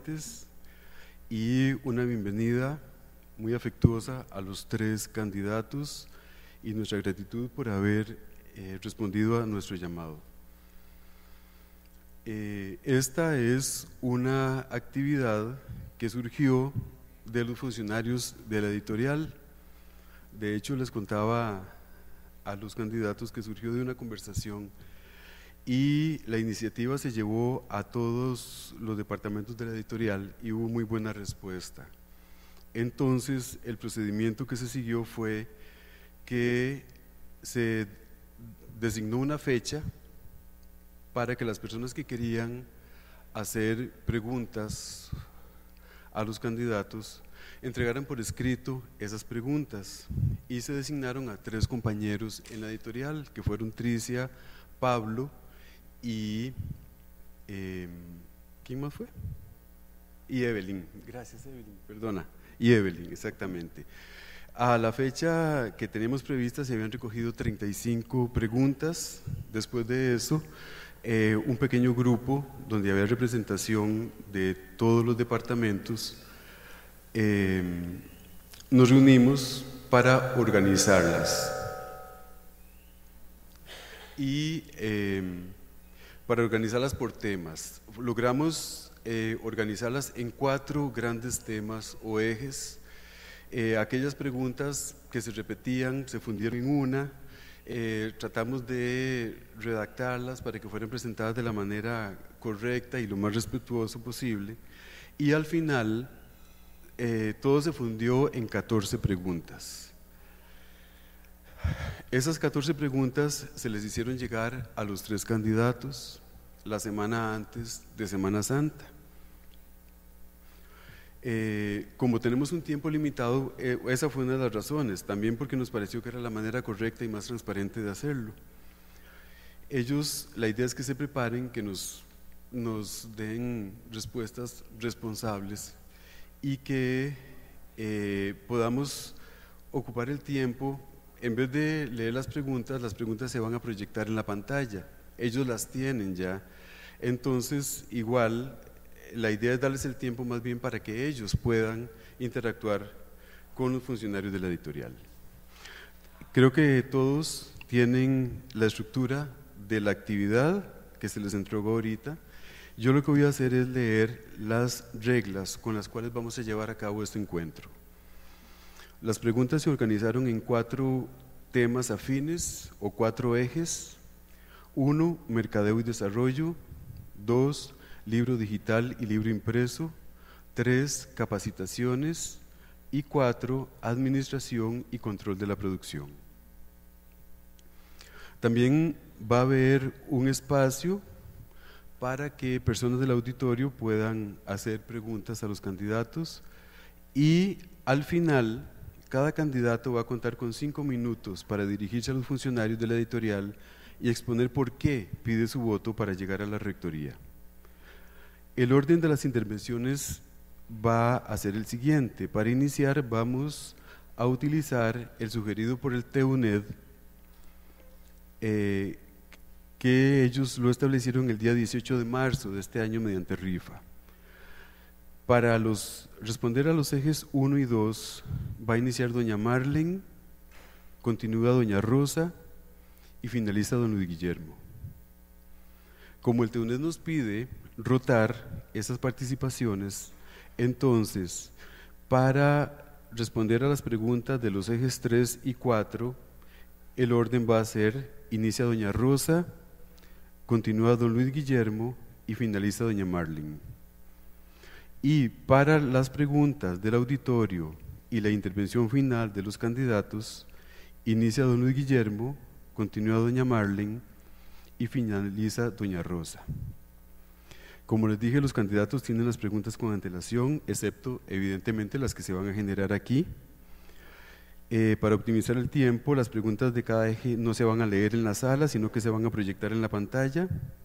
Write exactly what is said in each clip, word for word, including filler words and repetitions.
Y una bienvenida muy afectuosa a los tres candidatos y nuestra gratitud por haber eh, respondido a nuestro llamado. Eh, esta es una actividad que surgió de los funcionarios de la editorial. De hecho, les contaba a los candidatos que surgió de una conversación y la iniciativa se llevó a todos los departamentos de la editorial y hubo muy buena respuesta. Entonces, el procedimiento que se siguió fue que se designó una fecha para que las personas que querían hacer preguntas a los candidatos entregaran por escrito esas preguntas, y se designaron a tres compañeros en la editorial, que fueron Tricia, Pablo y eh, ¿quién más fue? Y Evelyn. Gracias, Evelyn, perdona. Y Evelyn, exactamente. A la fecha que teníamos prevista se habían recogido treinta y cinco preguntas. Después de eso, eh, un pequeño grupo donde había representación de todos los departamentos, eh, nos reunimos para organizarlas. Y eh, para organizarlas por temas. Logramos eh, organizarlas en cuatro grandes temas o ejes. Eh, aquellas preguntas que se repetían se fundieron en una. Eh, tratamos de redactarlas para que fueran presentadas de la manera correcta y lo más respetuoso posible. Y al final, eh, todo se fundió en catorce preguntas. Esas catorce preguntas se les hicieron llegar a los tres candidatos la semana antes de Semana Santa. Eh, como tenemos un tiempo limitado, eh, esa fue una de las razones, también porque nos pareció que era la manera correcta y más transparente de hacerlo. Ellos, la idea es que se preparen, que nos, nos den respuestas responsables y que eh, podamos ocupar el tiempo. En vez de leer las preguntas, las preguntas se van a proyectar en la pantalla, ellos las tienen ya. Entonces, igual, la idea es darles el tiempo más bien para que ellos puedan interactuar con los funcionarios de la editorial. Creo que todos tienen la estructura de la actividad que se les entregó ahorita. Yo lo que voy a hacer es leer las reglas con las cuales vamos a llevar a cabo este encuentro. Las preguntas se organizaron en cuatro temas afines o cuatro ejes. Uno, mercadeo y desarrollo. Dos, libro digital y libro impreso. Tres, capacitaciones. Y cuatro, administración y control de la producción. También va a haber un espacio para que personas del auditorio puedan hacer preguntas a los candidatos, y al final cada candidato va a contar con cinco minutos para dirigirse a los funcionarios de la editorial y exponer por qué pide su voto para llegar a la rectoría. El orden de las intervenciones va a ser el siguiente. Para iniciar vamos a utilizar el sugerido por el TUNED, eh, que ellos lo establecieron el día dieciocho de marzo de este año mediante rifa. Para los, responder a los ejes uno y dos va a iniciar doña Marlene, continúa doña Rosa y finaliza don Luis Guillermo. Como el TUNED nos pide rotar esas participaciones, entonces para responder a las preguntas de los ejes tres y cuatro, el orden va a ser: inicia doña Rosa, continúa don Luis Guillermo y finaliza doña Marlene. Y para las preguntas del auditorio y la intervención final de los candidatos, inicia don Luis Guillermo, continúa doña Marlene y finaliza doña Rosa. Como les dije, los candidatos tienen las preguntas con antelación, excepto evidentemente las que se van a generar aquí. Eh, para optimizar el tiempo, las preguntas de cada eje no se van a leer en la sala, sino que se van a proyectar en la pantalla.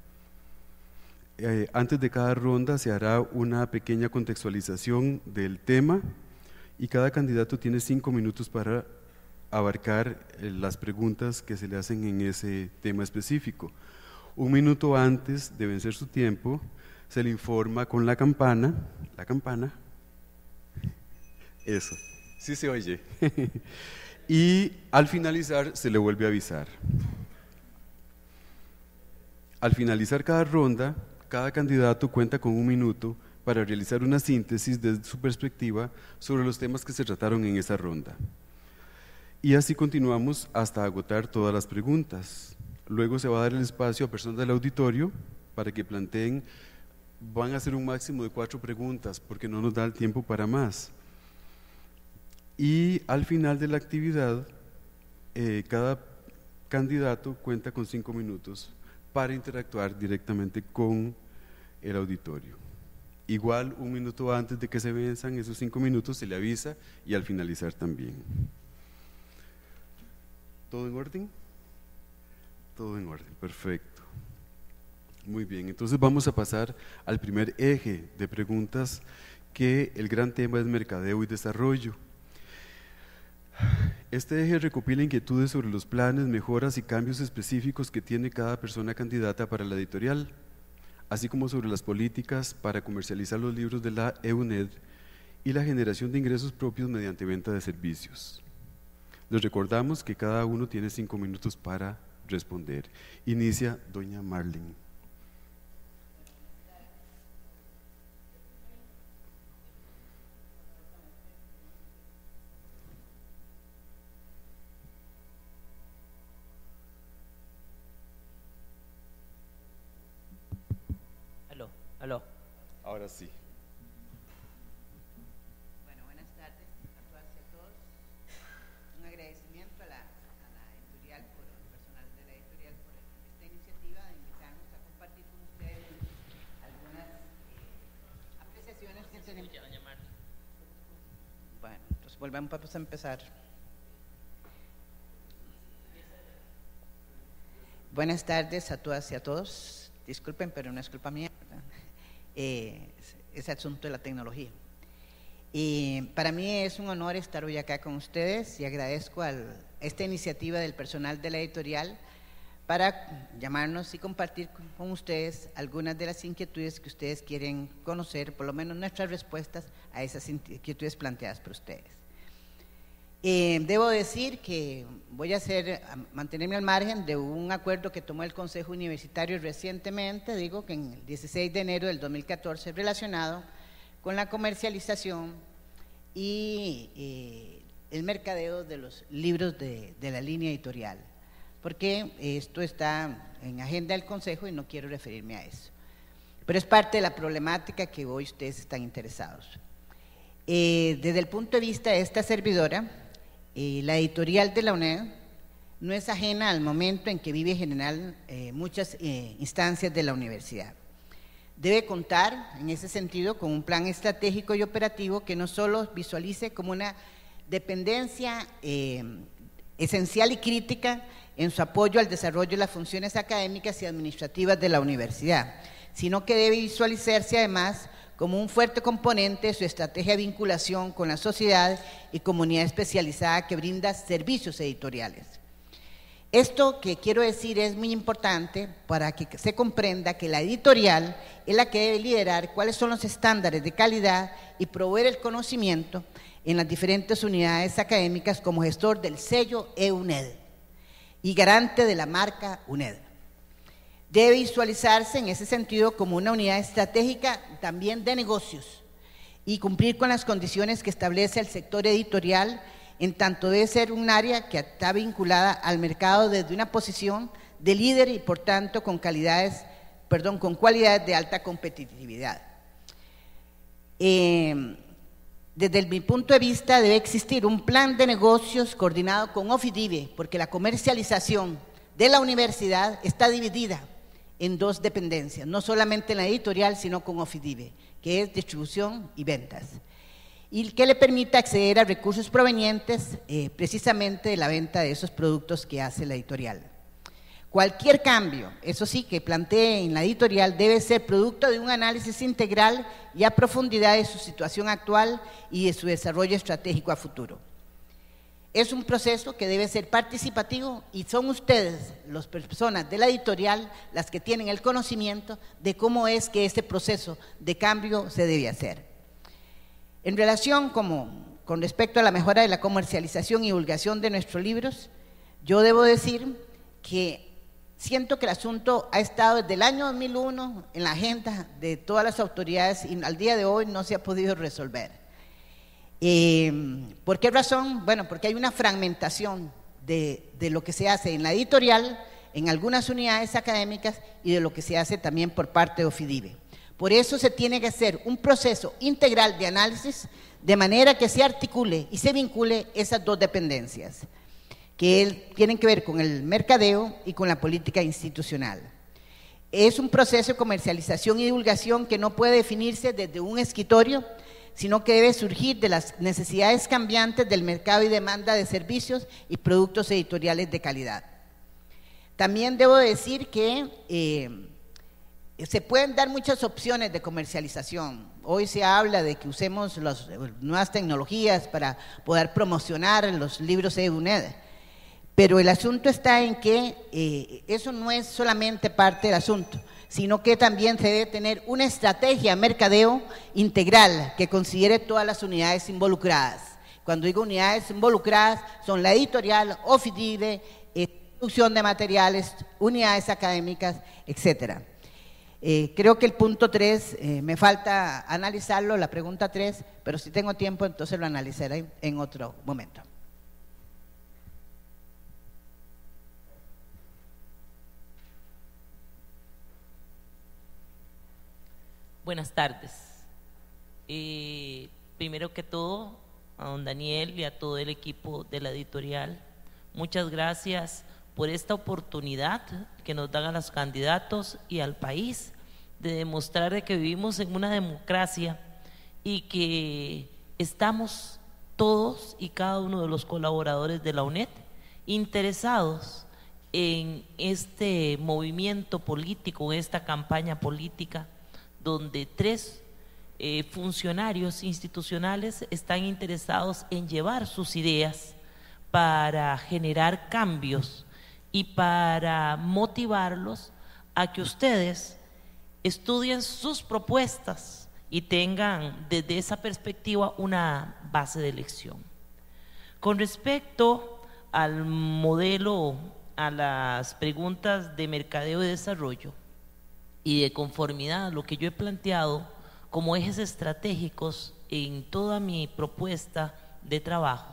Eh, antes de cada ronda se hará una pequeña contextualización del tema y cada candidato tiene cinco minutos para abarcar eh, las preguntas que se le hacen en ese tema específico. Un minuto antes de vencer su tiempo se le informa con la campana, la campana, eso, sí se oye, y al finalizar se le vuelve a avisar. Al finalizar cada ronda, cada candidato cuenta con un minuto para realizar una síntesis desde su perspectiva sobre los temas que se trataron en esa ronda. Y así continuamos hasta agotar todas las preguntas. Luego se va a dar el espacio a personas del auditorio para que planteen, van a hacer un máximo de cuatro preguntas porque no nos da el tiempo para más. Y al final de la actividad, eh, cada candidato cuenta con cinco minutos para interactuar directamente con el auditorio. Igual, un minuto antes de que se venzan esos cinco minutos se le avisa y al finalizar también. ¿Todo en orden? Todo en orden, perfecto. Muy bien, entonces vamos a pasar al primer eje de preguntas, que el gran tema es mercadeo y desarrollo. Este eje recopila inquietudes sobre los planes, mejoras y cambios específicos que tiene cada persona candidata para la editorial, así como sobre las políticas para comercializar los libros de la E U N E D y la generación de ingresos propios mediante venta de servicios. Les recordamos que cada uno tiene cinco minutos para responder. Inicia doña Marlene. Aló, aló. Ahora sí. Bueno, buenas tardes a todas y a todos. Un agradecimiento a la, a la editorial, por el personal de la editorial, por esta iniciativa de invitarnos a compartir con ustedes algunas eh, apreciaciones que tenemos. Bueno, entonces volvemos a empezar. Buenas tardes a todas y a todos. Disculpen, pero no es culpa mía, ¿verdad? Eh, ese asunto de la tecnología. Y para mí es un honor estar hoy acá con ustedes y agradezco a esta iniciativa del personal de la editorial para llamarnos y compartir con, con ustedes algunas de las inquietudes que ustedes quieren conocer, por lo menos nuestras respuestas a esas inquietudes planteadas por ustedes. Eh, debo decir que voy a, hacer, a mantenerme al margen de un acuerdo que tomó el Consejo Universitario recientemente, digo que en el dieciséis de enero del dos mil catorce, relacionado con la comercialización y eh, el mercadeo de los libros de, de la línea editorial, porque esto está en agenda del Consejo y no quiero referirme a eso. Pero es parte de la problemática que hoy ustedes están interesados. Eh, desde el punto de vista de esta servidora, Eh, la editorial de la U N E D no es ajena al momento en que vive en general eh, muchas eh, instancias de la universidad. Debe contar, en ese sentido, con un plan estratégico y operativo que no solo visualice como una dependencia eh, esencial y crítica en su apoyo al desarrollo de las funciones académicas y administrativas de la universidad, sino que debe visualizarse además como un fuerte componente de su estrategia de vinculación con la sociedad y comunidad especializada que brinda servicios editoriales. Esto que quiero decir es muy importante para que se comprenda que la editorial es la que debe liderar cuáles son los estándares de calidad y proveer el conocimiento en las diferentes unidades académicas como gestor del sello E U N E D y garante de la marca U N E D. Debe visualizarse en ese sentido como una unidad estratégica también de negocios y cumplir con las condiciones que establece el sector editorial, en tanto debe ser un área que está vinculada al mercado desde una posición de líder y por tanto con calidades, perdón, con cualidades de alta competitividad. Eh, desde mi punto de vista debe existir un plan de negocios coordinado con OFIDIBE, porque la comercialización de la universidad está dividida en dos dependencias, no solamente en la editorial, sino con OFIDIBE, que es distribución y ventas, y que le permita acceder a recursos provenientes eh, precisamente de la venta de esos productos que hace la editorial. Cualquier cambio, eso sí, que plantee en la editorial debe ser producto de un análisis integral y a profundidad de su situación actual y de su desarrollo estratégico a futuro. es un proceso que debe ser participativo y son ustedes, las personas de la editorial, las que tienen el conocimiento de cómo es que este proceso de cambio se debe hacer. En relación como, con respecto a la mejora de la comercialización y divulgación de nuestros libros, yo debo decir que siento que el asunto ha estado desde el año dos mil uno en la agenda de todas las autoridades y al día de hoy no se ha podido resolver. Eh, ¿Por qué razón? Bueno, porque hay una fragmentación de, de lo que se hace en la editorial, en algunas unidades académicas y de lo que se hace también por parte de OFIDIBE. Por eso se tiene que hacer un proceso integral de análisis de manera que se articule y se vincule esas dos dependencias que tienen que ver con el mercadeo y con la política institucional. Es un proceso de comercialización y divulgación que no puede definirse desde un escritorio, sino que debe surgir de las necesidades cambiantes del mercado y demanda de servicios y productos editoriales de calidad. También debo decir que eh, se pueden dar muchas opciones de comercialización. Hoy se habla de que usemos las nuevas tecnologías para poder promocionar los libros EduNet, pero el asunto está en que eh, eso no es solamente parte del asunto, sino que también se debe tener una estrategia de mercadeo integral que considere todas las unidades involucradas. Cuando digo unidades involucradas, son la editorial, OFIDIBE, producción de materiales, unidades académicas, etcétera. Eh, creo que el punto tres, eh, me falta analizarlo, la pregunta tres, pero si tengo tiempo entonces lo analizaré en otro momento. Buenas tardes. Eh, primero que todo, a don Daniel y a todo el equipo de la editorial, muchas gracias por esta oportunidad que nos dan a los candidatos y al país de demostrar que vivimos en una democracia y que estamos todos y cada uno de los colaboradores de la UNED interesados en este movimiento político, en esta campaña política, donde tres eh, funcionarios institucionales están interesados en llevar sus ideas para generar cambios y para motivarlos a que ustedes estudien sus propuestas y tengan desde esa perspectiva una base de elección. Con respecto al modelo, a las preguntas de mercadeo y desarrollo, y de conformidad a lo que yo he planteado como ejes estratégicos en toda mi propuesta de trabajo,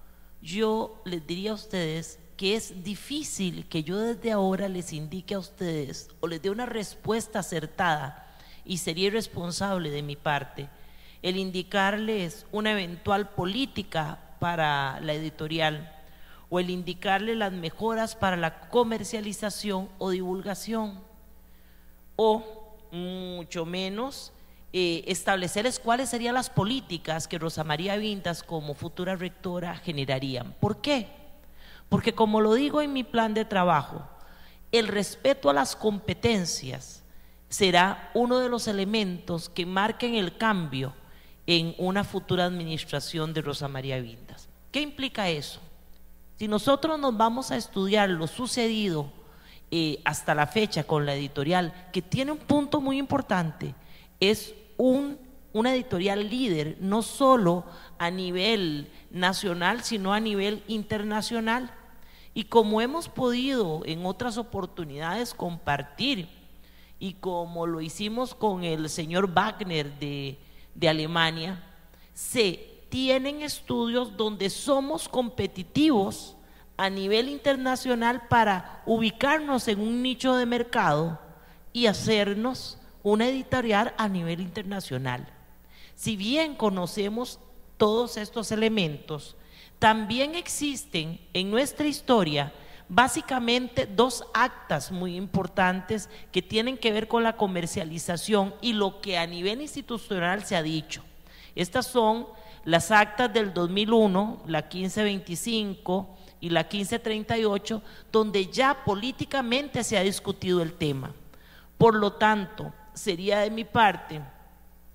yo les diría a ustedes que es difícil que yo desde ahora les indique a ustedes o les dé una respuesta acertada, y sería irresponsable de mi parte el indicarles una eventual política para la editorial o el indicarles las mejoras para la comercialización o divulgación, o mucho menos eh, establecerles cuáles serían las políticas que Rosa María Vindas como futura rectora generarían. ¿Por qué? Porque como lo digo en mi plan de trabajo, el respeto a las competencias será uno de los elementos que marquen el cambio en una futura administración de Rosa María Vindas. ¿Qué implica eso? Si nosotros nos vamos a estudiar lo sucedido Eh, hasta la fecha con la editorial, que tiene un punto muy importante, es un, una editorial líder, no solo a nivel nacional, sino a nivel internacional. Y como hemos podido en otras oportunidades compartir, y como lo hicimos con el señor Wagner de, de Alemania, se tienen estudios donde somos competitivos a nivel internacional para ubicarnos en un nicho de mercado y hacernos una editorial a nivel internacional. Si bien conocemos todos estos elementos, también existen en nuestra historia básicamente dos actas muy importantes que tienen que ver con la comercialización y lo que a nivel institucional se ha dicho. Estas son las actas del dos mil uno, la quince veinticinco y la quince treinta y ocho, donde ya políticamente se ha discutido el tema. Por lo tanto, sería de mi parte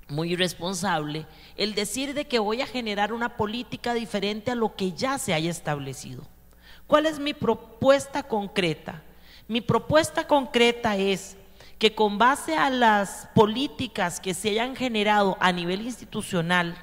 muy irresponsable el decir de que voy a generar una política diferente a lo que ya se haya establecido. ¿Cuál es mi propuesta concreta? Mi propuesta concreta es que con base a las políticas que se hayan generado a nivel institucional,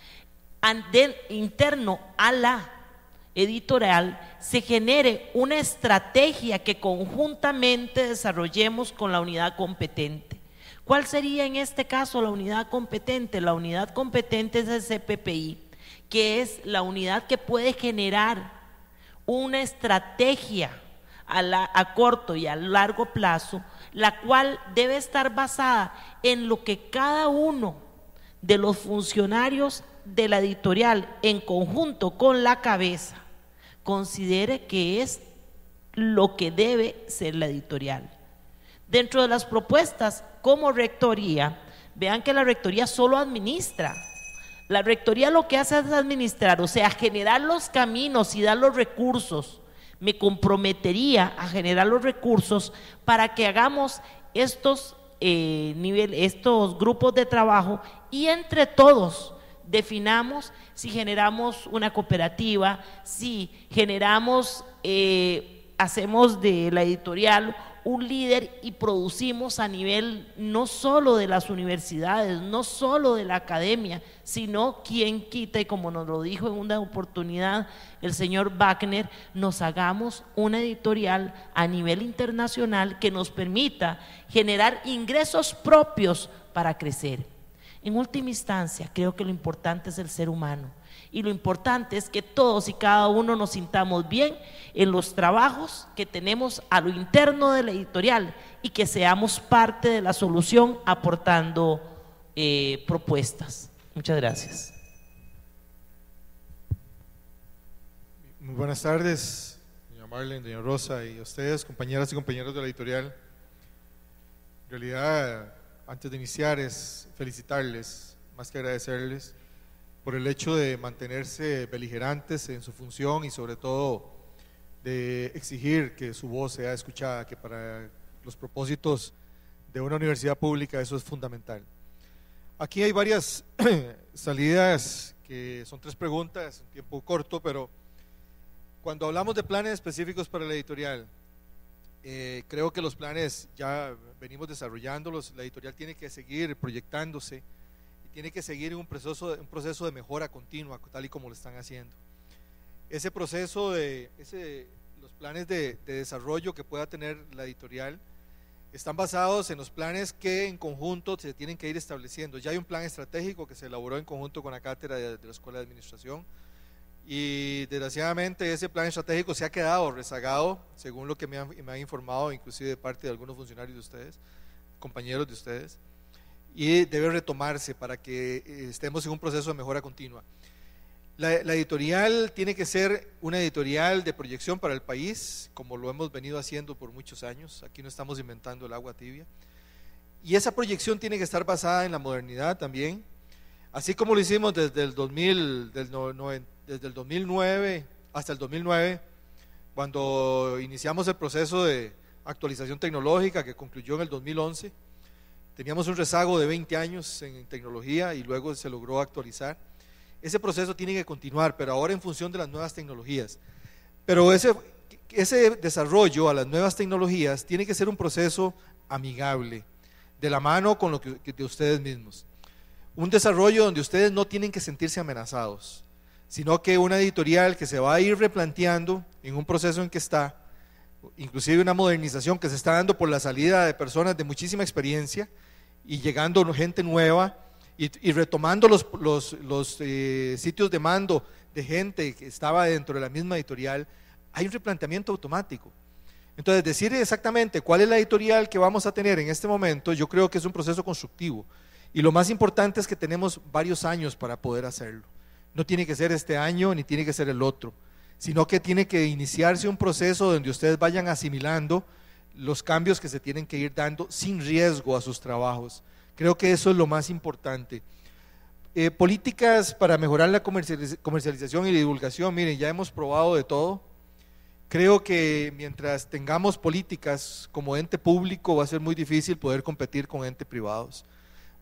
interno a la editorial, se genere una estrategia que conjuntamente desarrollemos con la unidad competente. ¿Cuál sería en este caso la unidad competente? La unidad competente es el C P P I, que es la unidad que puede generar una estrategia a, la, a corto y a largo plazo, la cual debe estar basada en lo que cada uno de los funcionarios de la editorial, en conjunto con la cabeza, considere que es lo que debe ser la editorial. Dentro de las propuestas como rectoría, vean que la rectoría solo administra. La rectoría lo que hace es administrar, o sea, generar los caminos y dar los recursos. Me comprometería a generar los recursos para que hagamos estos, eh, nivel, estos grupos de trabajo y entre todos definamos si generamos una cooperativa, si generamos, eh, hacemos de la editorial un líder y producimos a nivel no solo de las universidades, no solo de la academia, sino quien quita, y como nos lo dijo en una oportunidad el señor Wagner, nos hagamos una editorial a nivel internacional que nos permita generar ingresos propios para crecer. En última instancia, creo que lo importante es el ser humano y lo importante es que todos y cada uno nos sintamos bien en los trabajos que tenemos a lo interno de la editorial y que seamos parte de la solución aportando eh, propuestas. Muchas gracias. Muy buenas tardes, doña Marlene, doña Rosa y a ustedes, compañeras y compañeros de la editorial. En realidad, antes de iniciar es felicitarles, más que agradecerles, por el hecho de mantenerse beligerantes en su función y sobre todo de exigir que su voz sea escuchada, que para los propósitos de una universidad pública eso es fundamental. Aquí hay varias salidas que son tres preguntas, un tiempo corto, pero cuando hablamos de planes específicos para la editorial, eh, creo que los planes ya venimos desarrollándolos, la editorial tiene que seguir proyectándose y tiene que seguir un proceso, un proceso de mejora continua, tal y como lo están haciendo. Ese proceso de ese, los planes de, de desarrollo que pueda tener la editorial están basados en los planes que en conjunto se tienen que ir estableciendo. Ya hay un plan estratégico que se elaboró en conjunto con la cátedra de, de la Escuela de Administración y desgraciadamente ese plan estratégico se ha quedado rezagado, según lo que me han, me han informado, inclusive de parte de algunos funcionarios de ustedes, compañeros de ustedes, y debe retomarse para que estemos en un proceso de mejora continua. La, la editorial tiene que ser una editorial de proyección para el país, como lo hemos venido haciendo por muchos años. Aquí no estamos inventando el agua tibia, y esa proyección tiene que estar basada en la modernidad también, así como lo hicimos desde el dos mil, del no, no, desde el dos mil nueve hasta el dos mil nueve, cuando iniciamos el proceso de actualización tecnológica que concluyó en el dos mil once. Teníamos un rezago de veinte años en tecnología y luego se logró actualizar. Ese proceso tiene que continuar, pero ahora en función de las nuevas tecnologías. Pero ese, ese desarrollo a las nuevas tecnologías tiene que ser un proceso amigable, de la mano con lo que, de ustedes mismos. Un desarrollo donde ustedes no tienen que sentirse amenazados, sino que una editorial que se va a ir replanteando en un proceso en que está, inclusive una modernización que se está dando por la salida de personas de muchísima experiencia y llegando gente nueva, Y, y retomando los, los, los eh, sitios de mando de gente que estaba dentro de la misma editorial, hay un replanteamiento automático. Entonces, decir exactamente cuál es la editorial que vamos a tener en este momento, yo creo que es un proceso constructivo, y lo más importante es que tenemos varios años para poder hacerlo. No tiene que ser este año ni tiene que ser el otro, sino que tiene que iniciarse un proceso donde ustedes vayan asimilando los cambios que se tienen que ir dando sin riesgo a sus trabajos. Creo que eso es lo más importante. Eh, políticas para mejorar la comercialización y la divulgación, miren, ya hemos probado de todo. Creo que mientras tengamos políticas como ente público va a ser muy difícil poder competir con entes privados.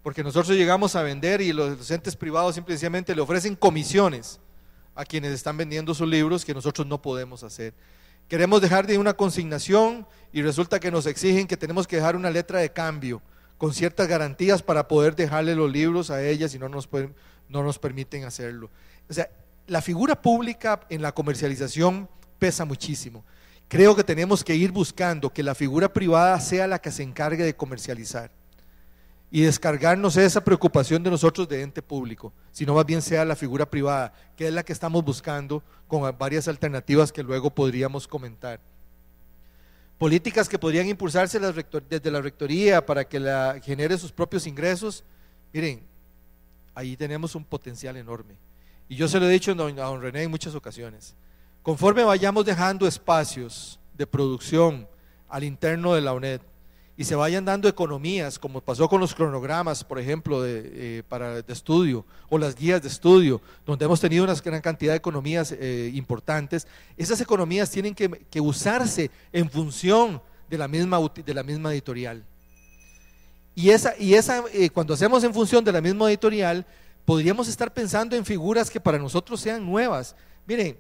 porque nosotros llegamos a vender y los entes privados simplemente le ofrecen comisiones a quienes están vendiendo sus libros que nosotros no podemos hacer. Queremos dejar de una consignación y resulta que nos exigen que tenemos que dejar una letra de cambio con ciertas garantías para poder dejarle los libros a ellas y no nos, pueden, no nos permiten hacerlo. O sea, la figura pública en la comercialización pesa muchísimo. Creo que tenemos que ir buscando que la figura privada sea la que se encargue de comercializar y descargarnos esa preocupación de nosotros de ente público, sino más bien sea la figura privada, que es la que estamos buscando con varias alternativas que luego podríamos comentar. Políticas que podrían impulsarse las rector, desde la rectoría para que la genere sus propios ingresos. Miren, ahí tenemos un potencial enorme. Y yo se lo he dicho a don René en muchas ocasiones. Conforme vayamos dejando espacios de producción al interno de la UNED y se vayan dando economías, como pasó con los cronogramas, por ejemplo, de, eh, para, de estudio, o las guías de estudio, donde hemos tenido una gran cantidad de economías eh, importantes, esas economías tienen que, que usarse en función de la misma, de la misma editorial. Y, esa, y esa, eh, cuando hacemos en función de la misma editorial, podríamos estar pensando en figuras que para nosotros sean nuevas. Miren,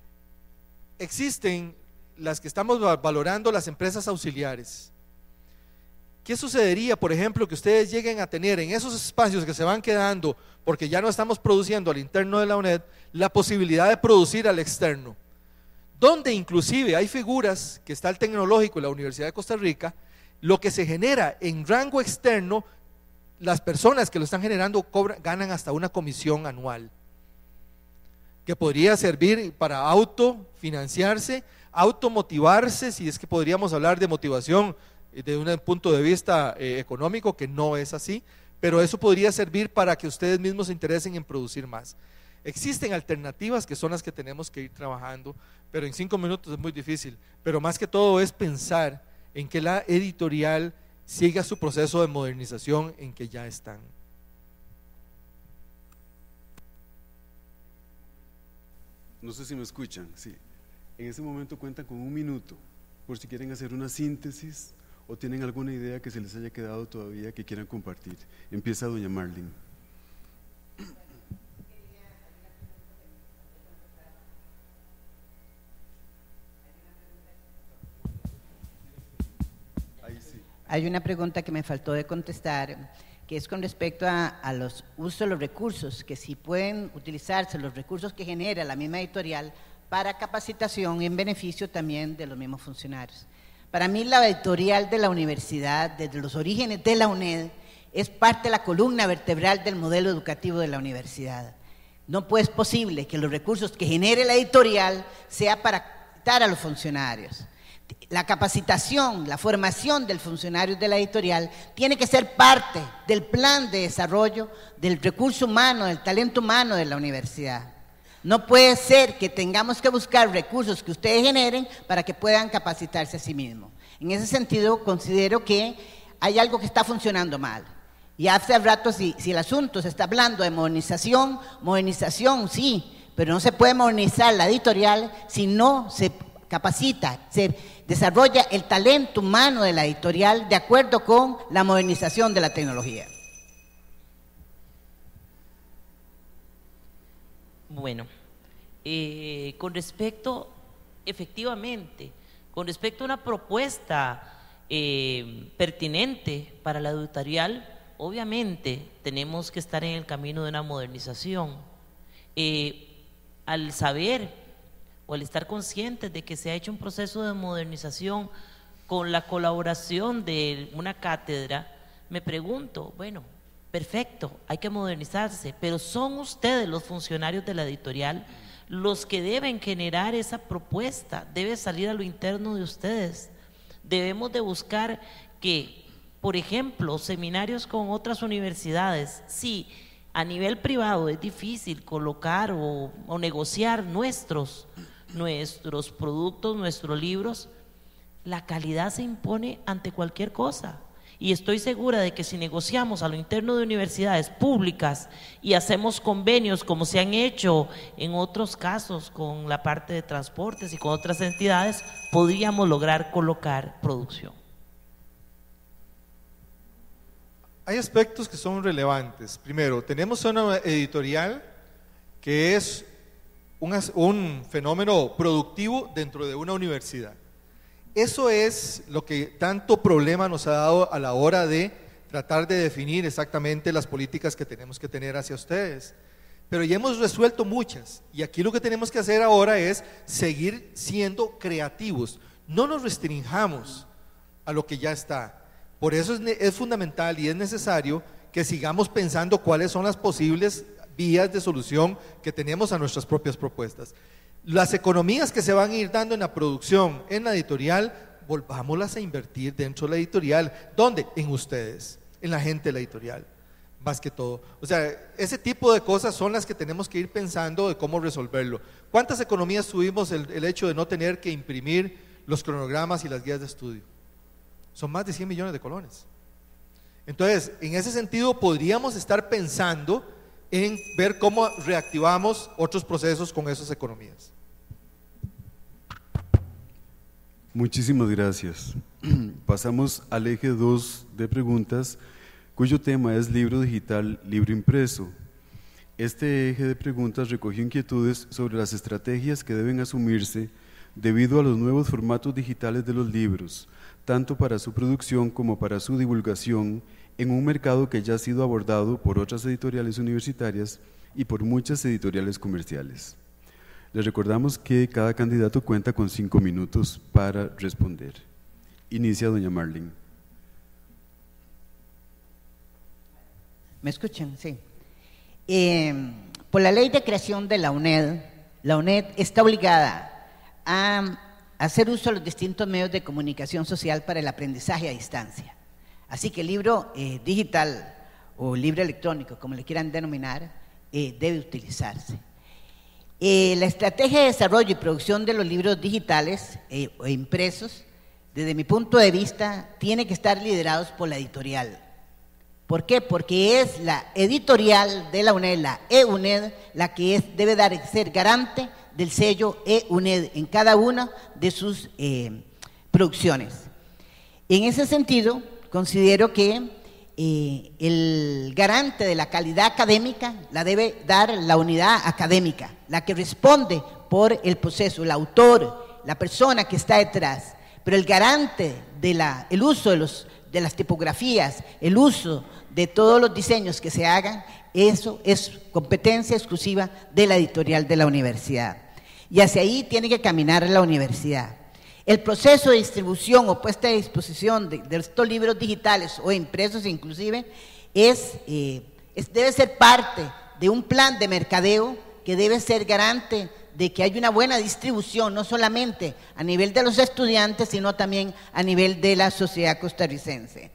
existen las que estamos valorando, las empresas auxiliares. ¿Qué sucedería, por ejemplo, que ustedes lleguen a tener en esos espacios que se van quedando, porque ya no estamos produciendo al interno de la UNED, la posibilidad de producir al externo? Donde inclusive hay figuras, que está el Tecnológico y la Universidad de Costa Rica, lo que se genera en rango externo, las personas que lo están generando cobran, ganan hasta una comisión anual, que podría servir para autofinanciarse, automotivarse, si es que podríamos hablar de motivación desde un punto de vista eh, económico, que no es así, pero eso podría servir para que ustedes mismos se interesen en producir más. Existen alternativas que son las que tenemos que ir trabajando, pero en cinco minutos es muy difícil, pero más que todo es pensar en que la editorial siga su proceso de modernización en que ya están. No sé si me escuchan, sí. En ese momento cuentan con un minuto, por si quieren hacer una síntesis o tienen alguna idea que se les haya quedado todavía que quieran compartir. Empieza doña Marlene. Ahí sí. Hay una pregunta que me faltó de contestar, que es con respecto a, a los usos de los recursos, que si pueden utilizarse los recursos que genera la misma editorial para capacitación en beneficio también de los mismos funcionarios. Para mí la editorial de la universidad, desde los orígenes de la UNED, es parte de la columna vertebral del modelo educativo de la universidad. No puede ser posible que los recursos que genere la editorial sea para capacitar a los funcionarios. La capacitación, la formación del funcionario de la editorial tiene que ser parte del plan de desarrollo del recurso humano, del talento humano de la universidad. No puede ser que tengamos que buscar recursos que ustedes generen para que puedan capacitarse a sí mismos. En ese sentido, considero que hay algo que está funcionando mal. Y hace rato, si, si el asunto se está hablando de modernización, modernización sí, pero no se puede modernizar la editorial si no se capacita, se desarrolla el talento humano de la editorial de acuerdo con la modernización de la tecnología. Bueno, eh, con respecto, efectivamente, con respecto a una propuesta eh, pertinente para la editorial, obviamente tenemos que estar en el camino de una modernización. Eh, al saber o al estar conscientes de que se ha hecho un proceso de modernización con la colaboración de una cátedra, me pregunto, bueno, perfecto, hay que modernizarse, pero son ustedes los funcionarios de la editorial los que deben generar esa propuesta, debe salir a lo interno de ustedes. Debemos de buscar que, por ejemplo, seminarios con otras universidades, si a nivel privado es difícil colocar o, o negociar nuestros, nuestros productos, nuestros libros, la calidad se impone ante cualquier cosa. Y estoy segura de que si negociamos a lo interno de universidades públicas y hacemos convenios como se han hecho en otros casos con la parte de transportes y con otras entidades, podríamos lograr colocar producción. hay aspectos que son relevantes. Primero, tenemos una editorial que es un, un fenómeno productivo dentro de una universidad. Eso es lo que tanto problema nos ha dado a la hora de tratar de definir exactamente las políticas que tenemos que tener hacia ustedes. Pero ya hemos resuelto muchas, y aquí lo que tenemos que hacer ahora es seguir siendo creativos. No nos restringamos a lo que ya está. Por eso es, es fundamental y es necesario que sigamos pensando cuáles son las posibles vías de solución que tenemos a nuestras propias propuestas. Las economías que se van a ir dando en la producción, en la editorial, volvámoslas a invertir dentro de la editorial. ¿Dónde? En ustedes, en la gente de la editorial, más que todo. O sea, ese tipo de cosas son las que tenemos que ir pensando de cómo resolverlo. ¿Cuántas economías tuvimos el, el hecho de no tener que imprimir los cronogramas y las guías de estudio? Son más de cien millones de colones. Entonces, en ese sentido, podríamos estar pensando en ver cómo reactivamos otros procesos con esas economías. Muchísimas gracias. Pasamos al eje dos de preguntas, cuyo tema es libro digital, libro impreso. Este eje de preguntas recogió inquietudes sobre las estrategias que deben asumirse debido a los nuevos formatos digitales de los libros, tanto para su producción como para su divulgación, en un mercado que ya ha sido abordado por otras editoriales universitarias y por muchas editoriales comerciales. Les recordamos que cada candidato cuenta con cinco minutos para responder. Inicia doña Marlene. ¿Me escuchan? Sí. Eh, por la ley de creación de la UNED, la UNED está obligada a hacer uso de los distintos medios de comunicación social para el aprendizaje a distancia. Así que el libro eh, digital o libro electrónico, como le quieran denominar, eh, debe utilizarse. Eh, la estrategia de desarrollo y producción de los libros digitales eh, o impresos, desde mi punto de vista, tiene que estar liderados por la editorial. ¿Por qué? Porque es la editorial de la UNED, la EUNED, la que es, debe dar, ser garante del sello EUNED en cada una de sus eh, producciones. En ese sentido, considero que eh, el garante de la calidad académica la debe dar la unidad académica, la que responde por el proceso, el autor, la persona que está detrás. Pero el garante del el uso de, los, de las tipografías, el uso de todos los diseños que se hagan, eso es competencia exclusiva de la editorial de la universidad. Y hacia ahí tiene que caminar la universidad. El proceso de distribución o puesta a disposición de, de estos libros digitales o impresos inclusive es, eh, es, debe ser parte de un plan de mercadeo que debe ser garante de que hay una buena distribución, no solamente a nivel de los estudiantes, sino también a nivel de la sociedad costarricense.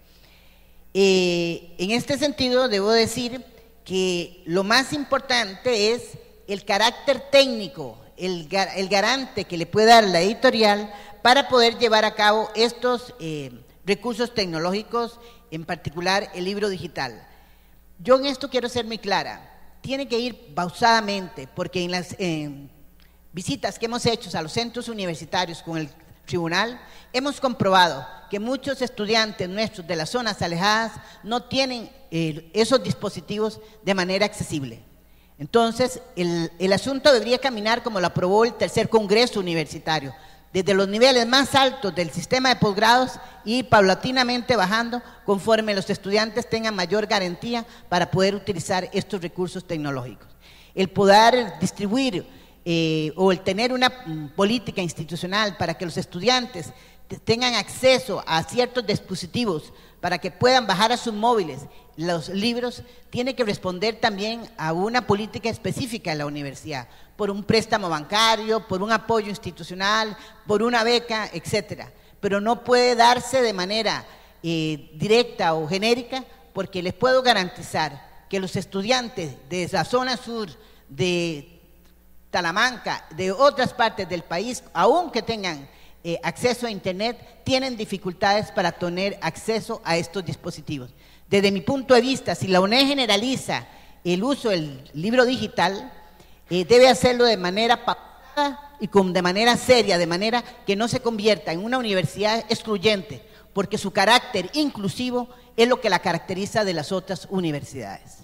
Eh, en este sentido, debo decir que lo más importante es el carácter técnico, el, el garante que le puede dar la editorial para poder llevar a cabo estos eh, recursos tecnológicos, en particular el libro digital. Yo en esto quiero ser muy clara, tiene que ir pausadamente, porque en las eh, visitas que hemos hecho a los centros universitarios con el tribunal, hemos comprobado que muchos estudiantes nuestros de las zonas alejadas no tienen eh, esos dispositivos de manera accesible. Entonces, el, el asunto debería caminar como lo aprobó el tercer congreso universitario, desde los niveles más altos del sistema de posgrados y paulatinamente bajando conforme los estudiantes tengan mayor garantía para poder utilizar estos recursos tecnológicos. El poder distribuir eh, o el tener una mm, política institucional para que los estudiantes tengan acceso a ciertos dispositivos para que puedan bajar a sus móviles los libros, tiene que responder también a una política específica de la universidad, por un préstamo bancario, por un apoyo institucional, por una beca, etcétera. Pero no puede darse de manera eh, directa o genérica, porque les puedo garantizar que los estudiantes de la zona sur, de Talamanca, de otras partes del país, aunque tengan Eh, acceso a internet, tienen dificultades para tener acceso a estos dispositivos. Desde mi punto de vista, si la UNED generaliza el uso del libro digital, eh, debe hacerlo de manera pausada y con, de manera seria, de manera que no se convierta en una universidad excluyente, porque su carácter inclusivo es lo que la caracteriza de las otras universidades.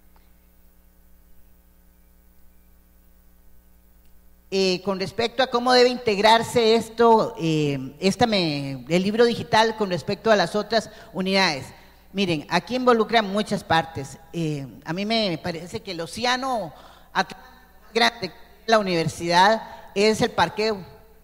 Eh, con respecto a cómo debe integrarse esto, eh, esta me, el libro digital con respecto a las otras unidades. Miren, aquí involucran muchas partes. Eh, a mí me parece que el océano grande de la universidad es el parqueo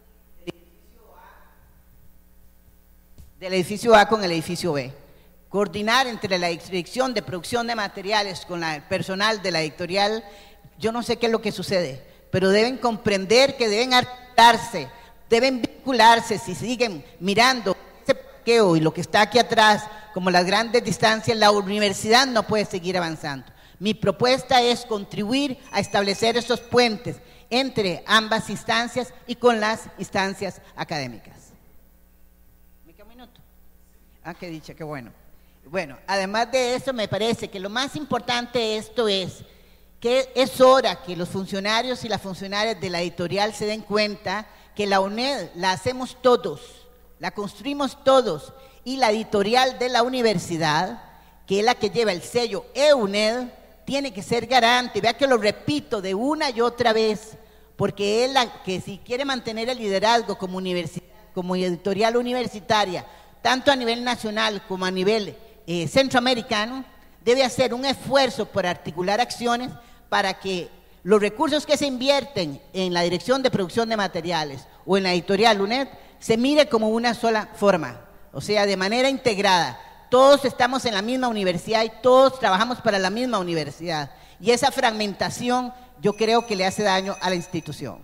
del edificio A con el edificio B. Coordinar entre la dirección de producción de materiales con el personal de la editorial, yo no sé qué es lo que sucede, pero deben comprender que deben articularse, deben vincularse. Si siguen mirando ese parqueo y lo que está aquí atrás, como las grandes distancias, la universidad no puede seguir avanzando. Mi propuesta es contribuir a establecer esos puentes entre ambas instancias y con las instancias académicas. ¿Me queda un minuto? Ah, qué dicha, qué bueno. Bueno, además de eso, me parece que lo más importante de esto es que es hora que los funcionarios y las funcionarias de la editorial se den cuenta que la UNED la hacemos todos, la construimos todos, y la editorial de la universidad, que es la que lleva el sello EUNED, tiene que ser garante. Vea que lo repito de una y otra vez, porque es la que, si quiere mantener el liderazgo como, universidad, como editorial universitaria, tanto a nivel nacional como a nivel eh, centroamericano, debe hacer un esfuerzo por articular acciones para que los recursos que se invierten en la dirección de producción de materiales o en la editorial UNED se mire como una sola forma, o sea, de manera integrada. Todos estamos en la misma universidad y todos trabajamos para la misma universidad, y esa fragmentación yo creo que le hace daño a la institución.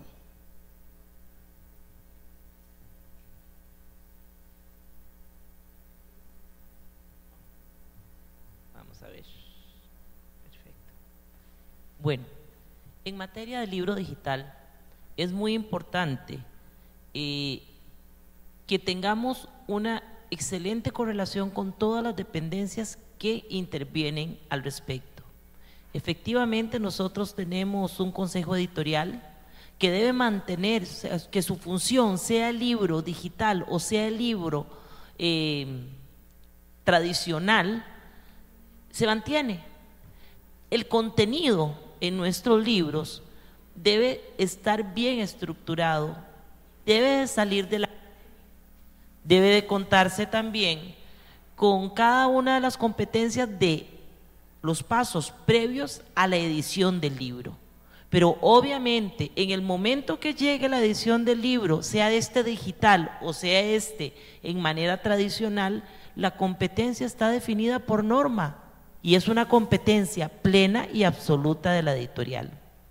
Vamos a ver. Perfecto. Bueno, en materia de libro digital es muy importante eh, que tengamos una excelente correlación con todas las dependencias que intervienen al respecto. Efectivamente, nosotros tenemos un consejo editorial que debe mantener, que su función, sea el libro digital o sea el libro eh, tradicional, se mantiene. El contenido en nuestros libros debe estar bien estructurado, debe de salir de la... debe de contarse también con cada una de las competencias de los pasos previos a la edición del libro. Pero obviamente en el momento que llegue la edición del libro, sea este digital o sea este en manera tradicional, la competencia está definida por norma y es una competencia plena y absoluta de la editorial.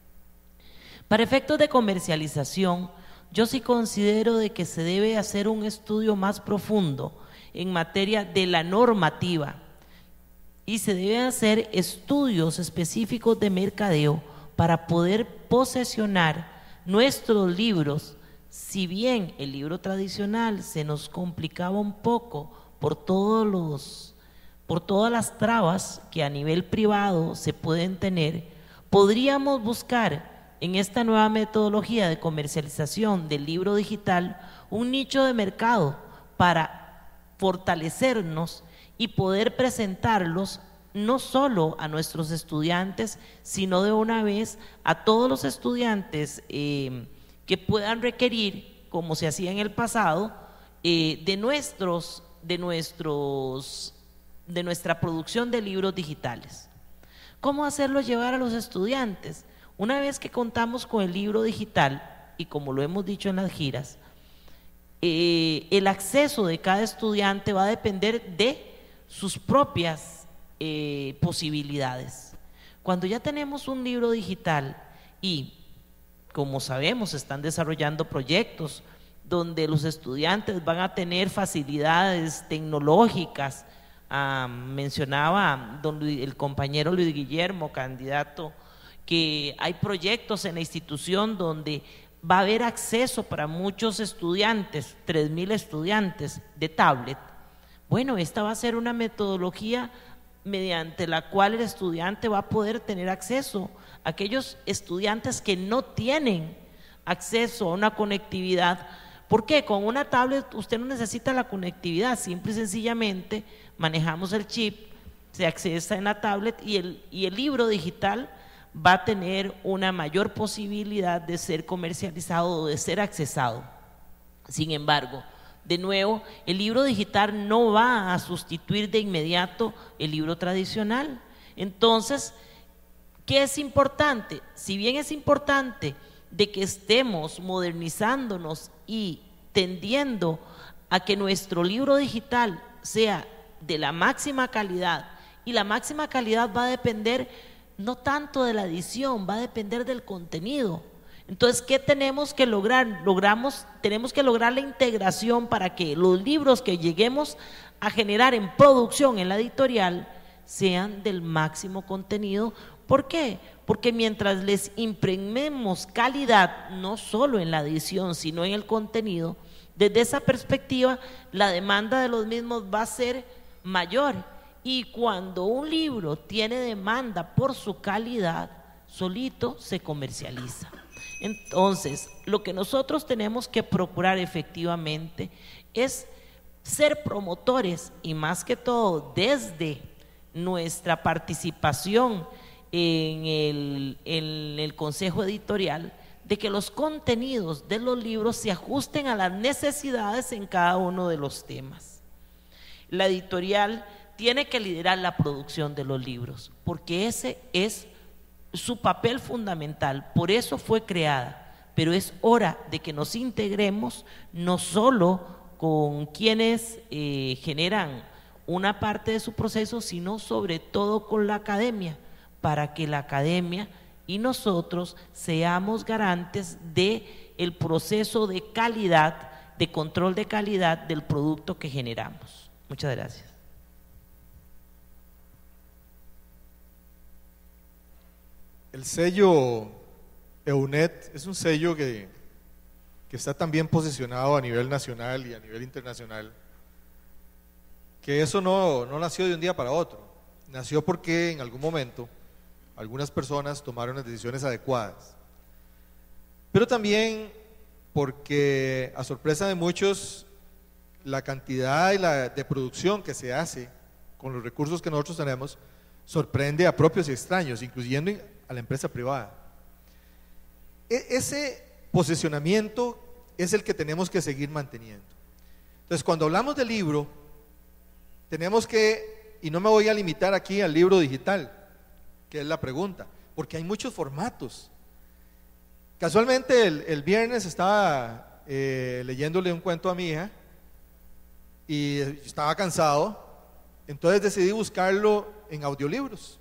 Para efectos de comercialización, yo sí considero de que se debe hacer un estudio más profundo en materia de la normativa y se deben hacer estudios específicos de mercadeo para poder posesionar nuestros libros. Si bien el libro tradicional se nos complicaba un poco por todos los, por todas las trabas que a nivel privado se pueden tener, podríamos buscar en esta nueva metodología de comercialización del libro digital un nicho de mercado para fortalecernos y poder presentarlos no solo a nuestros estudiantes, sino de una vez a todos los estudiantes eh, que puedan requerir, como se hacía en el pasado, eh, de nuestros, de nuestros, de nuestra producción de libros digitales. ¿Cómo hacerlo llevar a los estudiantes? Una vez que contamos con el libro digital, y como lo hemos dicho en las giras, eh, el acceso de cada estudiante va a depender de sus propias eh, posibilidades. Cuando ya tenemos un libro digital y, como sabemos, están desarrollando proyectos donde los estudiantes van a tener facilidades tecnológicas, ah, mencionaba don Luis, el compañero Luis Guillermo, candidato, que hay proyectos en la institución donde va a haber acceso para muchos estudiantes, tres mil estudiantes de tablet. Bueno, esta va a ser una metodología mediante la cual el estudiante va a poder tener acceso. Aquellos estudiantes que no tienen acceso a una conectividad, ¿Por qué? Con una tablet usted no necesita la conectividad, simple y sencillamente manejamos el chip, se accesa en la tablet y el, y el libro digital va a tener una mayor posibilidad de ser comercializado o de ser accesado. Sin embargo, de nuevo, el libro digital no va a sustituir de inmediato el libro tradicional. Entonces, ¿qué es importante? Si bien es importante de que estemos modernizándonos y tendiendo a que nuestro libro digital sea de la máxima calidad, y la máxima calidad va a depender no tanto de la edición, va a depender del contenido. Entonces, ¿qué tenemos que lograr? Logramos, tenemos que lograr la integración para que los libros que lleguemos a generar en producción en la editorial sean del máximo contenido. ¿Por qué? Porque mientras les impregnemos calidad, no solo en la edición, sino en el contenido, desde esa perspectiva, la demanda de los mismos va a ser mayor. Y cuando un libro tiene demanda por su calidad, solito se comercializa. Entonces, lo que nosotros tenemos que procurar efectivamente es ser promotores, y más que todo desde nuestra participación en el, en el consejo editorial, de que los contenidos de los libros se ajusten a las necesidades en cada uno de los temas. La editorial tiene que liderar la producción de los libros, porque ese es su papel fundamental, por eso fue creada, pero es hora de que nos integremos no solo con quienes eh, generan una parte de su proceso, sino sobre todo con la academia, para que la academia y nosotros seamos garantes de el proceso de calidad, de control de calidad del producto que generamos. Muchas gracias. El sello EUNET es un sello que, que está tan bien posicionado a nivel nacional y a nivel internacional, que eso no, no nació de un día para otro, nació porque en algún momento algunas personas tomaron las decisiones adecuadas, pero también porque a sorpresa de muchos la cantidad y la de producción que se hace con los recursos que nosotros tenemos sorprende a propios y extraños, incluyendo a la empresa privada. E- ese posicionamiento es el que tenemos que seguir manteniendo. Entonces, cuando hablamos del libro, tenemos que, y no me voy a limitar aquí al libro digital, que es la pregunta, porque hay muchos formatos. Casualmente el, el viernes estaba eh, leyéndole un cuento a mi hija y estaba cansado, entonces decidí buscarlo en audiolibros.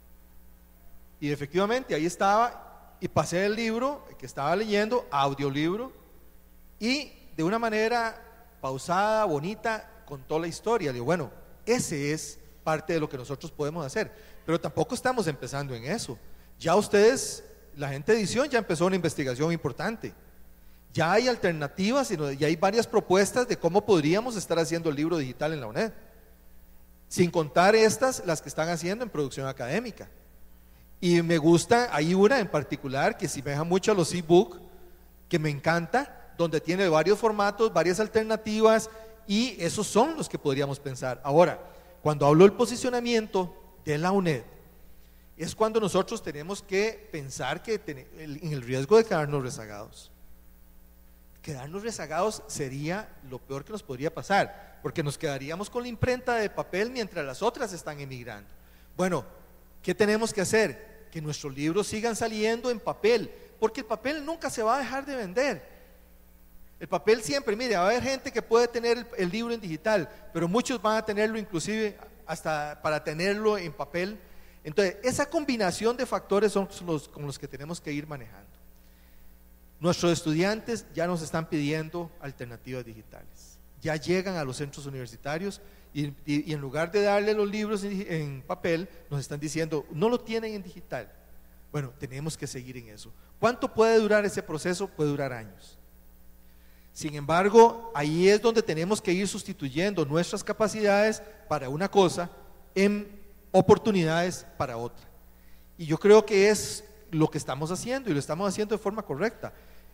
Y efectivamente ahí estaba, y pasé el libro que estaba leyendo a audiolibro, y de una manera pausada, bonita, contó la historia. Le digo, bueno, ese es parte de lo que nosotros podemos hacer, pero tampoco estamos empezando en eso. Ya ustedes, la gente de edición ya empezó una investigación importante, ya hay alternativas, ya hay varias propuestas de cómo podríamos estar haciendo el libro digital en la UNED, sin contar estas, las que están haciendo en producción académica. Y me gusta, hay una en particular que semeja mucho a los e-book, que me encanta, donde tiene varios formatos, varias alternativas, y esos son los que podríamos pensar. Ahora, cuando hablo del posicionamiento de la UNED, es cuando nosotros tenemos que pensar que ten, el, en el riesgo de quedarnos rezagados. Quedarnos rezagados sería lo peor que nos podría pasar, porque nos quedaríamos con la imprenta de papel mientras las otras están emigrando. Bueno, ¿qué tenemos que hacer? Que nuestros libros sigan saliendo en papel, porque el papel nunca se va a dejar de vender. El papel siempre, mire, va a haber gente que puede tener el, el libro en digital, pero muchos van a tenerlo inclusive hasta para tenerlo en papel. Entonces, esa combinación de factores son los, con los que tenemos que ir manejando. Nuestros estudiantes ya nos están pidiendo alternativas digitales. Ya llegan a los centros universitarios y, y, y en lugar de darle los libros en, en papel, nos están diciendo, no lo tienen en digital. Bueno, tenemos que seguir en eso. ¿Cuánto puede durar ese proceso? Puede durar años. Sin embargo, ahí es donde tenemos que ir sustituyendo nuestras capacidades para una cosa en oportunidades para otra. Y yo creo que es lo que estamos haciendo, y lo estamos haciendo de forma correcta.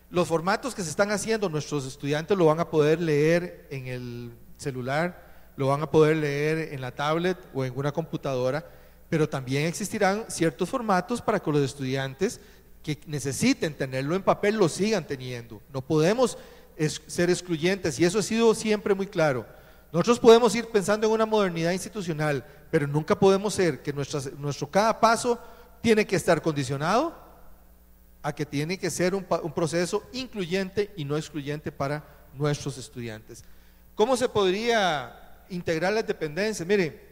Los formatos que se están haciendo, nuestros estudiantes lo van a poder leer en el celular, lo van a poder leer en la tablet o en una computadora, pero también existirán ciertos formatos para que los estudiantes que necesiten tenerlo en papel lo sigan teniendo. No podemos es, ser excluyentes, y eso ha sido siempre muy claro. Nosotros podemos ir pensando en una modernidad institucional, pero nunca podemos ser que nuestras, nuestro cada paso tiene que estar condicionado a que tiene que ser un, un proceso incluyente y no excluyente para nuestros estudiantes. ¿Cómo se podría integrar las dependencias? Mire,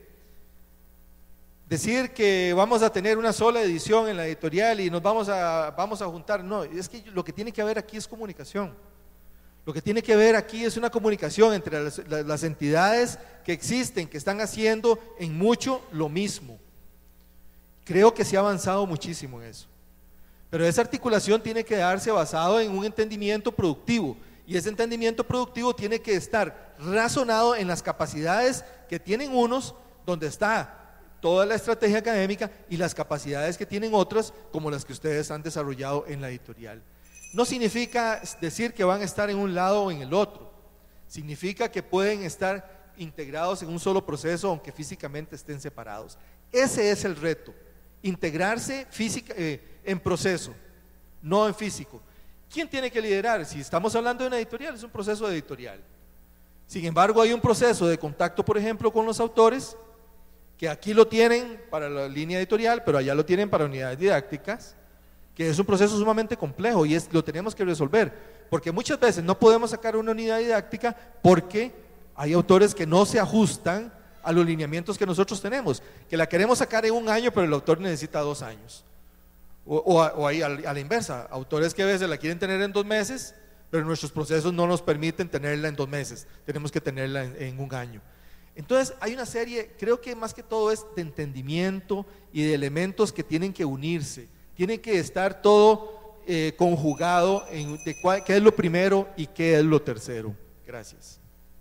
decir que vamos a tener una sola edición en la editorial y nos vamos a, vamos a juntar, no, es que lo que tiene que haber aquí es comunicación. Lo que tiene que haber aquí es una comunicación entre las, las entidades que existen, que están haciendo en mucho lo mismo. Creo que se ha avanzado muchísimo en eso, pero esa articulación tiene que darse basado en un entendimiento productivo, y ese entendimiento productivo tiene que estar razonado en las capacidades que tienen unos, donde está toda la estrategia académica, y las capacidades que tienen otras, como las que ustedes han desarrollado en la editorial. No significa decir que van a estar en un lado o en el otro, significa que pueden estar integrados en un solo proceso, aunque físicamente estén separados. Ese es el reto, integrarse física, eh, en proceso, no en físico. ¿Quién tiene que liderar? Si estamos hablando de una editorial, es un proceso editorial. Sin embargo, hay un proceso de contacto, por ejemplo, con los autores, que aquí lo tienen para la línea editorial, pero allá lo tienen para unidades didácticas, que es un proceso sumamente complejo, y es, lo tenemos que resolver, porque muchas veces no podemos sacar una unidad didáctica porque hay autores que no se ajustan a los lineamientos que nosotros tenemos, que la queremos sacar en un año, pero el autor necesita dos años. O, o, o ahí a, a la inversa, autores que a veces la quieren tener en dos meses, pero nuestros procesos no nos permiten tenerla en dos meses, tenemos que tenerla en, en un año. Entonces hay una serie, creo que más que todo es de entendimiento y de elementos que tienen que unirse, tiene que estar todo eh, conjugado en de cuál, qué es lo primero y qué es lo tercero. Gracias.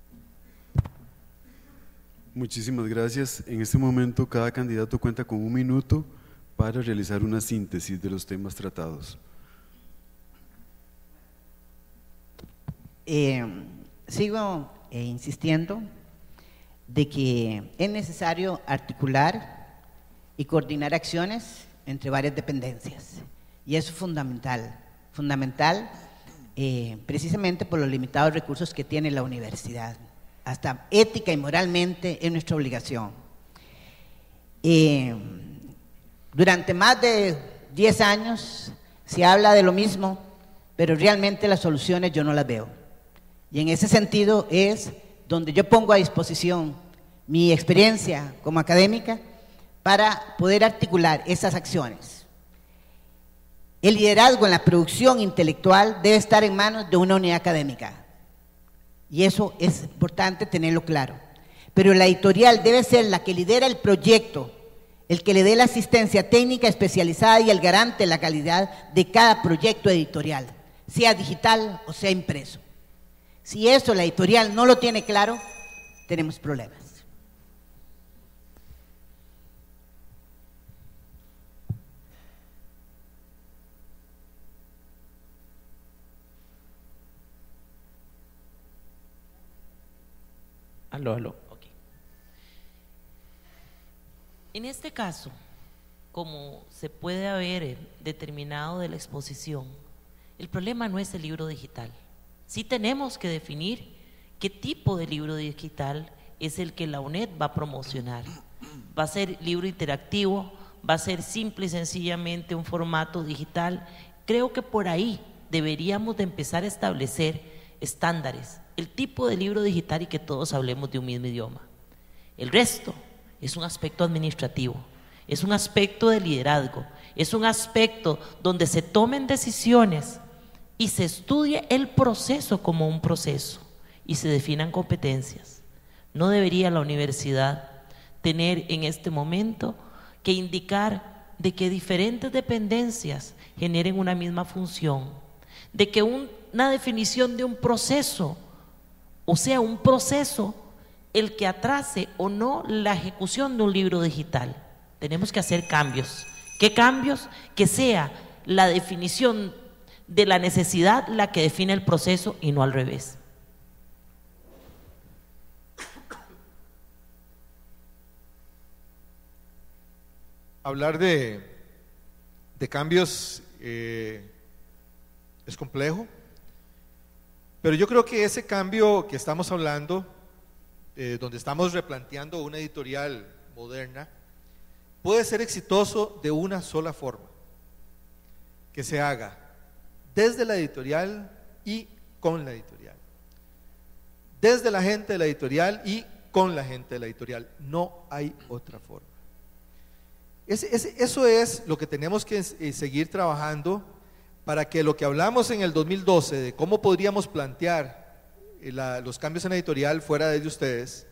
Muchísimas gracias. En este momento cada candidato cuenta con un minuto para realizar una síntesis de los temas tratados. Eh, sigo eh, insistiendo de que es necesario articular y coordinar acciones entre varias dependencias, y eso es fundamental, fundamental eh, precisamente por los limitados recursos que tiene la universidad, hasta ética y moralmente es nuestra obligación. Eh, durante más de diez años se habla de lo mismo, pero realmente las soluciones yo no las veo, y en ese sentido es donde yo pongo a disposición mi experiencia como académica para poder articular esas acciones. El liderazgo en la producción intelectual debe estar en manos de una unidad académica, y eso es importante tenerlo claro, pero la editorial debe ser la que lidera el proyecto, el que le dé la asistencia técnica especializada y el garante de la calidad de cada proyecto editorial, sea digital o sea impreso. Si eso la editorial no lo tiene claro, tenemos problemas. Aló, aló, ok. En este caso, como se puede haber determinado de la exposición, el problema no es el libro digital. Sí tenemos que definir qué tipo de libro digital es el que la UNED va a promocionar. ¿Va a ser libro interactivo? ¿Va a ser simple y sencillamente un formato digital? Creo que por ahí deberíamos de empezar a establecer estándares, el tipo de libro digital, y que todos hablemos de un mismo idioma. El resto es un aspecto administrativo, es un aspecto de liderazgo, es un aspecto donde se tomen decisiones y se estudie el proceso como un proceso y se definan competencias. No debería la universidad tener en este momento que indicar de que diferentes dependencias generen una misma función, de que un, una definición de un proceso, o sea, un proceso el que atrase o no la ejecución de un libro digital. Tenemos que hacer cambios. ¿Qué cambios? Que sea la definición de la necesidad la que define el proceso y no al revés. Hablar de, de cambios eh, es complejo, pero yo creo que ese cambio que estamos hablando, eh, donde estamos replanteando una editorial moderna, puede ser exitoso de una sola forma: que se haga desde la editorial y con la editorial, desde la gente de la editorial y con la gente de la editorial. No hay otra forma. Ese, ese, eso es lo que tenemos que eh, seguir trabajando para que lo que hablamos en el dos mil doce de cómo podríamos plantear eh, la, los cambios en la editorial fuera de ustedes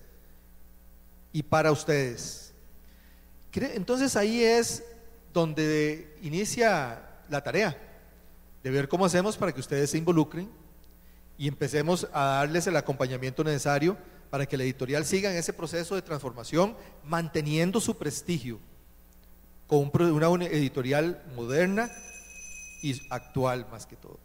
y para ustedes. Entonces ahí es donde inicia la tarea de ver cómo hacemos para que ustedes se involucren y empecemos a darles el acompañamiento necesario para que la editorial siga en ese proceso de transformación, manteniendo su prestigio con una editorial moderna y actual más que todo.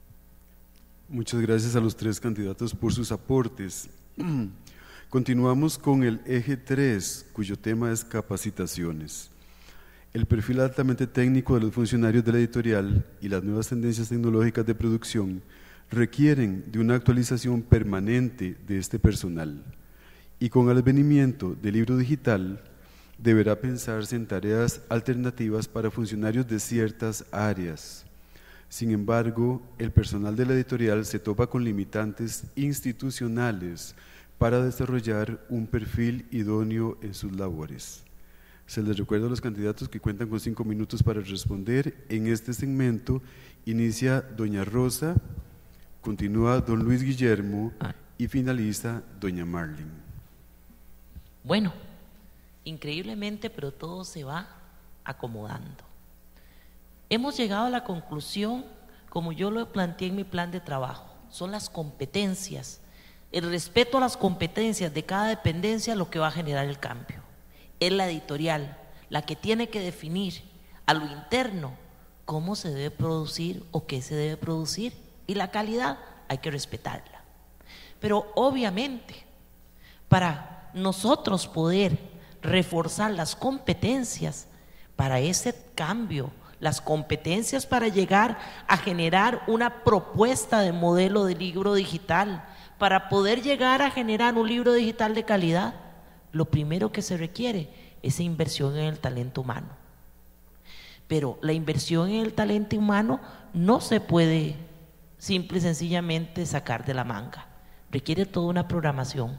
Muchas gracias a los tres candidatos por sus aportes. Continuamos con el eje tres, cuyo tema es capacitaciones. El perfil altamente técnico de los funcionarios de la editorial y las nuevas tendencias tecnológicas de producción requieren de una actualización permanente de este personal, y con el advenimiento del libro digital deberá pensarse en tareas alternativas para funcionarios de ciertas áreas. Sin embargo, el personal de la editorial se topa con limitantes institucionales para desarrollar un perfil idóneo en sus labores. Se les recuerda a los candidatos que cuentan con cinco minutos para responder. En este segmento inicia doña Rosa, continúa don Luis Guillermo y finaliza doña Marlene. Bueno, increíblemente, pero todo se va acomodando. Hemos llegado a la conclusión, como yo lo planteé en mi plan de trabajo, son las competencias, el respeto a las competencias de cada dependencia lo que va a generar el cambio. Es la editorial la que tiene que definir a lo interno cómo se debe producir o qué se debe producir, y la calidad hay que respetarla. Pero obviamente, para nosotros poder reforzar las competencias para ese cambio, las competencias para llegar a generar una propuesta de modelo de libro digital, para poder llegar a generar un libro digital de calidad, lo primero que se requiere es inversión en el talento humano. Pero la inversión en el talento humano no se puede simple y sencillamente sacar de la manga, requiere toda una programación.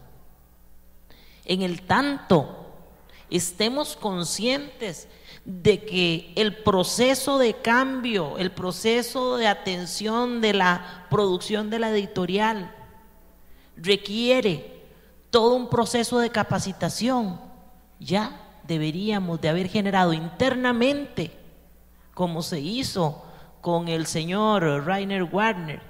En el tanto estemos conscientes de que el proceso de cambio, el proceso de atención de la producción de la editorial requiere todo un proceso de capacitación, ya deberíamos de haber generado internamente, como se hizo con el señor Rainer Warner,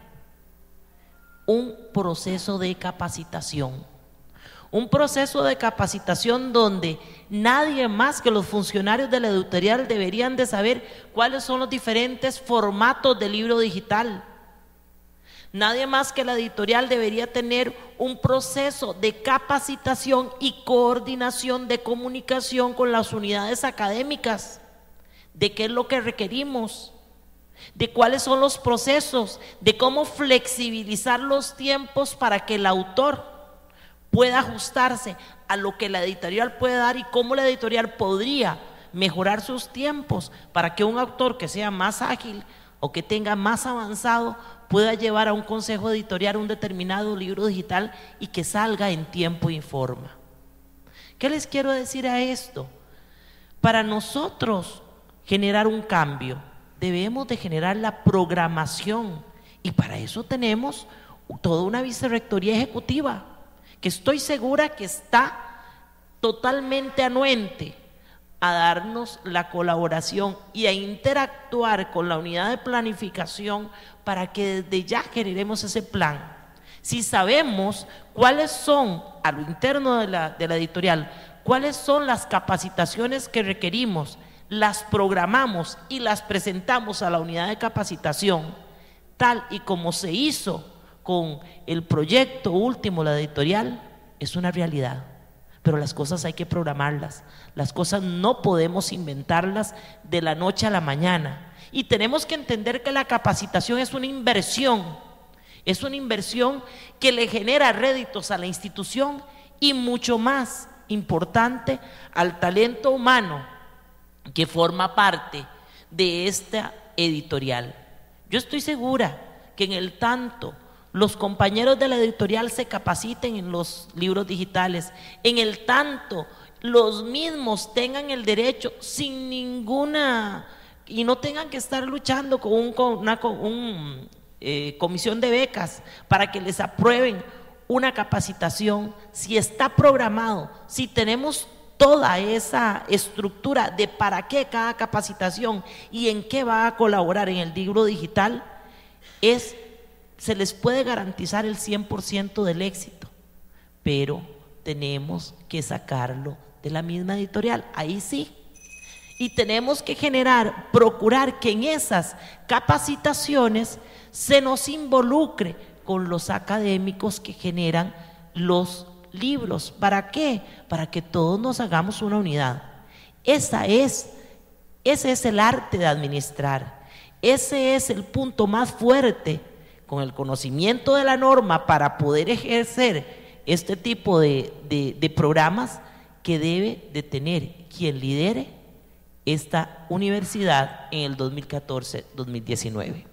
un proceso de capacitación. Un proceso de capacitación donde nadie más que los funcionarios de la editorial deberían de saber cuáles son los diferentes formatos del libro digital. Nadie más que la editorial debería tener un proceso de capacitación y coordinación de comunicación con las unidades académicas, de qué es lo que requerimos, de cuáles son los procesos, de cómo flexibilizar los tiempos para que el autor pueda ajustarse a lo que la editorial puede dar y cómo la editorial podría mejorar sus tiempos para que un autor que sea más ágil o que tenga más avanzado pueda llevar a un consejo editorial un determinado libro digital y que salga en tiempo y forma. ¿Qué les quiero decir a esto? Para nosotros generar un cambio debemos de generar la programación, y para eso tenemos toda una vicerrectoría ejecutiva que estoy segura que está totalmente anuente a darnos la colaboración y a interactuar con la unidad de planificación para que desde ya generemos ese plan. Si sabemos cuáles son, a lo interno de la, de la editorial, cuáles son las capacitaciones que requerimos, las programamos y las presentamos a la unidad de capacitación, tal y como se hizo con el proyecto último, la editorial, es una realidad. Pero las cosas hay que programarlas, las cosas no podemos inventarlas de la noche a la mañana. Y tenemos que entender que la capacitación es una inversión, es una inversión que le genera réditos a la institución y mucho más importante al talento humano que forma parte de esta editorial. Yo estoy segura que en el tanto los compañeros de la editorial se capaciten en los libros digitales, en el tanto los mismos tengan el derecho sin ninguna, y no tengan que estar luchando con, un, con una con un, eh, comisión de becas para que les aprueben una capacitación. Si está programado, si tenemos toda esa estructura de para qué cada capacitación y en qué va a colaborar en el libro digital, es se les puede garantizar el cien por ciento del éxito, pero tenemos que sacarlo de la misma editorial, ahí sí. Y tenemos que generar, procurar que en esas capacitaciones se nos involucre con los académicos que generan los libros. ¿Para qué? Para que todos nos hagamos una unidad. Esa es, ese es el arte de administrar, ese es el punto más fuerte. Con el conocimiento de la norma para poder ejercer este tipo de, de, de programas que debe de tener quien lidere esta universidad en el dos mil catorce dos mil diecinueve.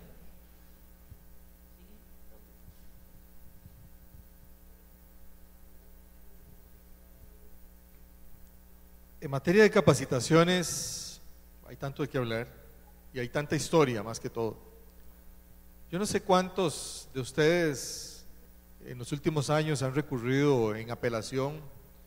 En materia de capacitaciones hay tanto de qué hablar y hay tanta historia más que todo. Yo no sé cuántos de ustedes en los últimos años han recurrido en apelación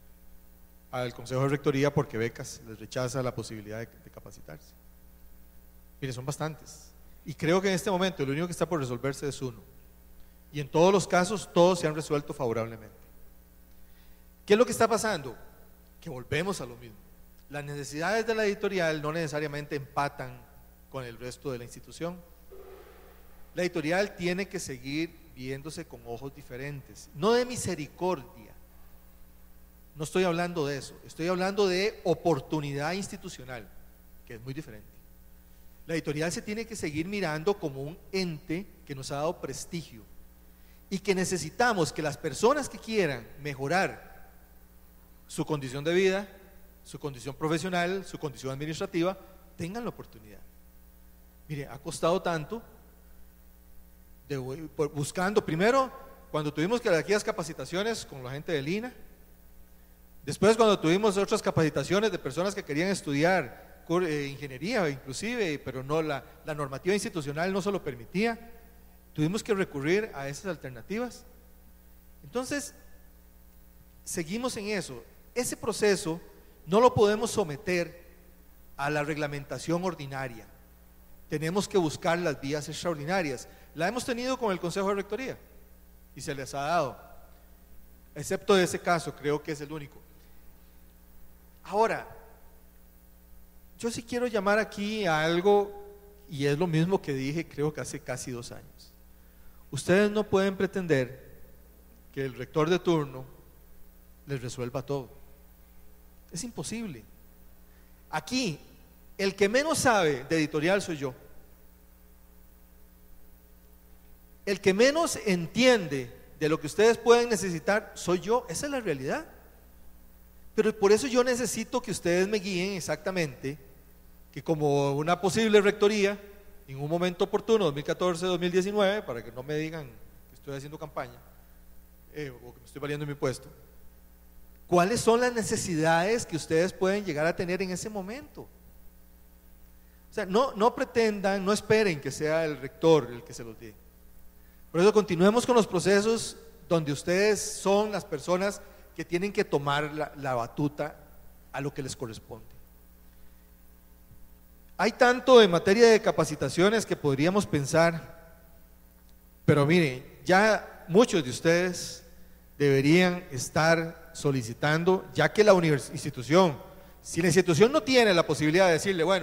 al Consejo de Rectoría porque becas les rechaza la posibilidad de, de capacitarse. Mire, son bastantes. Y creo que en este momento lo único que está por resolverse es uno. Y en todos los casos, todos se han resuelto favorablemente. ¿Qué es lo que está pasando? Que volvemos a lo mismo. Las necesidades de la editorial no necesariamente empatan con el resto de la institución. La editorial tiene que seguir viéndose con ojos diferentes, no de misericordia, no estoy hablando de eso, estoy hablando de oportunidad institucional, que es muy diferente. La editorial se tiene que seguir mirando como un ente que nos ha dado prestigio y que necesitamos que las personas que quieran mejorar su condición de vida, su condición profesional, su condición administrativa, tengan la oportunidad. Mire, ha costado tanto de, buscando primero cuando tuvimos que aquellas capacitaciones con la gente del I N A, después cuando tuvimos otras capacitaciones de personas que querían estudiar eh, ingeniería inclusive, pero no la, la normativa institucional no se lo permitía, tuvimos que recurrir a esas alternativas. Entonces seguimos en eso. Ese proceso no lo podemos someter a la reglamentación ordinaria, tenemos que buscar las vías extraordinarias. La hemos tenido con el Consejo de Rectoría y se les ha dado, excepto de ese caso, creo que es el único. Ahora, yo sí quiero llamar aquí a algo, y es lo mismo que dije creo que hace casi dos años. Ustedes no pueden pretender que el rector de turno les resuelva todo, es imposible. Aquí, el que menos sabe de editorial soy yo. El que menos entiende de lo que ustedes pueden necesitar soy yo, esa es la realidad. Pero por eso yo necesito que ustedes me guíen exactamente, que como una posible rectoría, en un momento oportuno, dos mil catorce dos mil diecinueve, para que no me digan que estoy haciendo campaña eh, o que me estoy valiendo mi puesto, ¿cuáles son las necesidades que ustedes pueden llegar a tener en ese momento? O sea, no, no pretendan, no esperen que sea el rector el que se los diga. Por eso continuemos con los procesos donde ustedes son las personas que tienen que tomar la, la batuta a lo que les corresponde. Hay tanto en materia de capacitaciones que podríamos pensar, pero miren, ya muchos de ustedes deberían estar solicitando, ya que la institución, si la institución no tiene la posibilidad de decirle, bueno,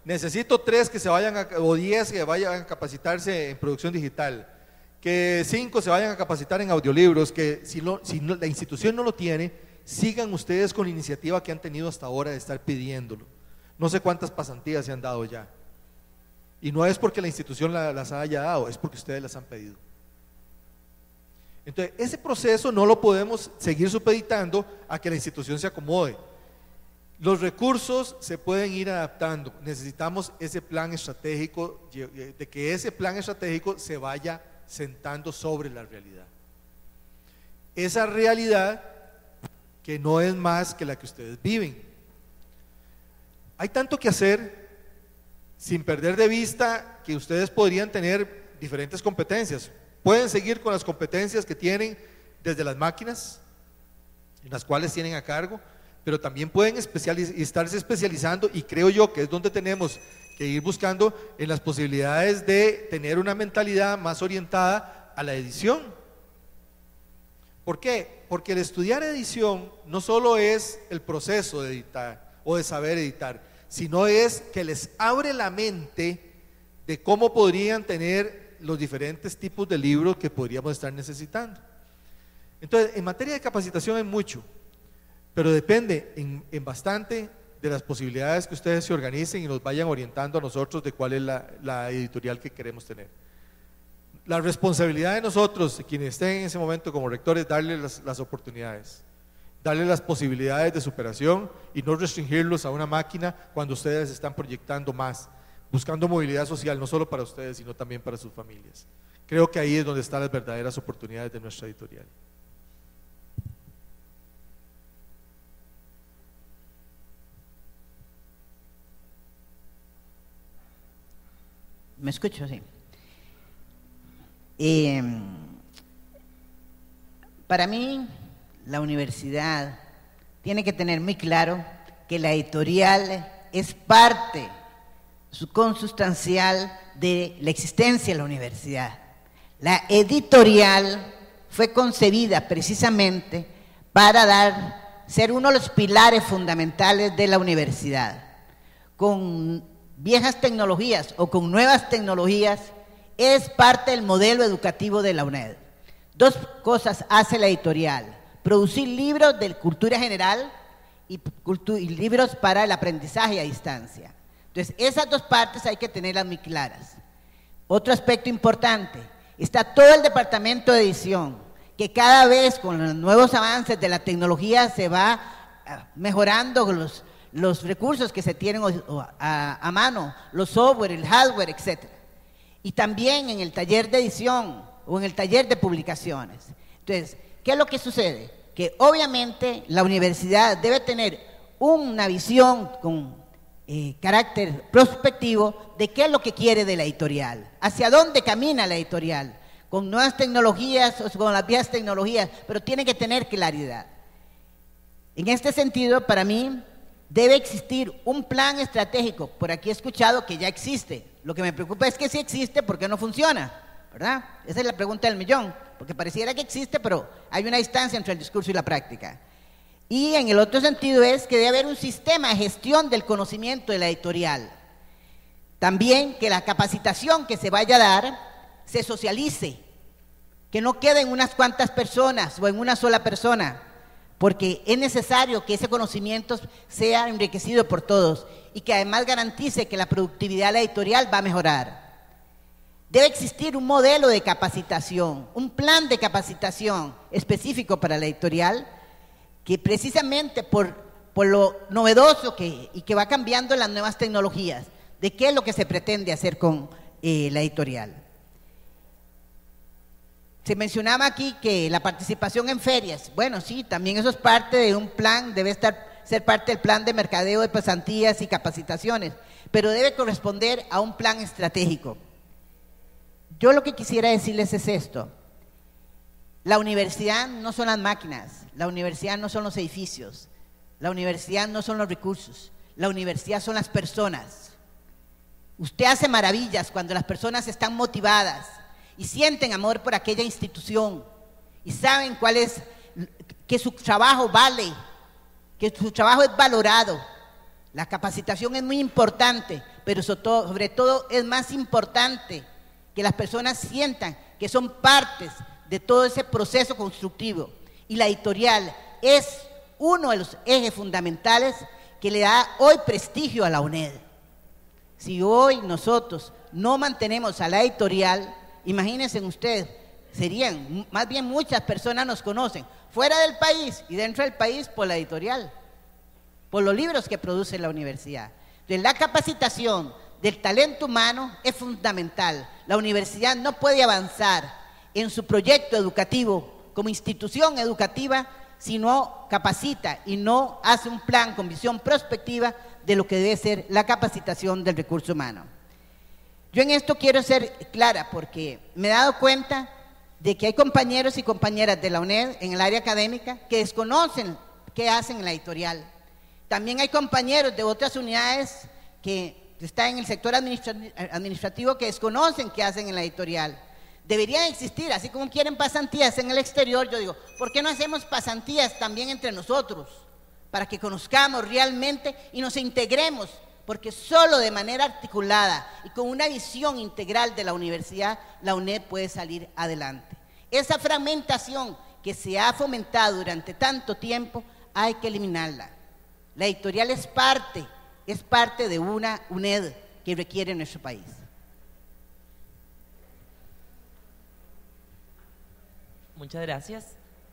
necesito tres que se vayan a, o diez que vayan a capacitarse en producción digital, que cinco se vayan a capacitar en audiolibros, que si, lo, si no, la institución no lo tiene, sigan ustedes con la iniciativa que han tenido hasta ahora de estar pidiéndolo. No sé cuántas pasantías se han dado ya, y no es porque la institución la, las haya dado, es porque ustedes las han pedido. Entonces, ese proceso no lo podemos seguir supeditando a que la institución se acomode. Los recursos se pueden ir adaptando, necesitamos ese plan estratégico, de que ese plan estratégico se vaya sentando sobre la realidad. Esa realidad que no es más que la que ustedes viven. Hay tanto que hacer sin perder de vista que ustedes podrían tener diferentes competencias. Pueden seguir con las competencias que tienen desde las máquinas, en las cuales tienen a cargo, pero también pueden especializ- estarse especializando, y creo yo que es donde tenemos que ir buscando en las posibilidades de tener una mentalidad más orientada a la edición. ¿Por qué? Porque el estudiar edición no solo es el proceso de editar o de saber editar, sino es que les abre la mente de cómo podrían tener los diferentes tipos de libros que podríamos estar necesitando. Entonces, en materia de capacitación hay mucho, pero depende en, en bastante de las posibilidades que ustedes se organicen y nos vayan orientando a nosotros de cuál es la, la editorial que queremos tener. La responsabilidad de nosotros, quienes estén en ese momento como rectores, darles las, las oportunidades, darles las posibilidades de superación y no restringirlos a una máquina cuando ustedes están proyectando más, buscando movilidad social, no solo para ustedes, sino también para sus familias. Creo que ahí es donde están las verdaderas oportunidades de nuestra editorial. ¿Me escucho? Sí. Eh, para mí, la universidad tiene que tener muy claro que la editorial es parte consustancial de la existencia de la universidad. La editorial fue concebida precisamente para dar, ser uno de los pilares fundamentales de la universidad. Con viejas tecnologías o con nuevas tecnologías, es parte del modelo educativo de la UNED. Dos cosas hace la editorial: producir libros de cultura general y, cultu y libros para el aprendizaje a distancia. Entonces, esas dos partes hay que tenerlas muy claras. Otro aspecto importante, está todo el departamento de edición, que cada vez con los nuevos avances de la tecnología se va mejorando los, los recursos que se tienen a, a mano, los software, el hardware, etcétera. Y también en el taller de edición o en el taller de publicaciones. Entonces, ¿qué es lo que sucede? Que obviamente la universidad debe tener una visión con eh, carácter prospectivo de qué es lo que quiere de la editorial, hacia dónde camina la editorial, con nuevas tecnologías o con las viejas tecnologías, pero tiene que tener claridad. En este sentido, para mí, debe existir un plan estratégico. Por aquí he escuchado que ya existe. Lo que me preocupa es que si existe, ¿por qué no funciona? ¿Verdad? Esa es la pregunta del millón, porque pareciera que existe, pero hay una distancia entre el discurso y la práctica. Y en el otro sentido es que debe haber un sistema de gestión del conocimiento de la editorial. También que la capacitación que se vaya a dar se socialice, que no quede en unas cuantas personas o en una sola persona, porque es necesario que ese conocimiento sea enriquecido por todos y que además garantice que la productividad de la editorial va a mejorar. Debe existir un modelo de capacitación, un plan de capacitación específico para la editorial, que precisamente por, por lo novedoso que, y que va cambiando las nuevas tecnologías, de qué es lo que se pretende hacer con eh, la editorial. Se mencionaba aquí que la participación en ferias, bueno, sí, también eso es parte de un plan, debe estar, ser parte del plan de mercadeo de pasantías y capacitaciones, pero debe corresponder a un plan estratégico. Yo lo que quisiera decirles es esto: la universidad no son las máquinas, la universidad no son los edificios, la universidad no son los recursos, la universidad son las personas. Usted hace maravillas cuando las personas están motivadas y sienten amor por aquella institución y saben cuál es, que su trabajo vale, que su trabajo es valorado. La capacitación es muy importante pero sobre todo, sobre todo es más importante que las personas sientan que son partes de todo ese proceso constructivo. Y la editorial es uno de los ejes fundamentales que le da hoy prestigio a la UNED. Si hoy nosotros no mantenemos a la editorial, imagínense ustedes, serían, más bien muchas personas nos conocen, fuera del país y dentro del país por la editorial, por los libros que produce la universidad. Entonces, la capacitación del talento humano es fundamental. La universidad no puede avanzar en su proyecto educativo como institución educativa si no capacita y no hace un plan con visión prospectiva de lo que debe ser la capacitación del recurso humano. Yo en esto quiero ser clara porque me he dado cuenta de que hay compañeros y compañeras de la UNED en el área académica que desconocen qué hacen en la editorial. También hay compañeros de otras unidades que están en el sector administrativo que desconocen qué hacen en la editorial. Deberían existir, así como quieren pasantías en el exterior, yo digo, ¿por qué no hacemos pasantías también entre nosotros? Para que conozcamos realmente y nos integremos, porque solo de manera articulada y con una visión integral de la universidad, la UNED puede salir adelante. Esa fragmentación que se ha fomentado durante tanto tiempo, hay que eliminarla. La editorial es parte, es parte de una UNED que requiere nuestro país. Muchas gracias.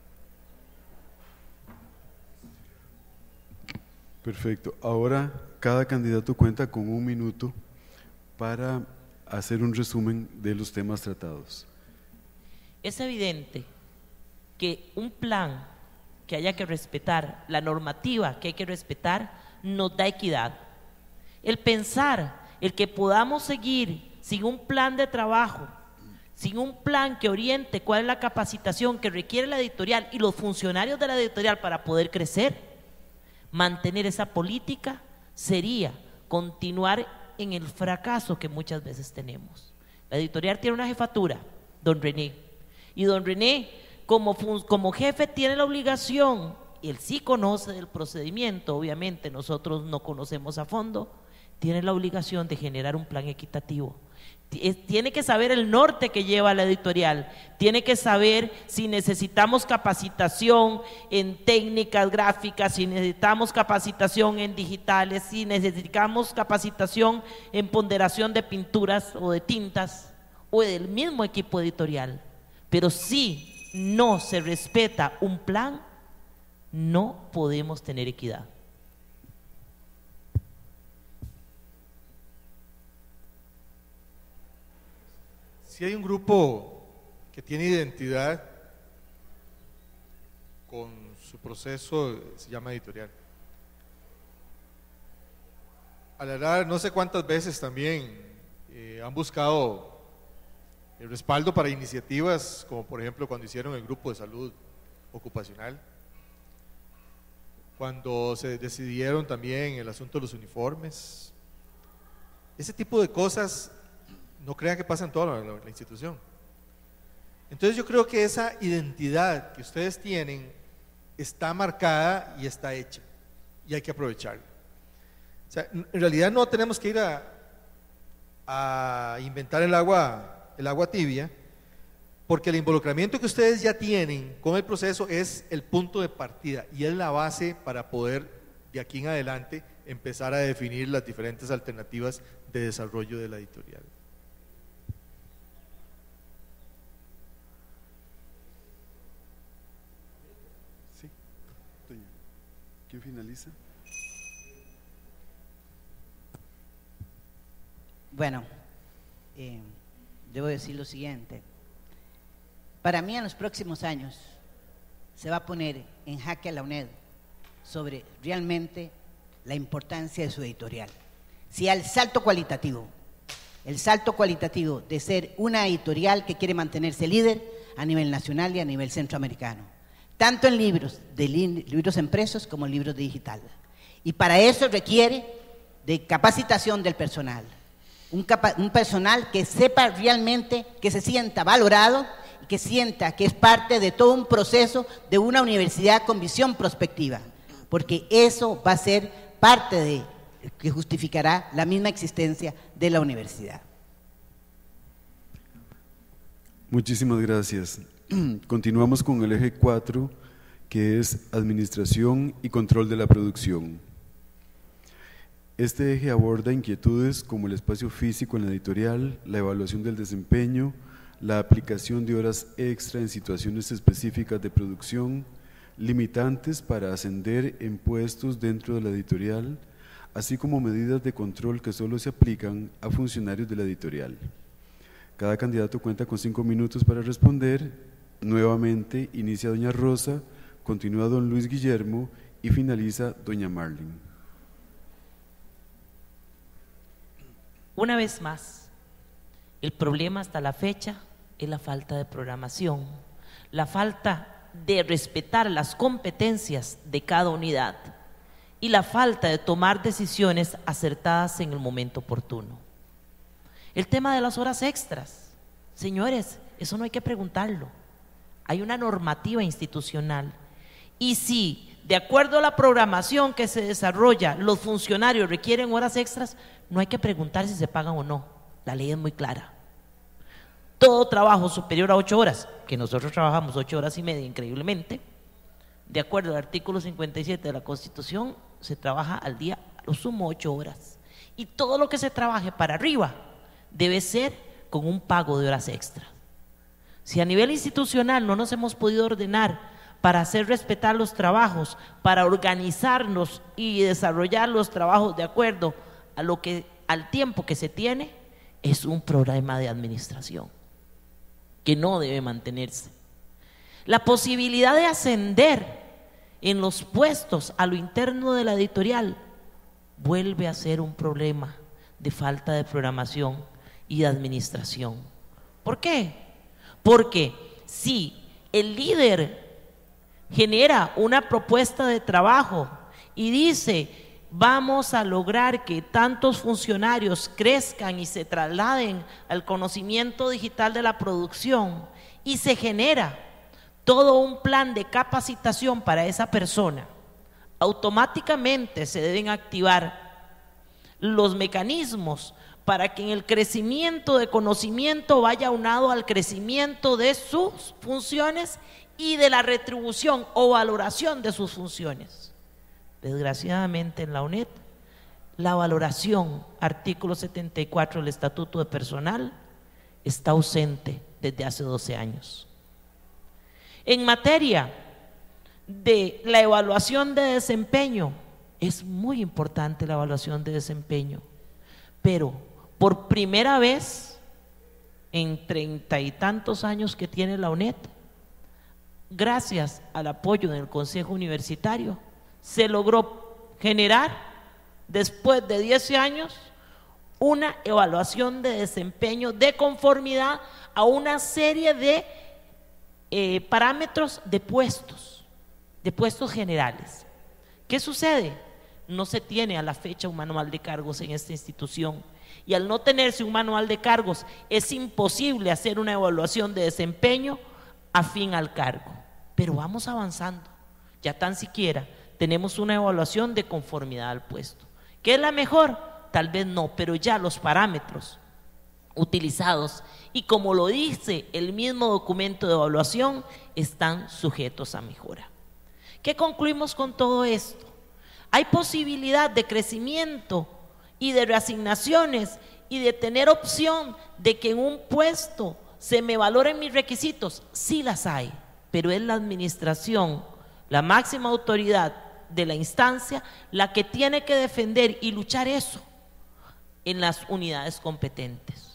Perfecto. Ahora cada candidato cuenta con un minuto para hacer un resumen de los temas tratados. Es evidente que un plan que haya que respetar, la normativa que hay que respetar, nos da equidad. El pensar, el que podamos seguir sin un plan de trabajo, sin un plan que oriente cuál es la capacitación que requiere la editorial y los funcionarios de la editorial para poder crecer, mantener esa política sería continuar en el fracaso que muchas veces tenemos. La editorial tiene una jefatura, don René, y don René como, como jefe tiene la obligación, y él sí conoce del procedimiento, obviamente nosotros no conocemos a fondo, tiene la obligación de generar un plan equitativo. Tiene que saber el norte que lleva la editorial, tiene que saber si necesitamos capacitación en técnicas gráficas, si necesitamos capacitación en digitales, si necesitamos capacitación en ponderación de pinturas o de tintas o del mismo equipo editorial. Pero si no se respeta un plan, no podemos tener equidad. Si hay un grupo que tiene identidad con su proceso, se llama editorial. A la larga, no sé cuántas veces también eh, han buscado el respaldo para iniciativas, como por ejemplo cuando hicieron el grupo de salud ocupacional, cuando se decidieron también el asunto de los uniformes. Ese tipo de cosas no crean que pasa en toda la, la, la institución. Entonces yo creo que esa identidad que ustedes tienen está marcada y está hecha y hay que aprovecharla. O sea, en realidad no tenemos que ir a, a inventar el agua, el agua tibia, porque el involucramiento que ustedes ya tienen con el proceso es el punto de partida y es la base para poder de aquí en adelante empezar a definir las diferentes alternativas de desarrollo de la editorial. ¿Quién finaliza? Bueno, eh, debo decir lo siguiente. Para mí en los próximos años se va a poner en jaque a la UNED sobre realmente la importancia de su editorial. Si al salto cualitativo, el salto cualitativo de ser una editorial que quiere mantenerse líder a nivel nacional y a nivel centroamericano, tanto en libros, de li libros impresos como en libros digitales. Y para eso requiere de capacitación del personal, un, capa un personal que sepa realmente, que se sienta valorado y que sienta que es parte de todo un proceso de una universidad con visión prospectiva, porque eso va a ser parte de que justificará la misma existencia de la universidad. Muchísimas gracias. Continuamos con el eje cuatro, que es administración y control de la producción. Este eje aborda inquietudes como el espacio físico en la editorial, la evaluación del desempeño, la aplicación de horas extra en situaciones específicas de producción, limitantes para ascender en puestos dentro de la editorial, así como medidas de control que solo se aplican a funcionarios de la editorial. Cada candidato cuenta con cinco minutos para responder. Nuevamente inicia doña Rosa, continúa don Luis Guillermo y finaliza doña Marlene. Una vez más, el problema hasta la fecha es la falta de programación, la falta de respetar las competencias de cada unidad y la falta de tomar decisiones acertadas en el momento oportuno. El tema de las horas extras, señores, eso no hay que preguntarlo. Hay una normativa institucional y si, de acuerdo a la programación que se desarrolla, los funcionarios requieren horas extras, no hay que preguntar si se pagan o no. La ley es muy clara. Todo trabajo superior a ocho horas, que nosotros trabajamos ocho horas y media increíblemente, de acuerdo al artículo cincuenta y siete de la Constitución, se trabaja al día a lo sumo ocho horas. Y todo lo que se trabaje para arriba debe ser con un pago de horas extras. Si a nivel institucional no nos hemos podido ordenar para hacer respetar los trabajos, para organizarnos y desarrollar los trabajos de acuerdo a lo que, al tiempo que se tiene, es un problema de administración que no debe mantenerse. La posibilidad de ascender en los puestos a lo interno de la editorial vuelve a ser un problema de falta de programación y de administración. ¿Por qué? Porque si el líder genera una propuesta de trabajo y dice: vamos a lograr que tantos funcionarios crezcan y se trasladen al conocimiento digital de la producción, y se genera todo un plan de capacitación para esa persona, automáticamente se deben activar los mecanismos para que en el crecimiento de conocimiento vaya aunado al crecimiento de sus funciones y de la retribución o valoración de sus funciones. Desgraciadamente en la UNED, la valoración, artículo setenta y cuatro del Estatuto de Personal, está ausente desde hace doce años. En materia de la evaluación de desempeño, es muy importante la evaluación de desempeño, pero por primera vez en treinta y tantos años que tiene la UNED, gracias al apoyo del Consejo Universitario, se logró generar, después de diez años, una evaluación de desempeño de conformidad a una serie de eh, parámetros de puestos, de puestos generales. ¿Qué sucede? No se tiene a la fecha un manual de cargos en esta institución, y al no tenerse un manual de cargos es imposible hacer una evaluación de desempeño afín al cargo. Pero vamos avanzando, ya tan siquiera tenemos una evaluación de conformidad al puesto. ¿Qué es la mejor? Tal vez no, pero ya los parámetros utilizados, y como lo dice el mismo documento de evaluación, están sujetos a mejora. ¿Qué concluimos con todo esto? Hay posibilidad de crecimiento y de reasignaciones y de tener opción de que en un puesto se me valoren mis requisitos. Sí las hay, pero es la administración, la máxima autoridad de la instancia, la que tiene que defender y luchar eso en las unidades competentes.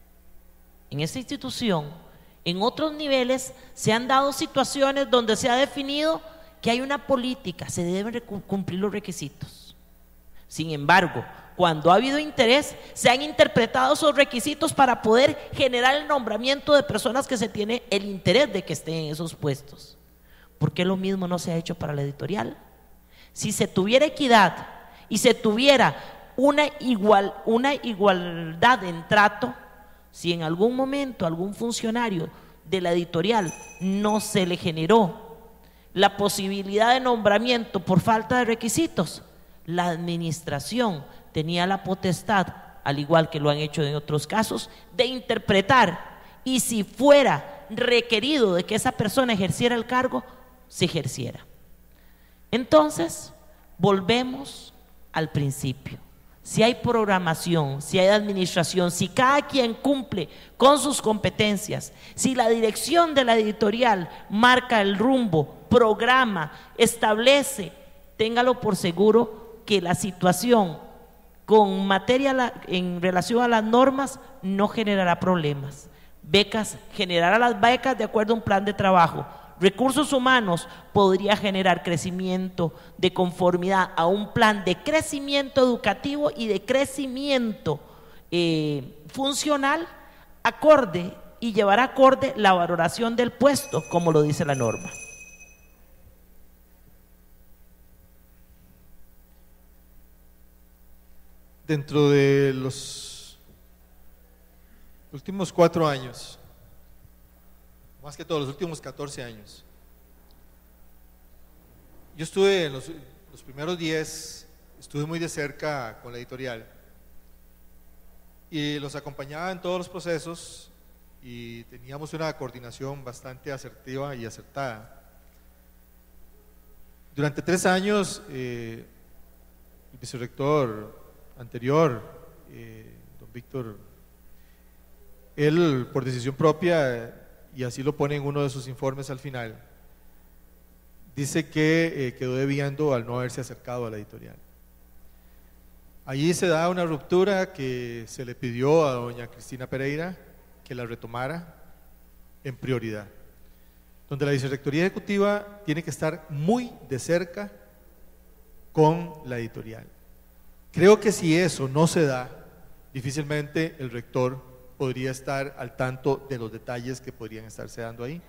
En esta institución, en otros niveles, se han dado situaciones donde se ha definido que hay una política, se deben cumplir los requisitos. Sin embargo, cuando ha habido interés, se han interpretado esos requisitos para poder generar el nombramiento de personas que se tiene el interés de que estén en esos puestos. ¿Por qué lo mismo no se ha hecho para la editorial? Si se tuviera equidad y se tuviera una, igual, una igualdad en trato, si en algún momento algún funcionario de la editorial no se le generó la posibilidad de nombramiento por falta de requisitos, la administración tenía la potestad, al igual que lo han hecho en otros casos, de interpretar, y si fuera requerido de que esa persona ejerciera el cargo, se ejerciera. Entonces, volvemos al principio. Si hay programación, si hay administración, si cada quien cumple con sus competencias, si la dirección de la editorial marca el rumbo, programa, establece, téngalo por seguro que la situación con materia en relación a las normas no generará problemas. Becas, generará las becas de acuerdo a un plan de trabajo. Recursos humanos podría generar crecimiento de conformidad a un plan de crecimiento educativo y de crecimiento eh, funcional acorde y llevará acorde la valoración del puesto, como lo dice la norma. Dentro de los últimos cuatro años, más que todos los últimos catorce años, yo estuve en los, los primeros diez, estuve muy de cerca con la editorial y los acompañaba en todos los procesos y teníamos una coordinación bastante asertiva y acertada. Durante tres años, eh, el vicerrector anterior, eh, don Víctor, él por decisión propia, y así lo pone en uno de sus informes al final, dice que eh, quedó debiendo al no haberse acercado a la editorial. Allí se da una ruptura que se le pidió a doña Cristina Pereira que la retomara en prioridad, donde la vicerrectoría ejecutiva tiene que estar muy de cerca con la editorial. Creo que si eso no se da, difícilmente el rector podría estar al tanto de los detalles que podrían estarse dando ahí.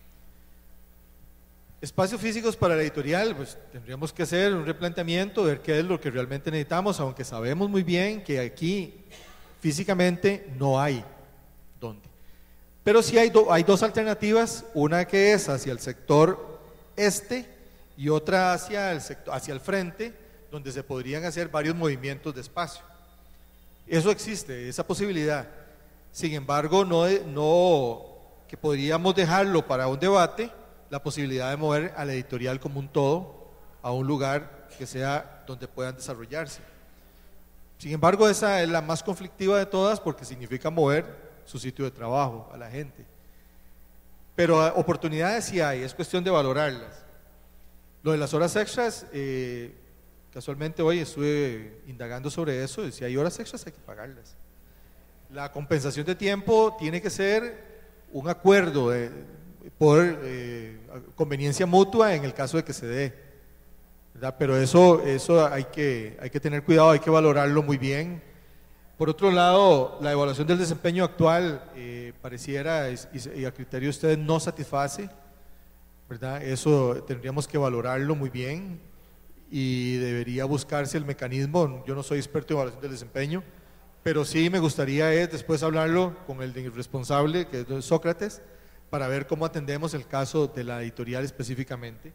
Espacios físicos para la editorial, pues tendríamos que hacer un replanteamiento, ver qué es lo que realmente necesitamos, aunque sabemos muy bien que aquí físicamente no hay dónde. Pero sí hay, do, hay dos alternativas, una que es hacia el sector este y otra hacia el, sector, hacia el frente, donde se podrían hacer varios movimientos de espacio. Eso existe, esa posibilidad. Sin embargo, no, no que podríamos dejarlo para un debate, la posibilidad de mover a la editorial como un todo a un lugar que sea donde puedan desarrollarse. Sin embargo, esa es la más conflictiva de todas porque significa mover su sitio de trabajo a la gente. Pero oportunidades sí hay, es cuestión de valorarlas. Lo de las horas extras, eh, casualmente hoy estuve indagando sobre eso, y si hay horas extras hay que pagarlas. La compensación de tiempo tiene que ser un acuerdo de, por eh, conveniencia mutua en el caso de que se dé, ¿verdad? Pero eso, eso hay, que, hay que tener cuidado, hay que valorarlo muy bien. Por otro lado, la evaluación del desempeño actual eh, pareciera, y, y a criterio de ustedes, no satisface, ¿verdad? Eso tendríamos que valorarlo muy bien y debería buscarse el mecanismo. Yo no soy experto en evaluación del desempeño, pero sí me gustaría es después hablarlo con el responsable, que es Sócrates, para ver cómo atendemos el caso de la editorial específicamente.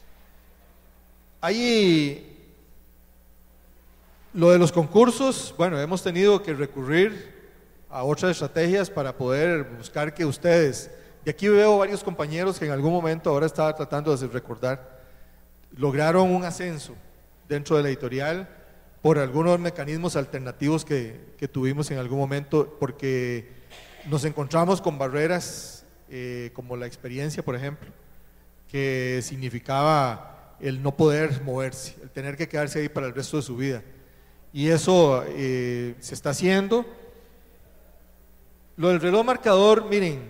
Ahí, lo de los concursos, bueno, hemos tenido que recurrir a otras estrategias para poder buscar que ustedes, y aquí veo varios compañeros que en algún momento, ahora estaba tratando de recordar, lograron un ascenso dentro de la editorial por algunos mecanismos alternativos que, que tuvimos en algún momento, porque nos encontramos con barreras eh, como la experiencia, por ejemplo, que significaba el no poder moverse, el tener que quedarse ahí para el resto de su vida. Y eso eh, se está haciendo. Lo del reloj marcador, miren,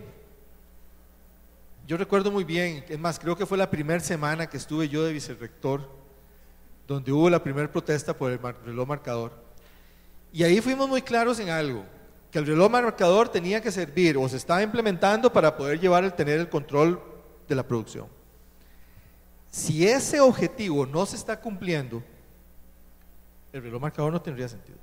yo recuerdo muy bien, es más, creo que fue la primera semana que estuve yo de vicerrector, donde hubo la primera protesta por el reloj marcador. Y ahí fuimos muy claros en algo, que el reloj marcador tenía que servir o se estaba implementando para poder llevar el tener el control de la producción. Si ese objetivo no se está cumpliendo, el reloj marcador no tendría sentido.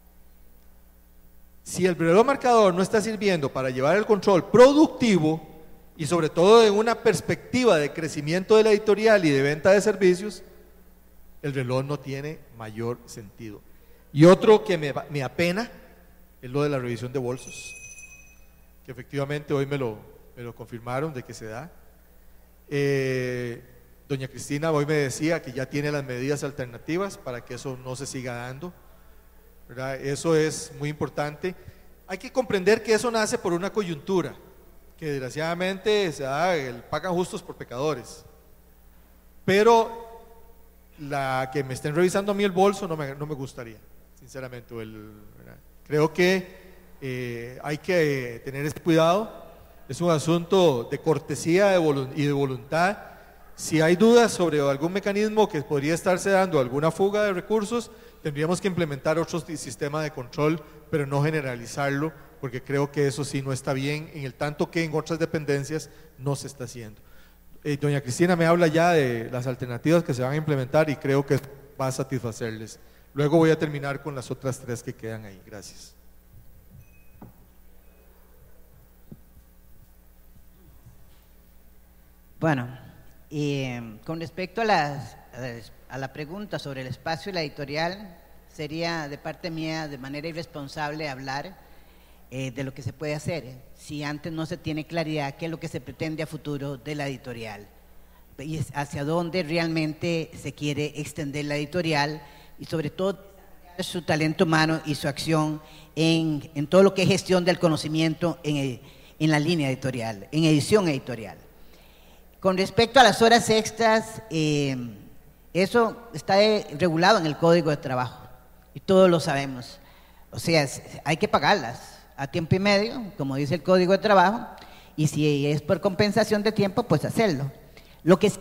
Si el reloj marcador no está sirviendo para llevar el control productivo y sobre todo en una perspectiva de crecimiento de la editorial y de venta de servicios, el reloj no tiene mayor sentido. Y otro que me, me apena es lo de la revisión de bolsos, que efectivamente hoy me lo, me lo confirmaron de que se da. Eh, doña Cristina hoy me decía que ya tiene las medidas alternativas para que eso no se siga dando, ¿verdad? Eso es muy importante. Hay que comprender que eso nace por una coyuntura, que desgraciadamente se da el pagan justos por pecadores, pero la que me estén revisando a mí el bolso no me, no me gustaría, sinceramente. El, creo que eh, hay que tener este cuidado, es un asunto de cortesía de y de voluntad. Si hay dudas sobre algún mecanismo que podría estarse dando alguna fuga de recursos, tendríamos que implementar otro sistema de control, pero no generalizarlo, porque creo que eso sí no está bien, en el tanto que en otras dependencias no se está haciendo. Eh, doña Cristina me habla ya de las alternativas que se van a implementar y creo que va a satisfacerles. Luego voy a terminar con las otras tres que quedan ahí. Gracias. Bueno, eh, con respecto a, las, a la pregunta sobre el espacio y la editorial, sería de parte mía de manera irresponsable hablar eh, de lo que se puede hacer, eh, si antes no se tiene claridad qué es lo que se pretende a futuro de la editorial y hacia dónde realmente se quiere extender la editorial, y sobre todo su talento humano y su acción en, en todo lo que es gestión del conocimiento en, en la línea editorial, en edición editorial. Con respecto a las horas extras, eh, eso está regulado en el Código de Trabajo y todos lo sabemos. O sea, hay que pagarlas a tiempo y medio, como dice el Código de Trabajo, y si es por compensación de tiempo, pues hacerlo. Lo que sí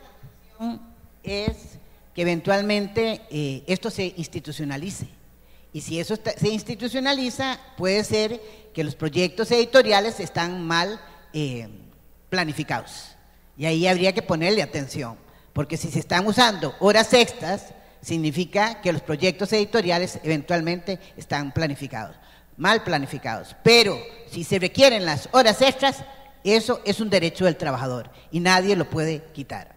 es que eventualmente eh, esto se institucionalice, y si eso está, se institucionaliza, puede ser que los proyectos editoriales están mal eh, planificados. Y ahí habría que ponerle atención, porque si se están usando horas extras, significa que los proyectos editoriales eventualmente están planificados, mal planificados. Pero si se requieren las horas extras, eso es un derecho del trabajador y nadie lo puede quitar.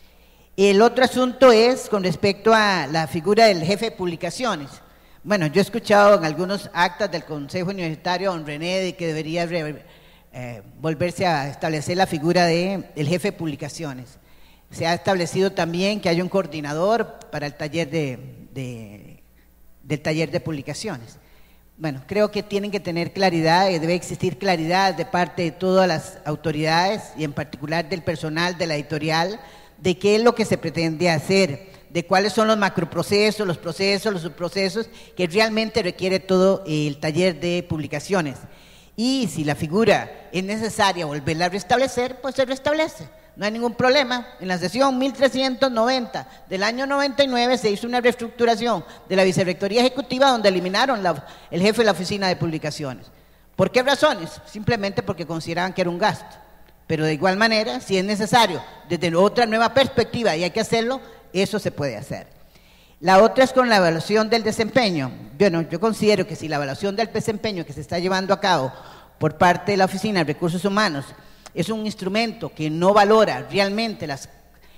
El otro asunto es con respecto a la figura del jefe de publicaciones. Bueno, yo he escuchado en algunos actas del Consejo Universitario a don René de que debería Eh, volverse a establecer la figura de el jefe de publicaciones. Se ha establecido también que haya un coordinador para el taller de, de, del taller de publicaciones. Bueno, creo que tienen que tener claridad, y debe existir claridad de parte de todas las autoridades y en particular del personal de la editorial, de qué es lo que se pretende hacer, de cuáles son los macroprocesos, los procesos, los subprocesos que realmente requiere todo el taller de publicaciones. Y si la figura es necesaria volverla a restablecer, pues se restablece, no hay ningún problema. En la sesión mil trescientos noventa del año noventa y nueve se hizo una reestructuración de la Vicerrectoría Ejecutiva donde eliminaron la, el jefe de la Oficina de Publicaciones. ¿Por qué razones? Simplemente porque consideraban que era un gasto. Pero de igual manera, si es necesario, desde otra nueva perspectiva y hay que hacerlo, eso se puede hacer. La otra es con la evaluación del desempeño. Bueno, yo considero que si la evaluación del desempeño que se está llevando a cabo por parte de la Oficina de Recursos Humanos es un instrumento que no valora realmente las,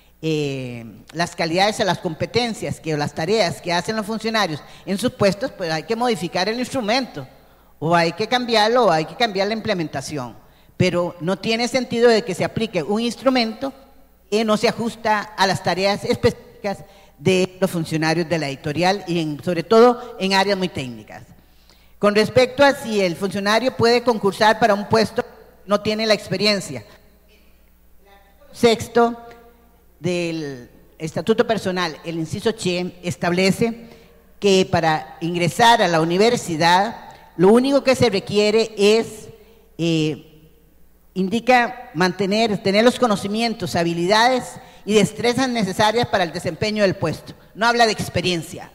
eh, las calidades o las competencias que, o las tareas que hacen los funcionarios en sus puestos, pues hay que modificar el instrumento, o hay que cambiarlo, o hay que cambiar la implementación. Pero no tiene sentido de que se aplique un instrumento que no se ajusta a las tareas específicas de los funcionarios de la editorial y en, sobre todo en áreas muy técnicas. Con respecto a si el funcionario puede concursar para un puesto, no tiene la experiencia. El sexto del Estatuto Personal, el inciso Che, establece que para ingresar a la universidad, lo único que se requiere es, eh, indica mantener, tener los conocimientos, habilidades y destrezas necesarias para el desempeño del puesto. No habla de experiencia.